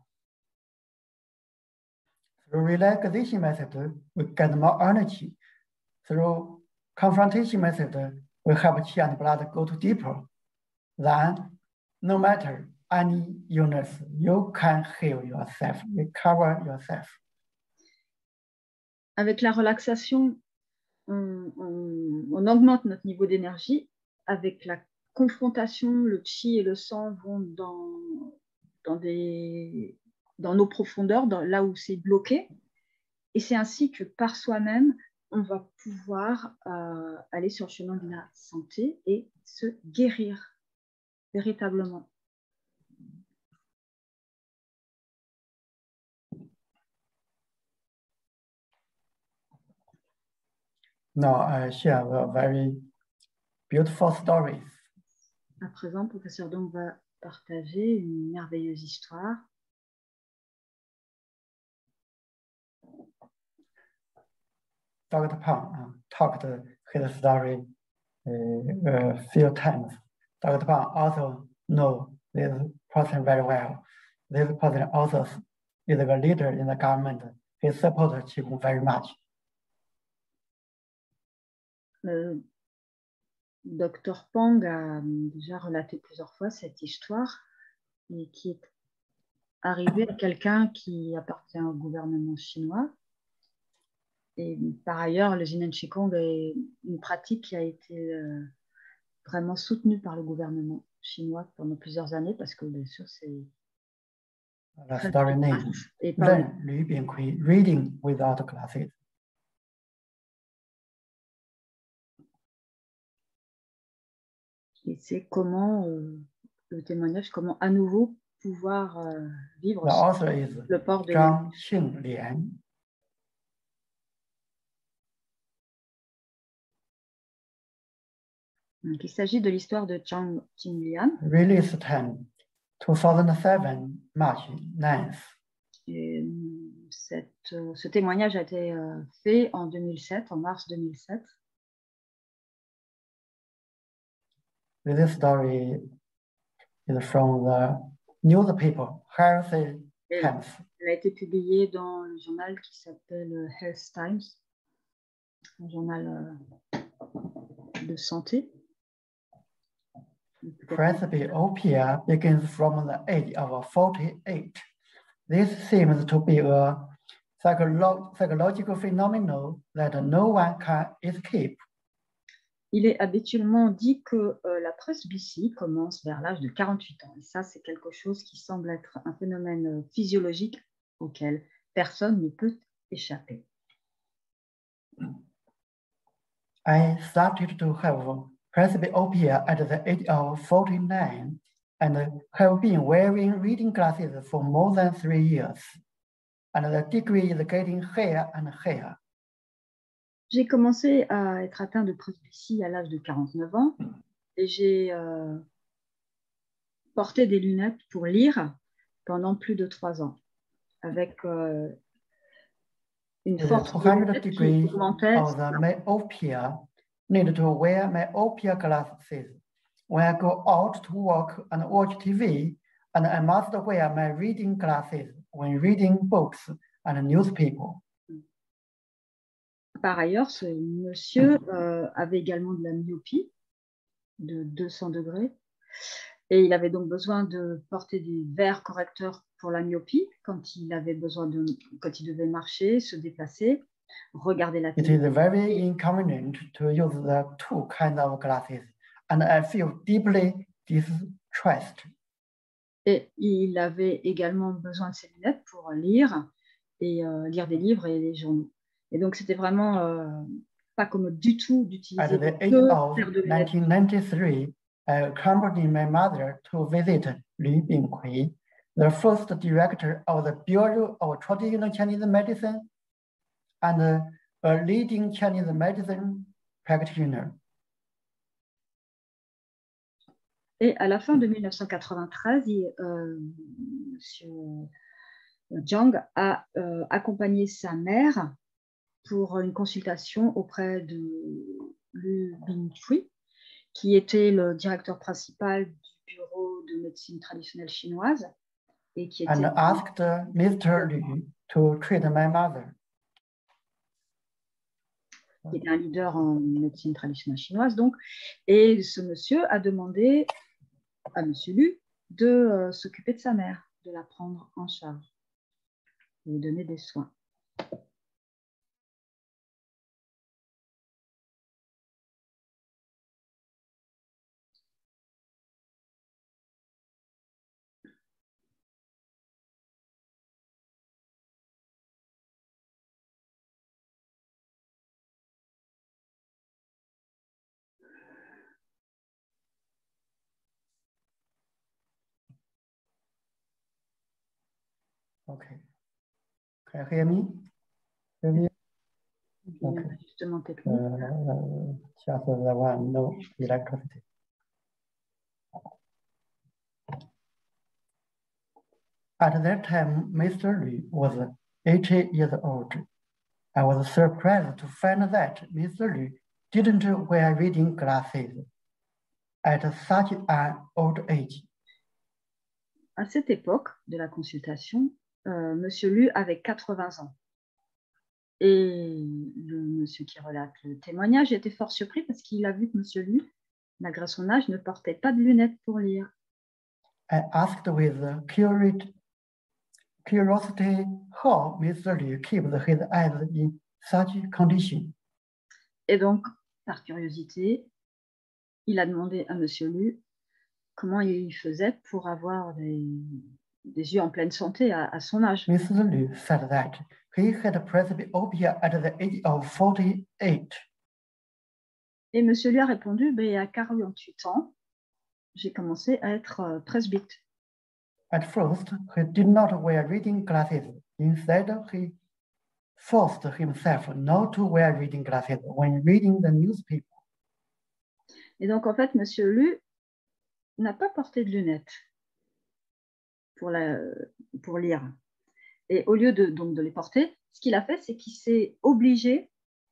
Through relaxation method, we get more energy. Through confrontation method, we have qi and blood go to deeper. Then, no matter any illness, you can heal yourself, recover yourself. Avec la relaxation, on augmente notre niveau d'énergie. Avec la confrontation, le qi et le sang vont dans nos profondeurs, là où c'est bloqué. Et c'est ainsi que par soi-même, on va pouvoir aller sur le chemin de la santé et se guérir véritablement. Now I share a very beautiful story. À présent, professeur Dong va partager une merveilleuse histoire. Dr. Pang talked his story a few times. Dr. Pang also knows this person very well. This person also is a leader in the government. He supports Qigong very much. Dr. Pang a déjà relaté plusieurs fois cette histoire et qui est arrivé à quelqu'un qui appartient au gouvernement chinois. Et par ailleurs, le Jinan Qigong est une pratique qui a été vraiment soutenue par le gouvernement chinois pendant plusieurs années parce que bien sûr c'est... The story name, Learn Lu Biankui, Reading Without Glasses. Et c'est comment, le témoignage, comment à nouveau pouvoir vivre le port de Zhang Xinglian. Donc, il s'agit de l'histoire de Zhang Xinglian. Release time, 2007, March 9th. Et, ce témoignage a été fait en 2007, en mars 2007. This story is from the newspaper Health Times. Elle a été publiée dans le journal qui s'appelle Health Times, un journal de santé. Presbyopia begins from the age of 48. This seems to be a psychological phenomenon that no one can escape. Il est habituellement dit que la presbytie commence vers l'âge de 48 ans. Et ça, c'est quelque chose qui semble être un phénomène physiologique auquel personne ne peut échapper. I started to have presbyopia at the age of 49 and have been wearing reading glasses for more than 3 years. And the degree is getting higher and higher. J'ai commencé à être atteint de presbytie à l'âge de 49 ans et j'ai porté des lunettes pour lire pendant plus de 3 ans avec une force qui augmentait. Myopia, need to wear myopia glasses when I go out to work and watch TV, and I must wear my reading glasses when reading books and newspapers. Par ailleurs, ce monsieur avait également de la myopie de 200 degrés. Et il avait donc besoin de porter des verres correcteurs pour la myopie quand il devait marcher, se déplacer, regarder la It télé. is very inconvenient to use the two kinds of glasses, and I feel deeply distressed. Et il avait également besoin de ses lunettes pour lire et lire des livres et des journaux. Et donc, c'était vraiment pas commode du tout d'utiliser At the age deux of paires de lunettes. 1993, I accompanied my mother to visit Li Binghui, the first director of the Bureau of Traditional Chinese Medicine and a leading Chinese medicine practitioner. Et à la fin de 1993, Monsieur Zhang a accompagné sa mère pour une consultation auprès de Lu Binghui, qui était le directeur principal du bureau de médecine traditionnelle chinoise et qui était, And asked Mr. Lu to treat my mother. qui était un leader en médecine traditionnelle chinoise. Donc, et ce monsieur a demandé à Monsieur Lu de s'occuper de sa mère, de la prendre en charge, de lui donner des soins. Okay. Can you hear me? Hear me? Il y a un ajustement technique. Just the one, no electricity. At that time, Mr. Lu was 80 years old. I was surprised to find that Mr. Lu didn't wear reading glasses at such an old age. À cette époque de la consultation, Monsieur Lu avait 80 ans. Et le monsieur qui relate le témoignage était fort surpris parce qu'il a vu que Monsieur Lu, malgré son âge, ne portait pas de lunettes pour lire. I asked with curiosity how Mr. Lu keeps his eyes in such condition. Et donc, par curiosité, il a demandé à Monsieur Lu comment il faisait pour avoir des yeux en pleine santé à son âge. Mr. Lu said that he had presbyopia at the age of 48. Et Monsieur Lu a répondu, à 48 ans, j'ai commencé à être presbyte. At first, he did not wear reading glasses. Instead, he forced himself not to wear reading glasses when reading the newspaper. Et donc, en fait, Monsieur Lu n'a pas porté de lunettes pour lire. Et au lieu de les porter, ce qu'il a fait, c'est qu'il s'est obligé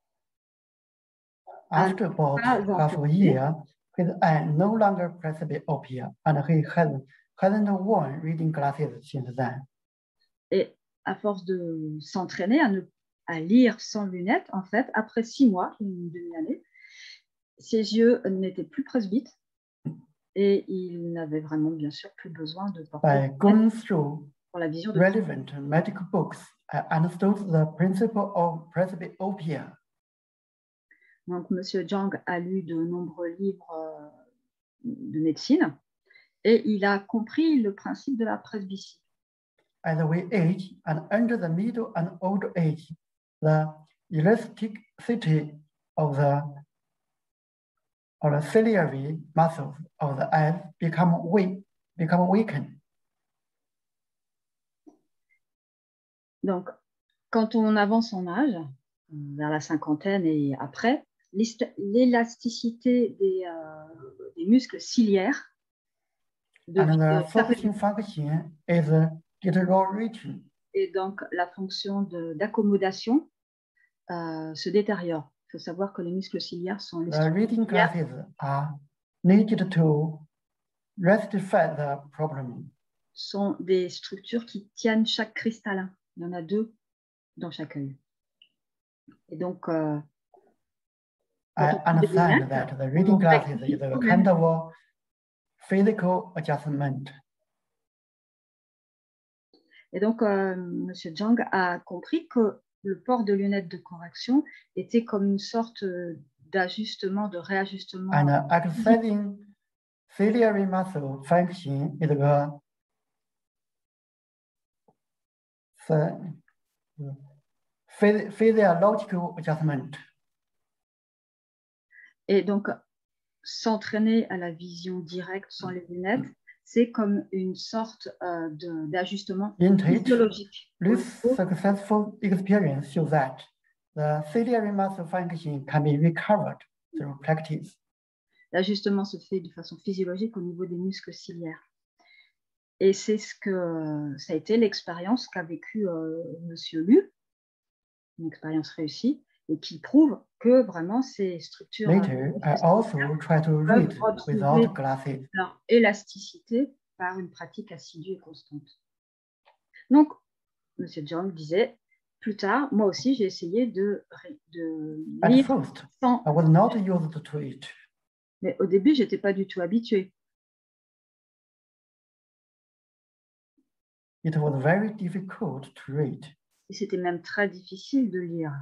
After about half a year, his eye no longer presbyopia, and he hasn't worn reading glasses since then. Et à force de s'entraîner à lire sans lunettes, en fait, après 6 mois, une demi-année, ses yeux n'étaient plus presbytes et il n'avait vraiment, bien sûr, plus besoin de porter By going through pour la vision de relevant medical books, I understood the principle of presbyopia. Donc, Monsieur Zhang a lu de nombreux livres de médecine et il a compris le principe de la presbytie. As we age and under the middle and old age, the elasticity of the ciliary muscles of the eyes become weakened. Donc, quand on avance en âge, vers la cinquantaine et après, l'élasticité des muscles ciliaires And the focusing function is deteriorating. Et donc, la fonction d'accommodation se détériore. Il faut savoir que les muscles ciliaires sont les The reading glasses are needed to rectify the problem. Sont des structures qui tiennent chaque cristallin. Il y en a 2 dans chaque œil. Et donc, I understand that the reading glasses is a kind of a physical adjustment. Et donc, Monsieur Zhang a compris que le port de lunettes de correction était comme une sorte d'ajustement, de réajustement. And exercising ciliary muscle function is a physiological adjustment. Et donc, s'entraîner à la vision directe sans les lunettes, c'est comme une sorte d'ajustement physiologique. This successful experience shows that the ciliary muscle function can be recovered through practice. L'ajustement se fait de façon physiologique au niveau des muscles ciliaires. Et c'est ça a été l'expérience qu'a vécue Monsieur Lu, une expérience réussie, et qui prouve que vraiment ces structures Later, I also try to read without glasses. Leur élasticité par une pratique assidue et constante. Donc, Monsieur Zhang disait, plus tard, moi aussi, j'ai essayé de lire first, sans... I was not used to it. Mais au début, je n'étais pas du tout habituée. It was very difficult to read. Et c'était même très difficile de lire.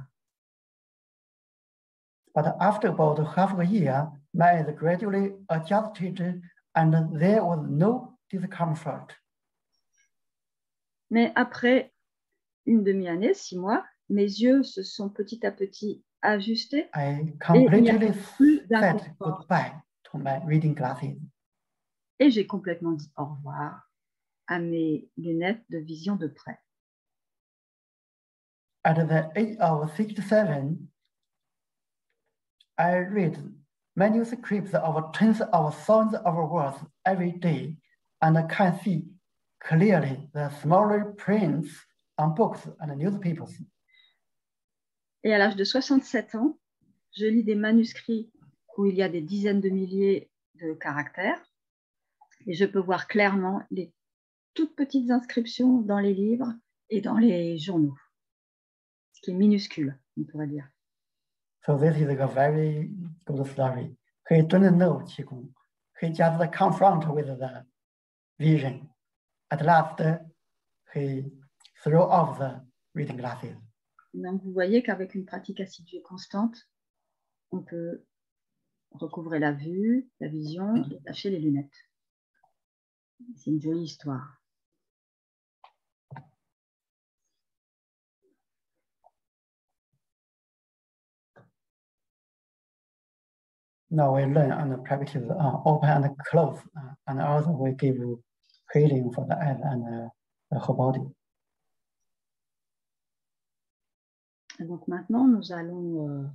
But after about half a year, my eyes gradually adjusted and there was no discomfort. Mais après une demi-année, 6 mois, mes yeux se sont petit à petit ajustés. I completely said goodbye to my reading glasses. Et j'ai complètement dit au revoir à mes lunettes de vision de près. At the age of 67, I read manuscripts of tens of thousands of words every day and can see clearly the smaller prints on books and newspapers. Et à l'âge de 67 ans, je lis des manuscrits où il y a des dizaines de milliers de caractères et je peux voir clairement les toutes petites inscriptions dans les livres et dans les journaux, ce qui est minuscule, on pourrait dire. So this is a very good story. 可以蹲着 know 气功，可以 just confront with the vision. At last, 可以 throw off the reading glasses. Donc vous voyez qu'avec une pratique assidue et constante, on peut recouvrer la vue, la vision et lâcher les lunettes. C'est une jolie histoire. Now we learn and practice open and close, and also we give healing for the eyes and the whole body. Et donc maintenant, nous allons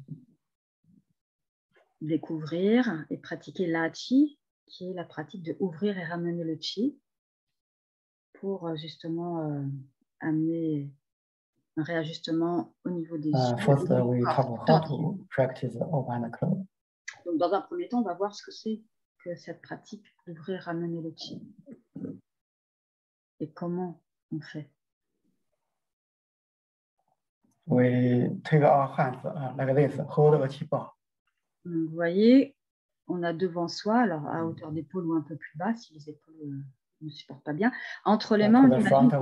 découvrir et pratiquer l'A-Chi, qui est la pratique de ouvrir et ramener le Chi pour justement amener un réajustement au niveau des yeux. First, we talk how to practice open and close. Donc, dans un premier temps, on va voir ce que c'est que cette pratique d'ouvrir et ramener le Chi. Et comment on fait. We take our hands like this, hold the Qi Bao. Vous voyez, on a devant soi, alors à hauteur d'épaule ou un peu plus bas, si les épaules ne supportent pas bien, entre les mains,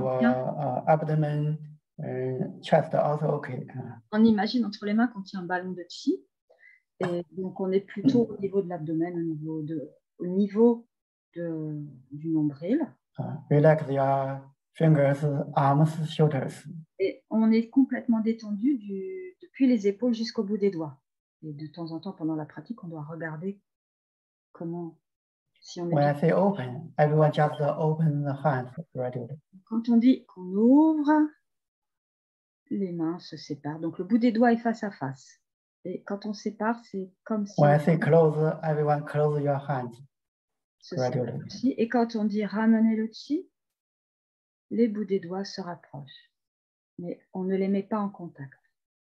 on imagine entre les mains qu'on tient un ballon de Qi. Et donc, on est plutôt au niveau de l'abdomen, au niveau du nombril. Relax your fingers, arms, shoulders. Et on est complètement détendu depuis les épaules jusqu'au bout des doigts. Et de temps en temps, pendant la pratique, on doit regarder comment, si on est... When I say open, everyone just open the hands gradually. Quand on dit qu'on ouvre, les mains se séparent. Donc, le bout des doigts est face à face. Et quand on sépare, c'est comme si... When I say close, everyone close your hands gradually. Et quand on dit ramener le Qi, les bouts des doigts se rapprochent. Mais on ne les met pas en contact.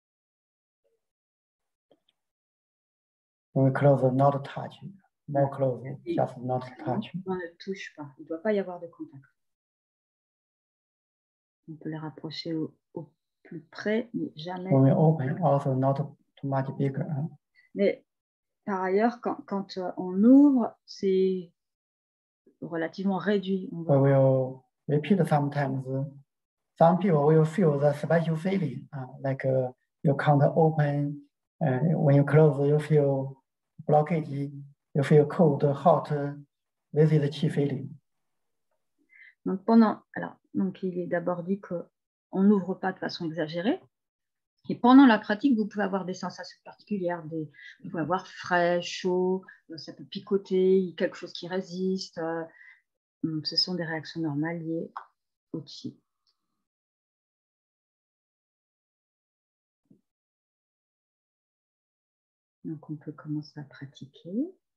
We close, not touch. More close, just not touch. On ne touche pas. Il ne doit pas y avoir de contact. On peut les rapprocher au plus près, mais jamais... When we open, also not too much bigger. Mais Par ailleurs, quand on ouvre, c'est relativement réduit. On We va will repeat sometimes. Some people will feel the special feeling, like you can't open. When you close, you feel blockage. You feel cold, hot. This is the chi feeling. Donc, donc il est d'abord dit qu'on n'ouvre pas de façon exagérée. Et pendant la pratique, vous pouvez avoir des sensations particulières. Vous pouvez avoir frais, chaud, ça peut picoter, quelque chose qui résiste. Ce sont des réactions normales liées au chi. Donc, on peut commencer à pratiquer.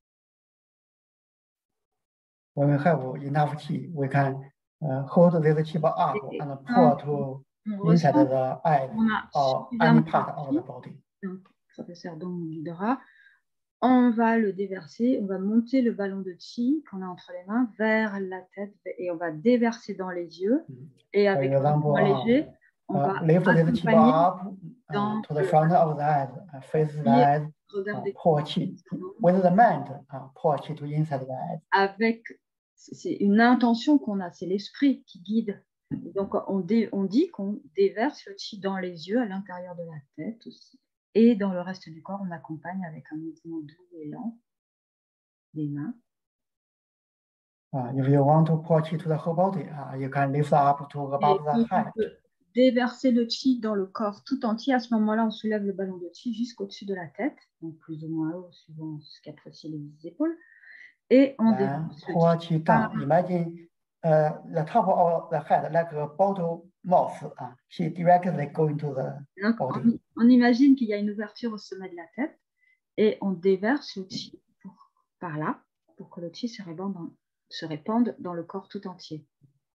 When we have enough chi, we can hold this chi ball up and pour to inside the eyes or any part of the body. Donc, le professeur Dong nous guidera. On va le déverser, on va monter le ballon de chi qu'on a entre les mains vers la tête et on va déverser dans les yeux. Et avec un mouvement léger, on va lift this chi ball up to the front of the eyes, face the eyes, pour chi. With the mind, pour chi to inside the eyes. C'est une intention qu'on a, c'est l'esprit qui guide. Donc, on dit qu'on déverse le chi dans les yeux, à l'intérieur de la tête aussi. Et dans le reste du corps, on accompagne avec un mouvement doux et lent des mains. If you want to pour chi to the whole body, you can lift up to above the head. On peut déverser le chi dans le corps tout entier. À ce moment-là, on soulève le ballon de chi jusqu'au-dessus de la tête, donc plus ou moins haut, suivant ce qu'apprécient les épaules. Et on déverse pour chi down. Imagine the top of the head like a bottle mouth. She directly go into the body. On imagine qu'il y a une ouverture au sommet de la tête et on déverse le chi par là pour que le chi se répande dans le corps tout entier.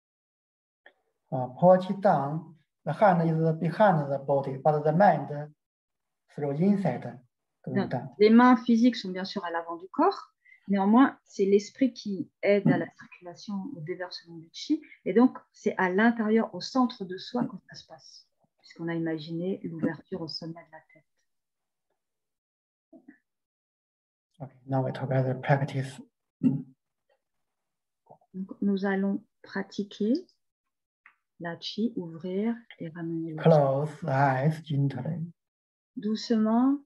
Pour chi down, the hand is behind the body, but the mind through inside. Les mains physiques sont bien sûr à l'avant du corps. Néanmoins, c'est l'esprit qui aide à la circulation, au déversement du chi. Et donc, c'est à l'intérieur, au centre de soi que ça se passe, puisqu'on a imaginé l'ouverture au sommet de la tête. Okay, now we together practice. Donc, nous allons pratiquer la chi, ouvrir et ramener le chi. Close the eyes gently. Doucement,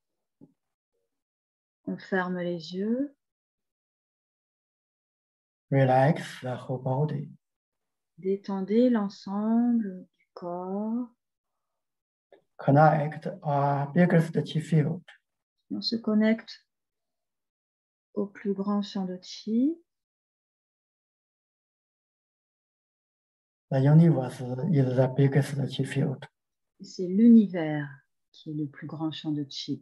on ferme les yeux. Relax the whole body. Détendez l'ensemble du corps. Connect our biggest chi field. On se connecte au plus grand champ de chi. The universe is the biggest chi field. C'est l'univers qui est le plus grand champ de chi.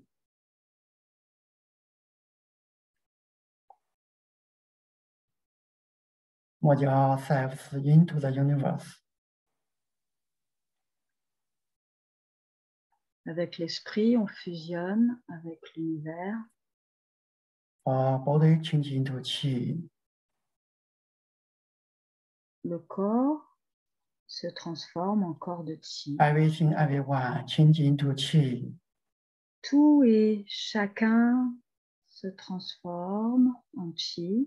Merge ourselves into the universe. Avec l'esprit, on fusionne avec l'univers. Our body change into chi. Le corps se transforme en corps de chi. Everything, everyone change into chi. Tout et chacun se transforme en chi.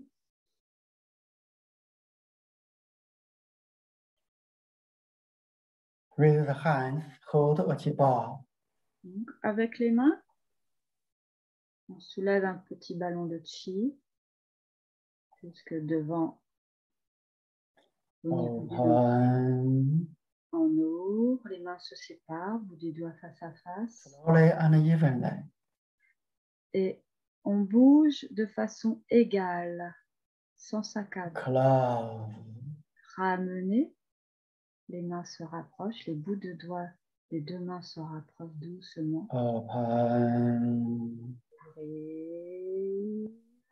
With the hands, hold a chi ball. Donc, avec les mains, on soulève un petit ballon de chi jusque devant. Open. On ouvre, les mains se séparent, bout des doigts face à face. Slowly and evenly. Et on bouge de façon égale, sans saccade. Close. Ramener, les mains se rapprochent, les bouts de doigts des deux mains se rapprochent doucement. Open. Ouvrez.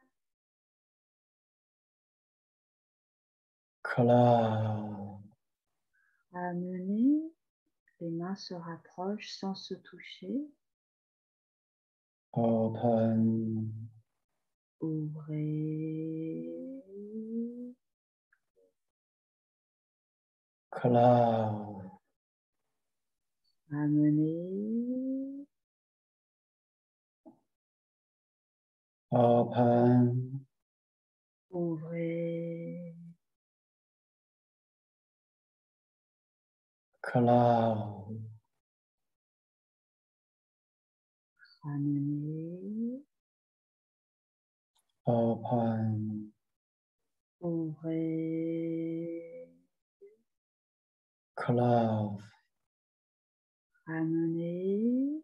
Close. Ramener, les mains se rapprochent sans se toucher. Open. Ouvrez. Close. Ramener. Open. Ouvrez. Close. Ramenez. Open. Ouvrez. Close. Ramenez.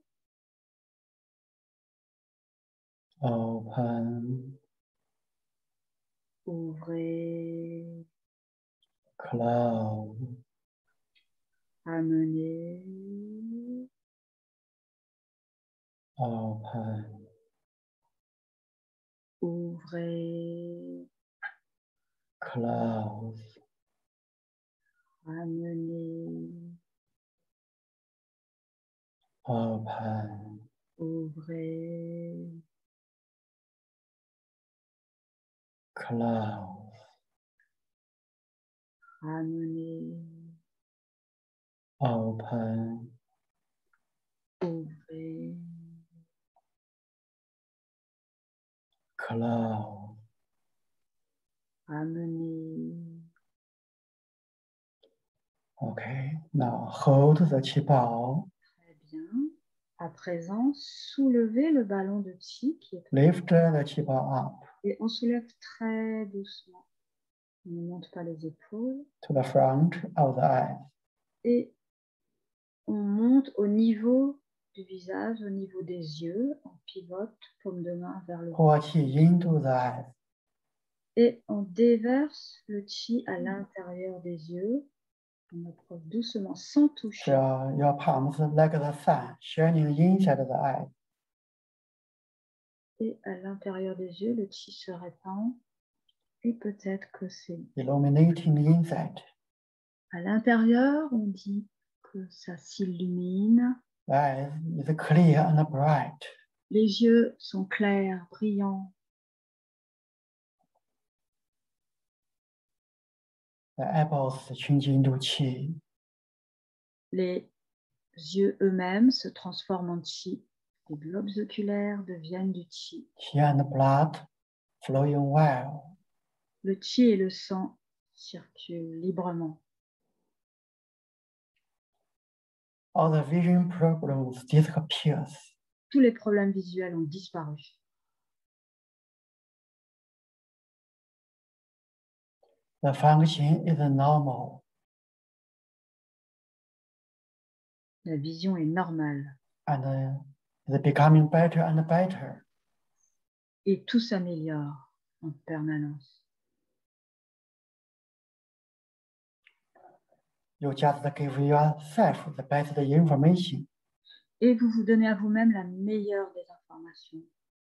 Open. Ouvrez. Close. Ramenez. Open. Ouvrez. Close. Ramenez. Open. Ouvrez. Close. Ramenez. Open. Ouvrez. Close. Ramenez. Okay. Now hold the chi bao. Très bien. À présent, soulevez le ballon de chi qui est Lift the chi bao up et on soulève très doucement. On ne monte pas les épaules to the front of the eyes. et on monte au niveau du visage, au niveau des yeux. On pivote, paume de main vers le haut. Pour chi into the eyes. Et on déverse le chi à l'intérieur des yeux. On approche doucement sans toucher. Feel your palms like the sun shining inside the eye. Et à l'intérieur des yeux, le chi se répand. Et peut-être que c'est Illuminating the inside. à l'intérieur, on dit que ça s'illumine. The eyes is clear and bright. Les yeux sont clairs, brillants. The eyeballs change into chi. Les yeux eux-mêmes se transforment en chi. Les globes oculaires deviennent du chi. Chi and blood flowing well. Le chi et le sang circulent librement. All the vision problems disappears. Tous les problèmes visuels ont disparu. The function is normal. La vision est normale And is becoming better and better. et tout s'améliore en permanence. You just give yourself the best information. Et vous vous donnez à vous-même la meilleure des informations.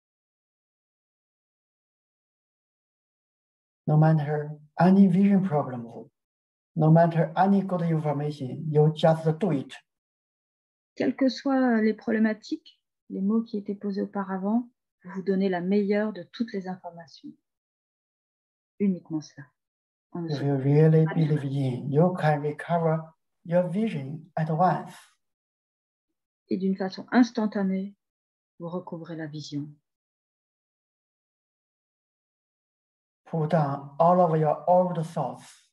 No matter any vision problems, no matter any good information, you just do it. Quelles que soient les problématiques, les mots qui étaient posés auparavant, vous vous donnez la meilleure de toutes les informations. Uniquement cela. En If dessous. you really believe in, you can recover your vision at once. Et d'une façon instantanée, vous recouvrez la vision. Put down all of your old thoughts.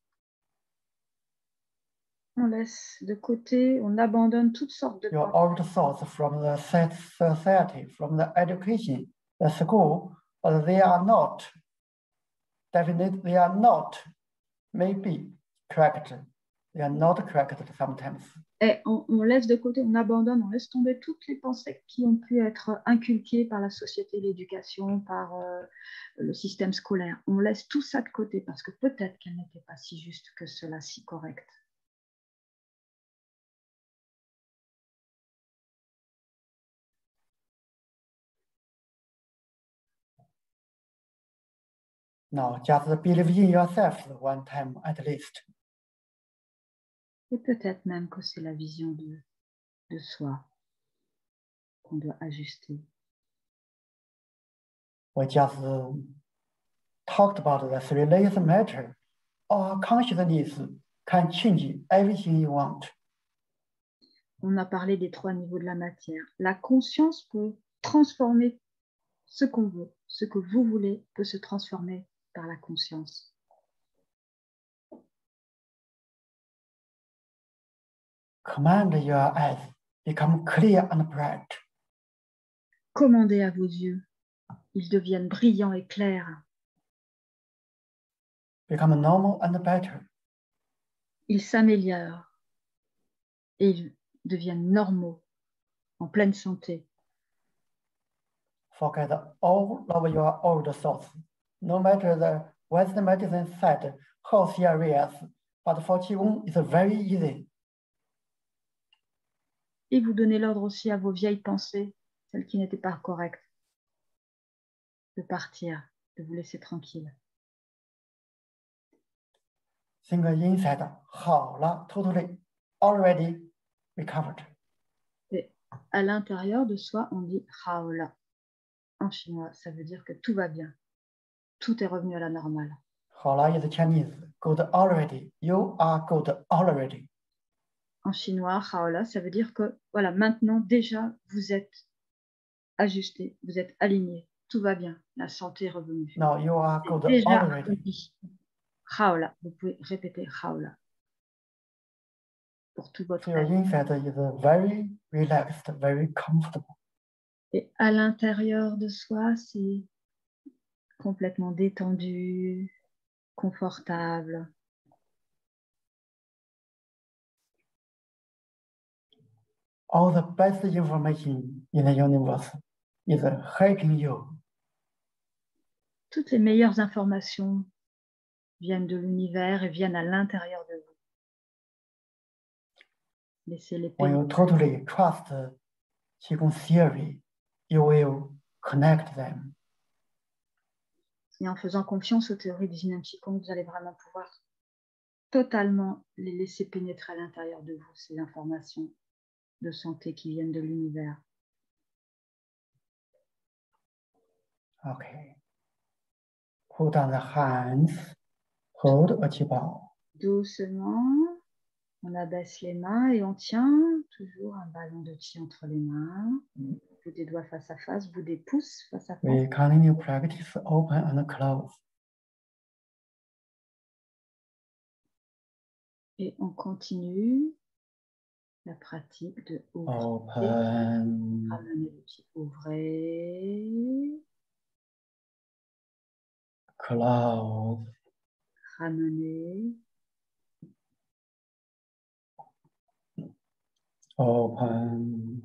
On laisse de côté, on abandonne toutes sortes de Your pensées. old thoughts from the society, from the education, the school, but they are not, definitely, they are not, maybe correct. They are not correct sometimes. Et on laisse de côté, on abandonne, on laisse tomber toutes les pensées qui ont pu être inculquées par la société, l'éducation, par le système scolaire. On laisse tout ça de côté parce que peut-être qu'elles n'étaient pas si justes que cela, si correctes. No, just believe in yourself one time at least. Et peut-être même que c'est la vision de soi qu'on doit ajuster. We just talked about the three layers of matter. Our consciousness can change everything you want. On a parlé des 3 niveaux de la matière. La conscience peut transformer ce qu'on veut, ce que vous voulez peut se transformer par la conscience. Command your eyes become clear and bright. Commandez à vos yeux, ils deviennent brillants et clairs. Become normal and better. Ils s'améliorent et ils deviennent normaux, en pleine santé. Forget all of your old thoughts, no matter the Western medicine said how serious, but for Qigong it's very easy. Et vous donnez l'ordre aussi à vos vieilles pensées, celles qui n'étaient pas correctes, de partir, de vous laisser tranquille. Think inside, 好了, totally, already recovered. Et à l'intérieur de soi, on dit Haola. En chinois, ça veut dire que tout va bien. Tout est revenu à la normale. 好了 is Chinese, good already. You are good already. En chinois, Haola, ça veut dire que, voilà, maintenant, déjà, vous êtes ajusté, vous êtes aligné. Tout va bien. La santé est revenue. Now you are good Déjà already. dit. Haola. Vous pouvez répéter Haola. Pour tout votre So your être. inside is very relaxed, very comfortable. Et à l'intérieur de soi, c'est complètement détendu, confortable. All the best information in the universe is helping you. Toutes les meilleures informations viennent de l'univers et viennent à l'intérieur de vous. Laissez-les When you totally trust Qigong theory, you will connect them. Et en faisant confiance aux théories du Jinan Qigong, vous allez vraiment pouvoir totalement les laisser pénétrer à l'intérieur de vous, ces informations de santé qui viennent de l'univers. Okay. Put down the hands, hold a qibao. Doucement, on abaisse les mains et on tient toujours un ballon de qi entre les mains. Bout des doigts face à face, bout des pouces face à face. We continue practice open and close. Et on continue la pratique de ouvrir. Open, Ramenez le pied, ouvrez, close, ramenez, open,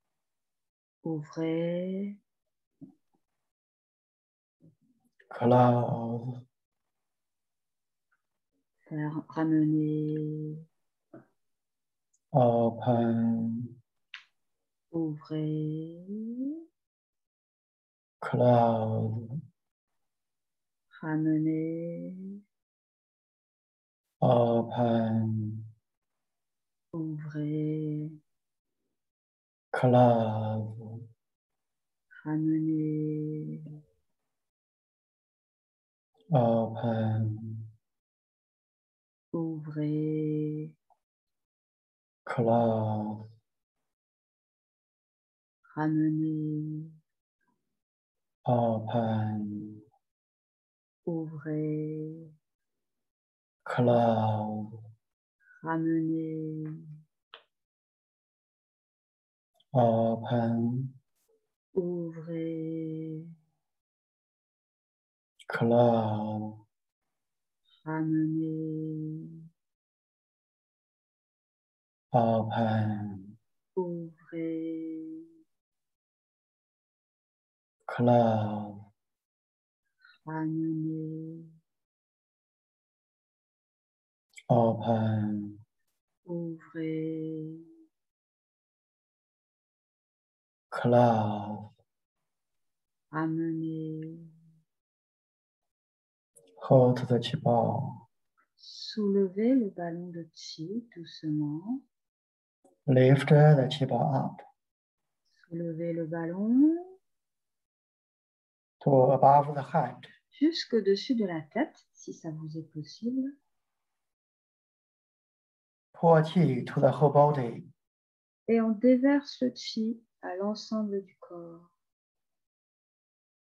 ouvrez, close, ramenez, open, ouvrez, close, ramenez, open, ouvrez, close, ramenez, open, ouvrez, close, ramenez, open, ouvrez, close, ramenez, open, ouvrez, close, ramenez, open, ouvrez, close, ramenez, open, ouvrez, close, ramenez, hold the qibao, soulevez le ballon de qi doucement, lift the qibao up soulevez le ballon to above the head. jusqu'au-dessus de la tête, si ça vous est possible, Pour qi to the whole body. et on déverse le qi à l'ensemble du corps.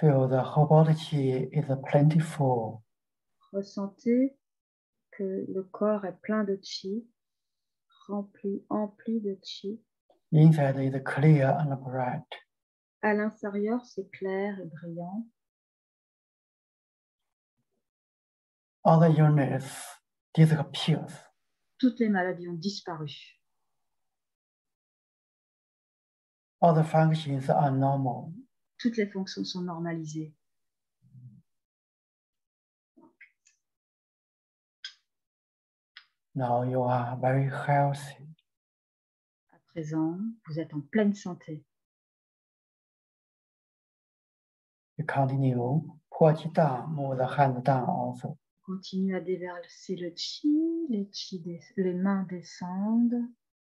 Feel the whole body qi is plentiful. Ressentez que le corps est plein de qi, empli de qi. Inside is clear and bright. À l'intérieur, c'est clair et brillant. All the illness disappears. Toutes les maladies ont disparu. All the functions are normal. Toutes les fonctions sont normalisées. Now you are very healthy. À présent, vous êtes en pleine santé. You continue, pour qi down, move the hands down also. Continuez à déverser le qi, les mains descendent.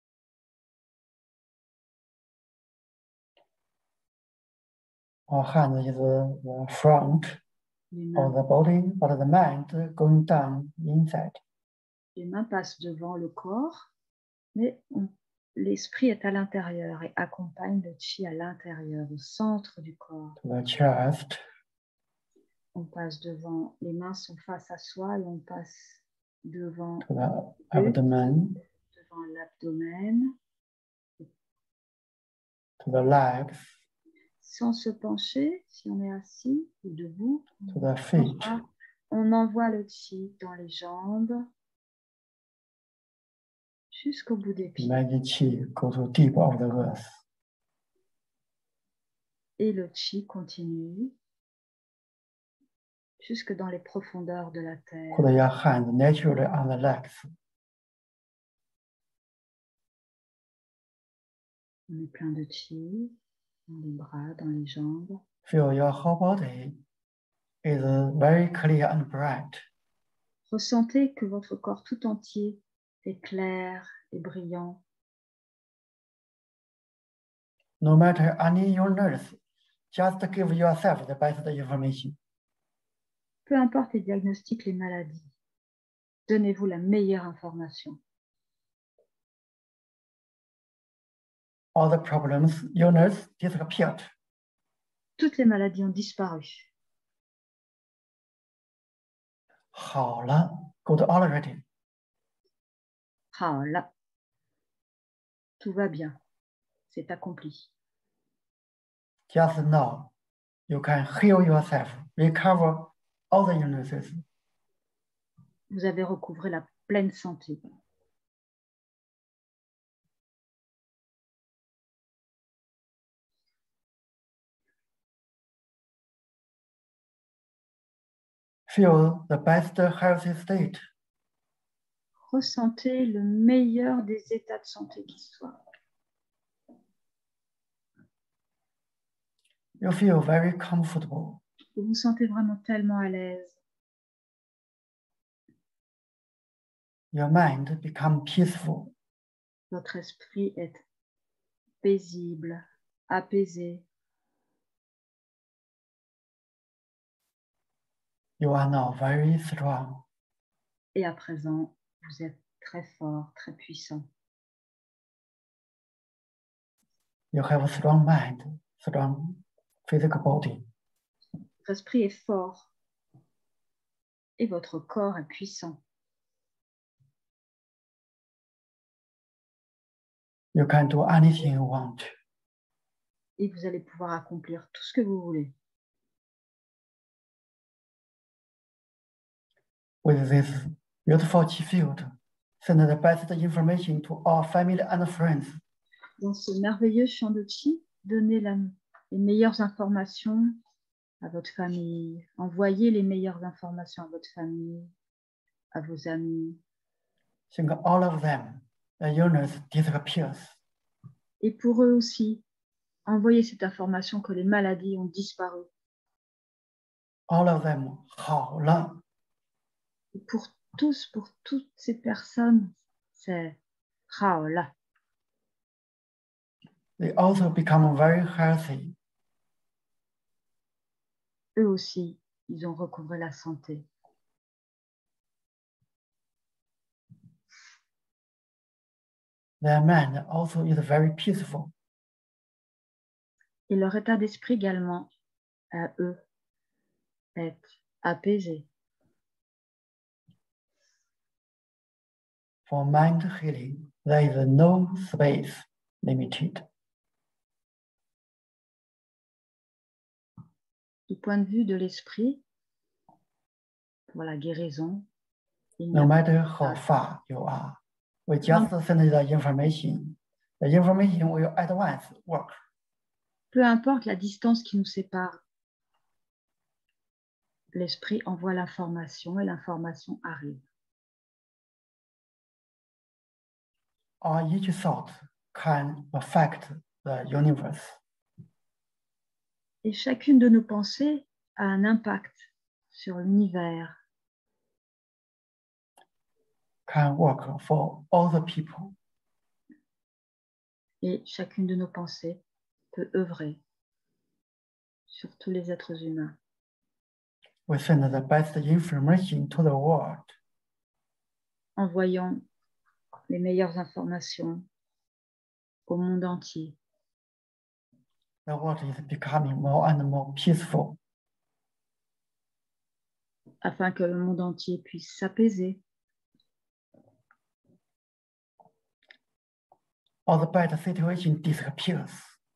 Our hand is the front Les of mains, the body, but the mind going down inside. les mains passent devant le corps, mais l'esprit est à l'intérieur et accompagne le qi à l'intérieur, au centre du corps. To the chest, On passe devant, les mains sont face à soi et on passe devant, to the abdomen, devant l'abdomen, to the legs, sans se pencher, si on est assis ou debout. to the feet, On envoie le qi dans les jambes jusqu'au bout des pieds. magic qi go to deep of the earth. Et le qi continue jusque dans les profondeurs de la terre. Put your hand naturally on the legs. On est plein de qi dans les bras, dans les jambes. Feel your whole body is very clear and bright. Ressentez que votre corps tout entier est clair et brillant. No matter any illness, just give yourself the best information. Peu importe les diagnostics, les maladies, donnez-vous la meilleure information. All the problems, illness disappeared. Toutes les maladies ont disparu. 好了 good already. 好了，tout va bien, c'est accompli. Just now, you can heal yourself, recover all the illnesses. Vous avez recouvré la pleine santé. Feel the best healthy state. Ressentez le meilleur des états de santé qui soient. You feel very comfortable. Vous vous sentez vraiment tellement à l'aise. Your mind becomes peaceful. Votre esprit est paisible, apaisé. You are now very strong. Et à présent, vous êtes très fort, très puissant. You have a strong mind, strong physical body. Votre esprit est fort et votre corps est puissant. You can do anything you want. Et vous allez pouvoir accomplir tout ce que vous voulez. With this beautiful qi field, send the best information to all family and friends. Dans ce merveilleux champ de qi, donnez les meilleures informations à votre famille. Envoyez les meilleures informations à votre famille, à vos amis. Think all of them, the illness disappears. Et pour eux aussi, envoyez cette information que les maladies ont disparu. All of them, 好了. Et pour tous, pour toutes ces personnes, c'est Raola. They also become very healthy. Eux aussi, ils ont recouvré la santé. Their mind also is very peaceful. Et leur état d'esprit également à eux être apaisés. For mind healing, there is no space limited. Du point de vue de l'esprit, pour la guérison, il n'y No a matter pas how de far you are, we just send the information. The information will at once work. Peu importe la distance qui nous sépare, l'esprit envoie l'information et l'information arrive. Or each thought can affect the universe. Et chacune de nos pensées a un impact sur l'univers, Can work for all the people. et chacune de nos pensées peut œuvrer sur tous les êtres humains. We send the best information to the world. Envoyons les meilleures informations au monde entier. The world is becoming more and more peaceful. Afin que le monde entier puisse s'apaiser. All the bad situation disappears.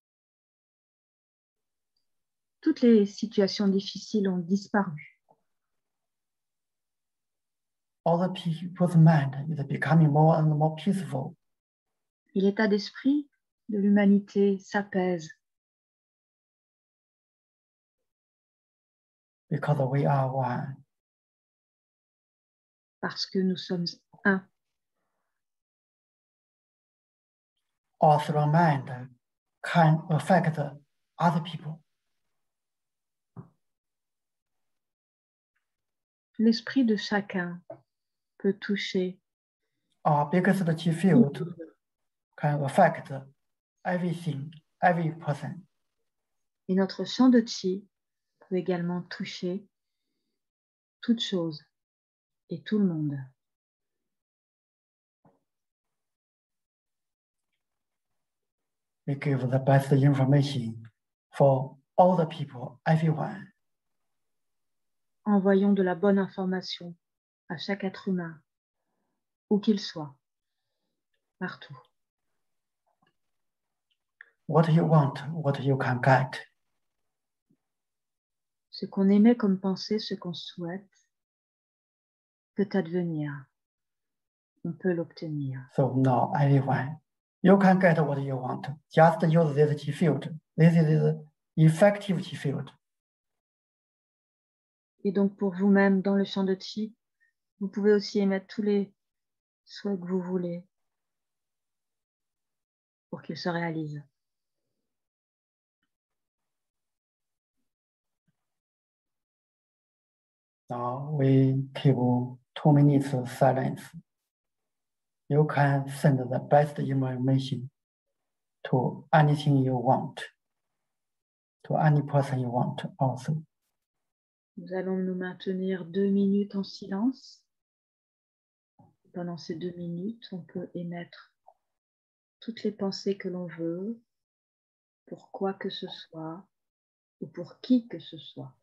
Toutes les situations difficiles ont disparu. All the people's mind is becoming more and more peaceful. Et l'état d'esprit de l'humanité s'apaise Because we are one. parce que nous sommes un. Our mind can affect other people. L'esprit de chacun peut toucher. Our biggest chi field can affect everything, every person. Et notre champ de chi peut également toucher toute chose et tout le monde. We give the best information for all the people, everyone. Envoyons de la bonne information à chaque être humain, où qu'il soit, partout. What you want, what you can get. Ce qu'on émet comme pensée, ce qu'on souhaite, peut advenir. On peut l'obtenir. So now, everyone, you can get what you want. Just use this chi field. This is the effective chi field. Et donc pour vous-même, dans le champ de chi, vous pouvez aussi émettre tous les souhaits que vous voulez pour qu'ils se réalisent. Now we keep 2 minutes of silence. You can send the best information to anything you want, to any person you want also. Nous allons nous maintenir 2 minutes en silence. Pendant ces 2 minutes, on peut émettre toutes les pensées que l'on veut, pour quoi que ce soit, ou pour qui que ce soit.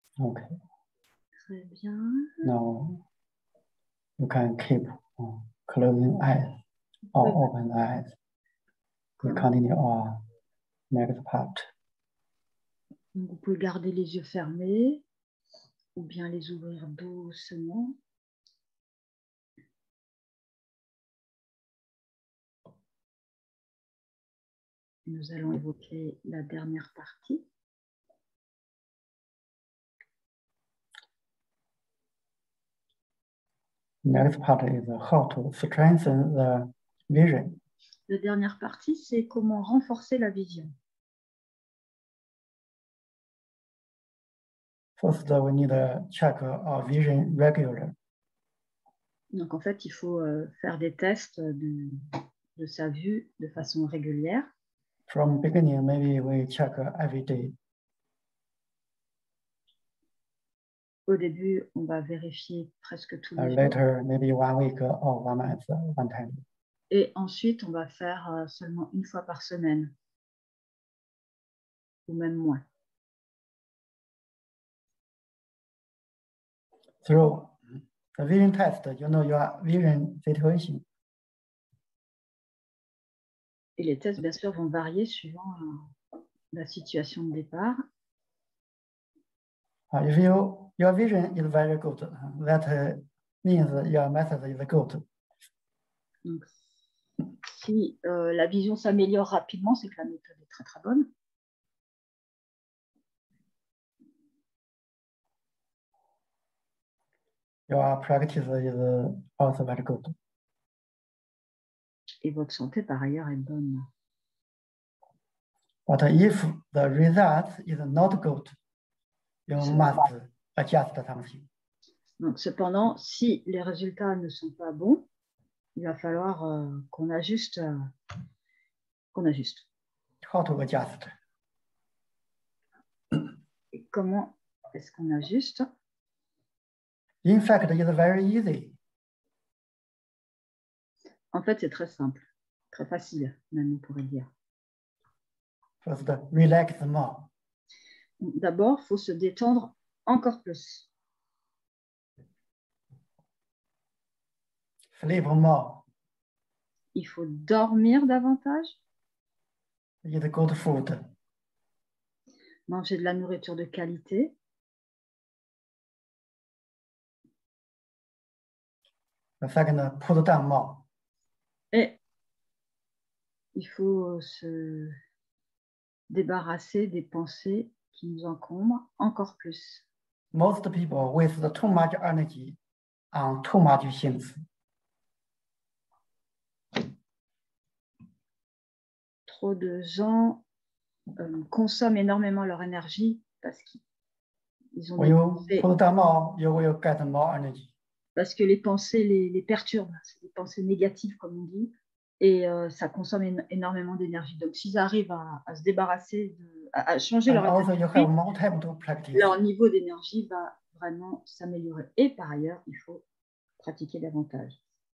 Okay. Très bien. Now you can keep closing eyes or open eyes. We continue our next part. Donc, vous pouvez garder les yeux fermés ou bien les ouvrir doucement. Nous allons évoquer la dernière partie. Next part is how to strengthen the vision. La dernière partie, c'est comment renforcer la vision. First, we need to check our vision regularly. Donc, en fait, il faut faire des tests de sa vue de façon régulière. From beginning, maybe we check every day. Au début, on va vérifier presque tous les jours. Later, maybe 1 week or 1 month, one time. Et ensuite, on va faire seulement une fois par semaine. Ou même moins. Through the vision test, you know your vision situation. Et les tests, bien sûr, vont varier suivant la situation de départ. If your vision is very good, that means your method is good. Donc, si la vision s'améliore rapidement, c'est que la méthode est très très bonne. Your practice is also very good. Et votre santé, par ailleurs, est bonne. But if the result is not good, you must adjust something. Donc, cependant, si les résultats ne sont pas bons, il va falloir qu'on ajuste. How to adjust? Et comment est-ce qu'on ajuste? In fact, it's very easy. En fait, c'est très simple, très facile, même on pourrait dire. First, relax more. D'abord, il faut se détendre encore plus. Sleep more. Il faut dormir davantage. Eat good food. Manger de la nourriture de qualité. The second, put down more. Et il faut se débarrasser des pensées qui nous encombrent encore plus. Most people waste too much energy on too much things. Trop de gens consomment énormément leur énergie parce qu'ils ont When des you pensées, put down more, you will get more energy. parce que les pensées les perturbent. C'est des pensées négatives, comme on dit, et ça consomme énormément d'énergie. Donc, s'ils arrivent à se débarrasser, à changer leur Also, you énergie, have more time to practice. leur niveau d'énergie va vraiment s'améliorer. Et par ailleurs, il faut pratiquer davantage.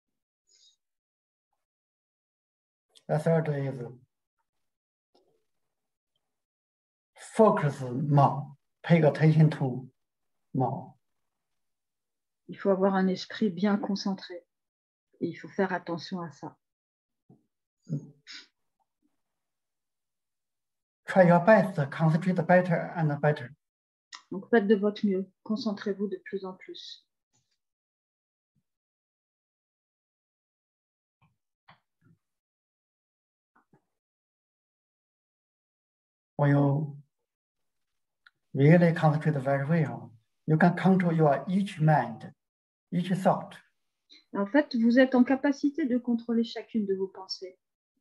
The third is focus more, pay attention to more. Il faut avoir un esprit bien concentré. Et il faut faire attention à ça. Try your best, concentrate better and better. Donc, faites de votre mieux. Concentrez-vous de plus en plus. When you really concentrate very well, you can control your each mind, each thought. En fait, vous êtes en capacité de contrôler chacune de vos pensées.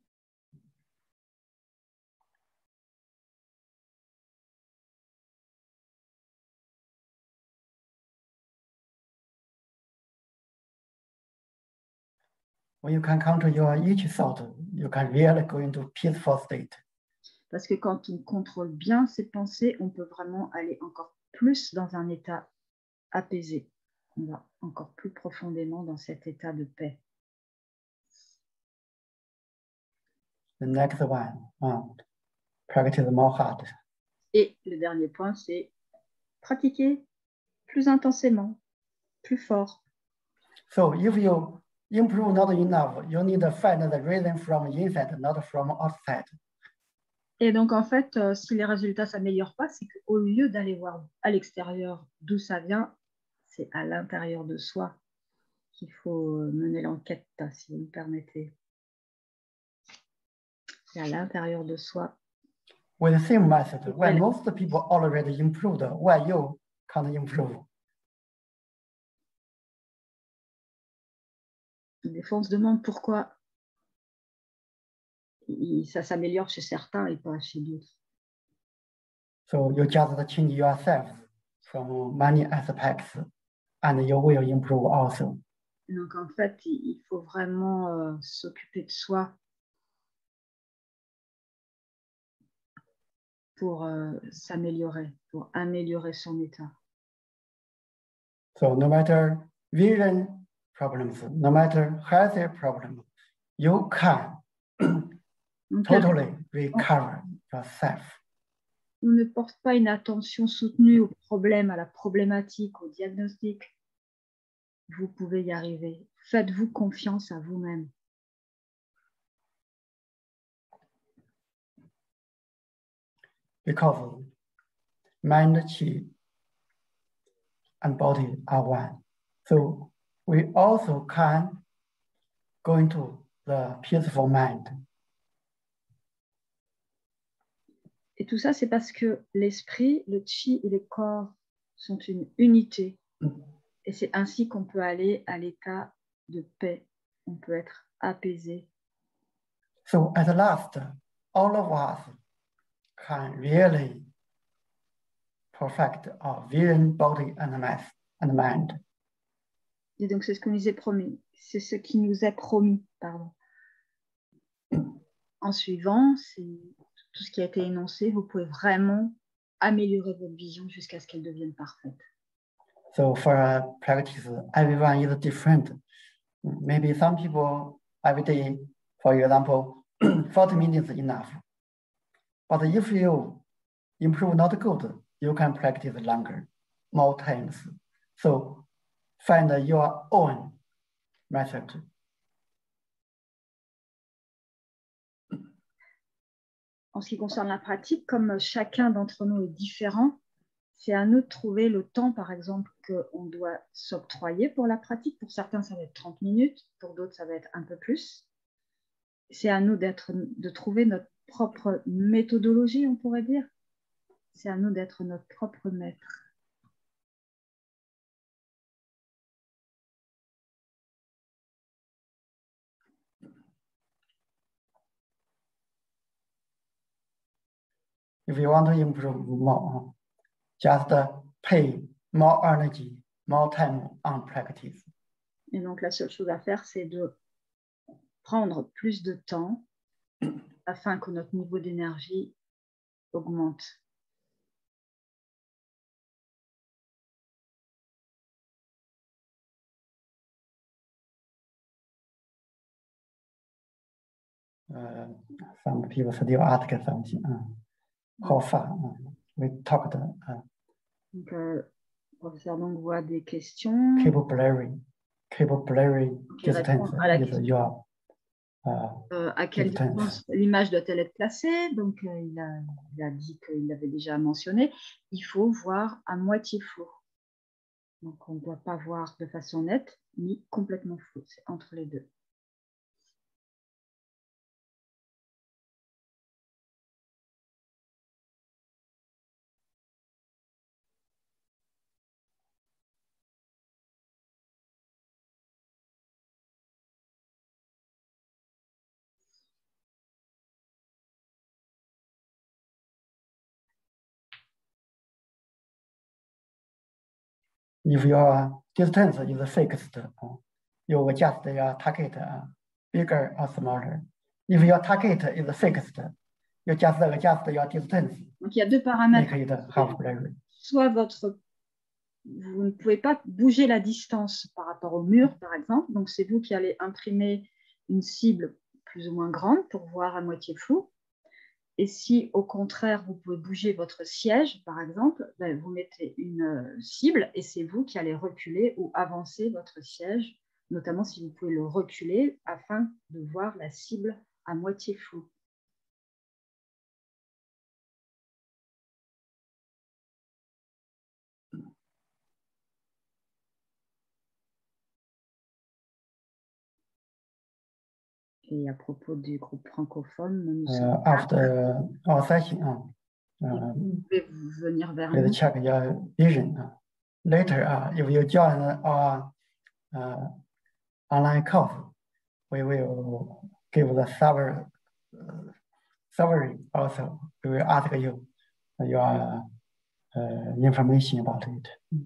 When you can control your each thought, you can really go into peaceful state. Parce que quand on contrôle bien ses pensées, on peut vraiment aller encore plus dans un état apaisé. On va encore plus profondément dans cet état de paix. The next one, practice more hard. Et le dernier point, c'est pratiquer plus intensément, plus fort. So if you improve not enough, you need to find the reason from inside, not from outside. Et donc, en fait, si les résultats ne s'améliorent pas, c'est qu'au lieu d'aller voir à l'extérieur d'où ça vient, c'est à l'intérieur de soi qu'il faut mener l'enquête, si vous me permettez. C'est à l'intérieur de soi. With the same method, when most people already improved, why you can't improve? Des fois, on se demande pourquoi ça s'améliore chez certains et pas chez d'autres. So you just change yourself from many aspects and you will improve also. Donc, en fait, il faut vraiment s'occuper de soi pour s'améliorer, pour améliorer son état. So no matter vision problems, no matter health problems, you can totally recover yourself. On ne porte pas une attention soutenue au problème, à la problématique, au diagnostic. Vous pouvez y arriver. Faites-vous confiance à vous-même. Because mind, chi, and body are one. So we also can go into the peaceful mind. Et tout ça, c'est parce que l'esprit, le chi et le corps sont une unité. Et c'est ainsi qu'on peut aller à l'état de paix. On peut être apaisé. So at last, all of us can really perfect our vision, body, and mind. Et donc, c'est ce que nous est promis. C'est ce qui nous est promis, pardon. En suivant, c'est tout ce qui a été énoncé, vous pouvez vraiment améliorer votre vision jusqu'à ce qu'elle devienne parfaite. So for a practice, everyone is different. Maybe some people every day, for example, 40 minutes enough. But if you improve not good, you can practice longer, more times. So find your own method. En ce qui concerne la pratique, comme chacun d'entre nous est différent, c'est à nous de trouver le temps, par exemple, qu'on doit s'octroyer pour la pratique. Pour certains, ça va être 30 minutes, pour d'autres, ça va être un peu plus. C'est à nous de trouver notre propre méthodologie, on pourrait dire. C'est à nous d'être notre propre maître. If you want to improve more, just pay more energy, more time on practice. Et donc, la seule chose à faire, c'est de prendre plus de temps afin que notre niveau d'énergie augmente. Some people still ask something. How far? We talked. Donc, professeur donc voit des questions. Cable blurring distance is your. À quelle distance l'image doit-elle être placée? Donc, il a dit qu'il l'avait déjà mentionné. Il faut voir à moitié flou. Donc, on ne doit pas voir de façon nette ni complètement flou. C'est entre les deux. If your distance is fixed, you adjust your target bigger or smaller. If your target is fixed, you just adjust your distance. Donc, il y a deux paramètres. Soit vous ne pouvez pas bouger la distance par rapport au mur, par exemple. Donc, c'est vous qui allez imprimer une cible plus ou moins grande pour voir à moitié flou. Et si au contraire, vous pouvez bouger votre siège, par exemple, ben, vous mettez une cible et c'est vous qui allez reculer ou avancer votre siège, notamment si vous pouvez le reculer afin de voir la cible à moitié floue. Et à propos du groupe francophone, nous sommes after our session, vous pouvez venir vers please nous. check your vision. Later, if you join our online course, we will give the summary also. We will ask you your information about it.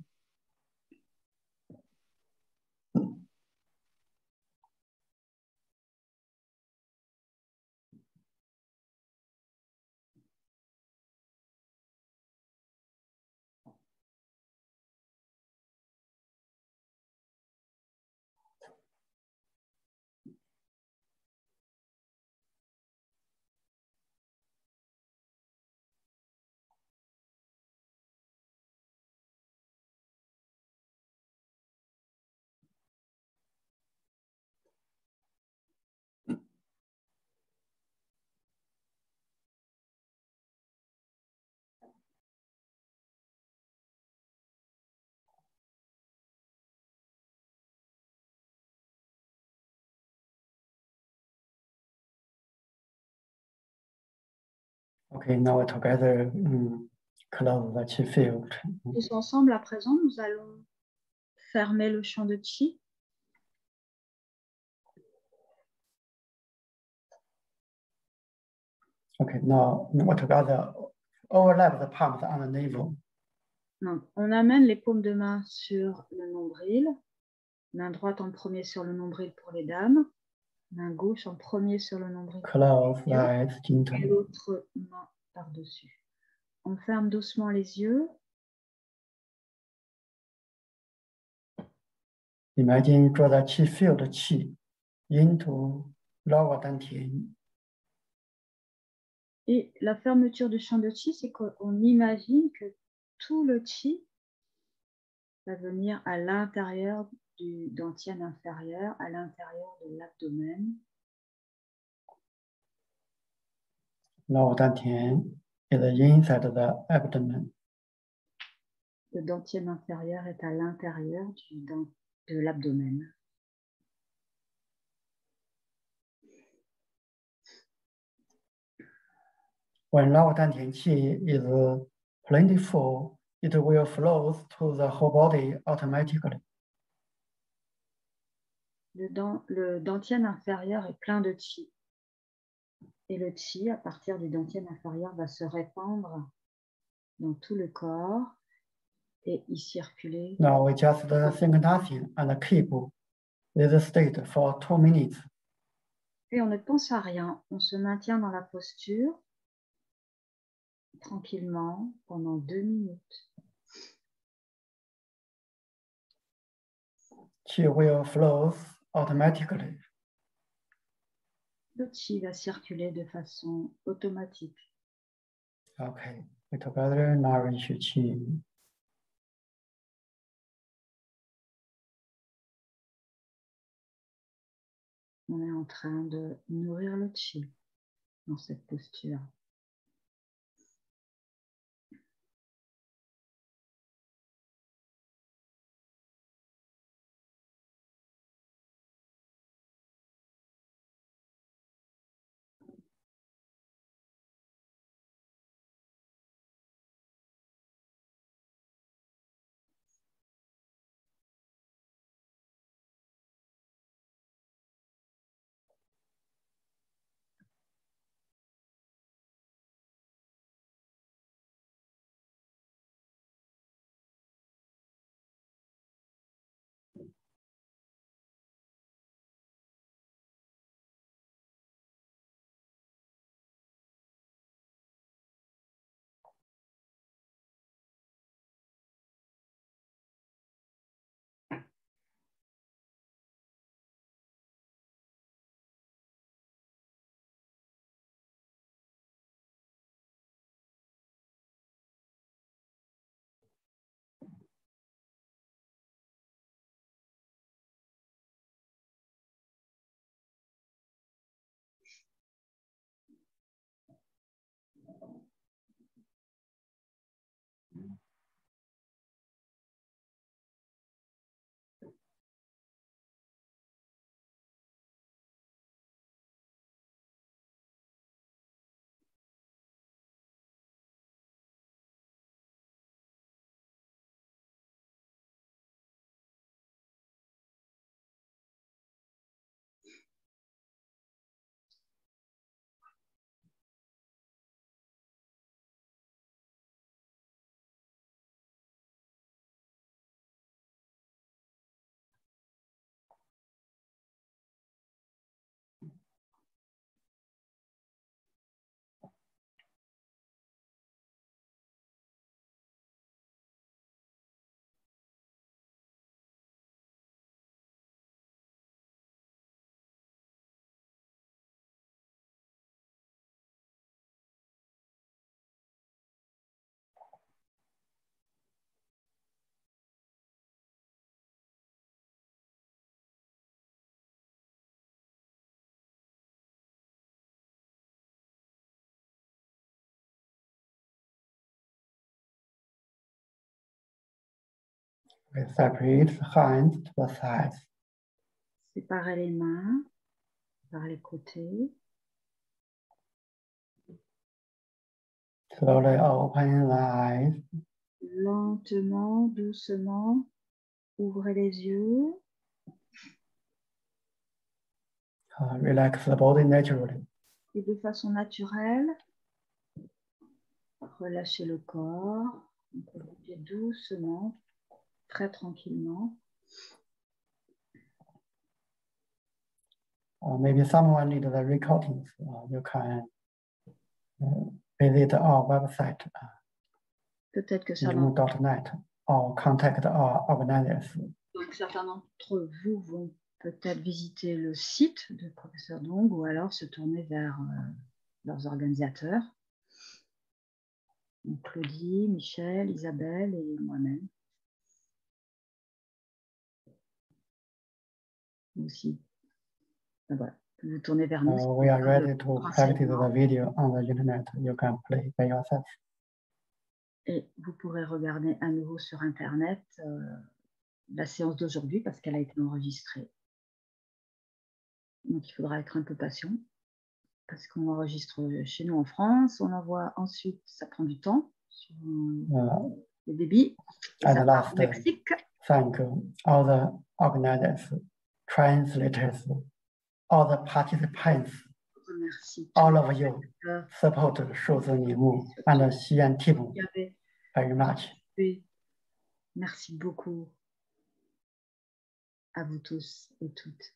Okay, now together close the chi field. Tous ensemble, à présent, nous allons fermer le champ de chi. Okay, now together overlap the palms on the navel. Donc, on amène les paumes de main sur le nombril, main droite en premier sur le nombril pour les dames, main gauche en premier sur le nombril Close the eyes et gently. l'autre main par-dessus. On ferme doucement les yeux. Imagine draw the chi field chi into lower dantian. Et la fermeture du champ de chi, c'est qu'on imagine que tout le chi va venir à l'intérieur du dantian inférieur, à l'intérieur de l'abdomen. Lower dantian is inside the abdomen. Le dantian inférieur est à l'intérieur de l'abdomen. When lower dantian qi is plentiful, it will flow to the whole body automatically. Le dantian inférieur est plein de chi. Et le chi, à partir du dantian inférieur, va se répandre dans tout le corps et y circuler. Now we just think nothing and keep this state for 2 minutes. Et on ne pense à rien, on se maintient dans la posture tranquillement pendant 2 minutes. Qi will flow automatically. Le chi va circuler de façon automatique. Okay, we together nourish qi. On est en train de nourrir le chi dans cette posture. We separate the hands to the sides. Séparez les mains par les côtés. Slowly open the eyes. Lentement, doucement, ouvrez les yeux. Relax the body naturally. Et de façon naturelle, relâchez le corps. On peut bouger doucement, très tranquillement. Maybe someone needs the recordings. You can visit our website, Peut-être que Nimo.net, or contact our organizers. donc, certains d'entre vous vont peut-être visiter le site de Professeur Dong ou alors se tourner vers leurs organisateurs. Donc, Claudie, Michel, Isabelle et moi-même. Vous aussi. Ben voilà, vous tournez vers nous. We are ready to practice the video on the internet. You can play by yourself. Et vous pourrez regarder à nouveau sur Internet la séance d'aujourd'hui parce qu'elle a été enregistrée. Donc, il faudra être un peu patient parce qu'on enregistre chez nous en France. On envoie ensuite, ça prend du temps sur le débit. Et ça part au Mexique. Thank all the organizers, translators, all the participants, all of you support Shuzi Nimo and the Xi'an team very much. Merci beaucoup à vous tous et toutes.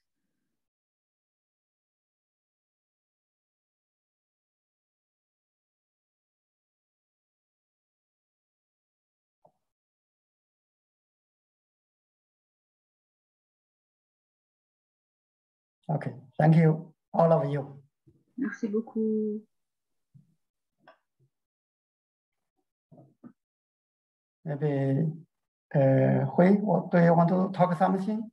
Okay, thank you, all of you. Merci beaucoup. Maybe Hui, do you want to talk something?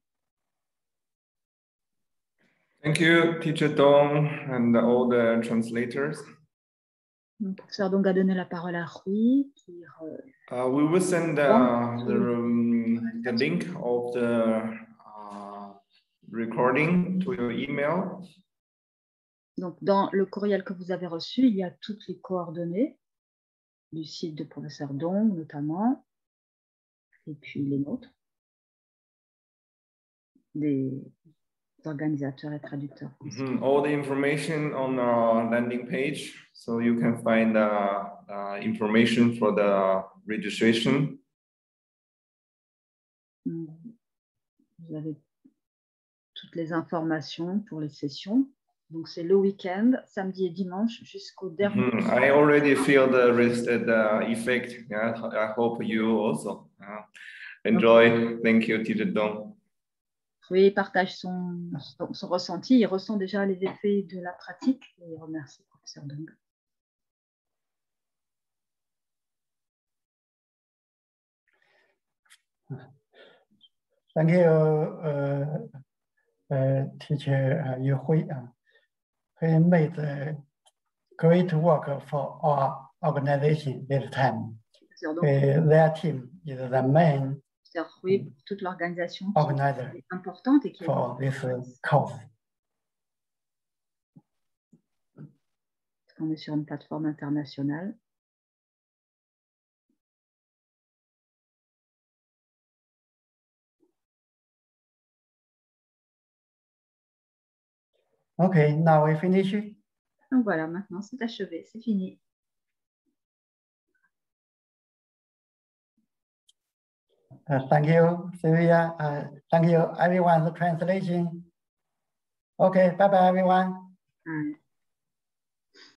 Thank you, Teacher Dong, and all the translators. Donc, Professeur Dong a donné la parole à Hui. We will send the link of the recording to your email. Donc, dans le courriel que vous avez reçu, il y a toutes les coordonnées du site de Professeur Dong, notamment, et puis les nôtres, des organisateurs et traducteurs. All the information on our landing page, so you can find information for the registration. Vous avez toutes les informations pour les sessions. Donc, c'est le week-end, samedi et dimanche, jusqu'au dernier. I already feel the effect. Yeah, I hope you also enjoy. Thank you, Teacher Dong. Oui, il partage son ressenti. Il ressent déjà les effets de la pratique. Et il remercie le professeur Dong. Thank you, Teacher Yu Hui. He made great work for our organization this time. Their team is the main toute l'organisation organizer est importante et qui for this course. On est sur une plateforme internationale. Okay, now we finish. Donc voilà, maintenant c'est achevé, c'est fini. Thank you, Sylvia. Thank you, everyone, for translation. Okay, bye-bye, everyone.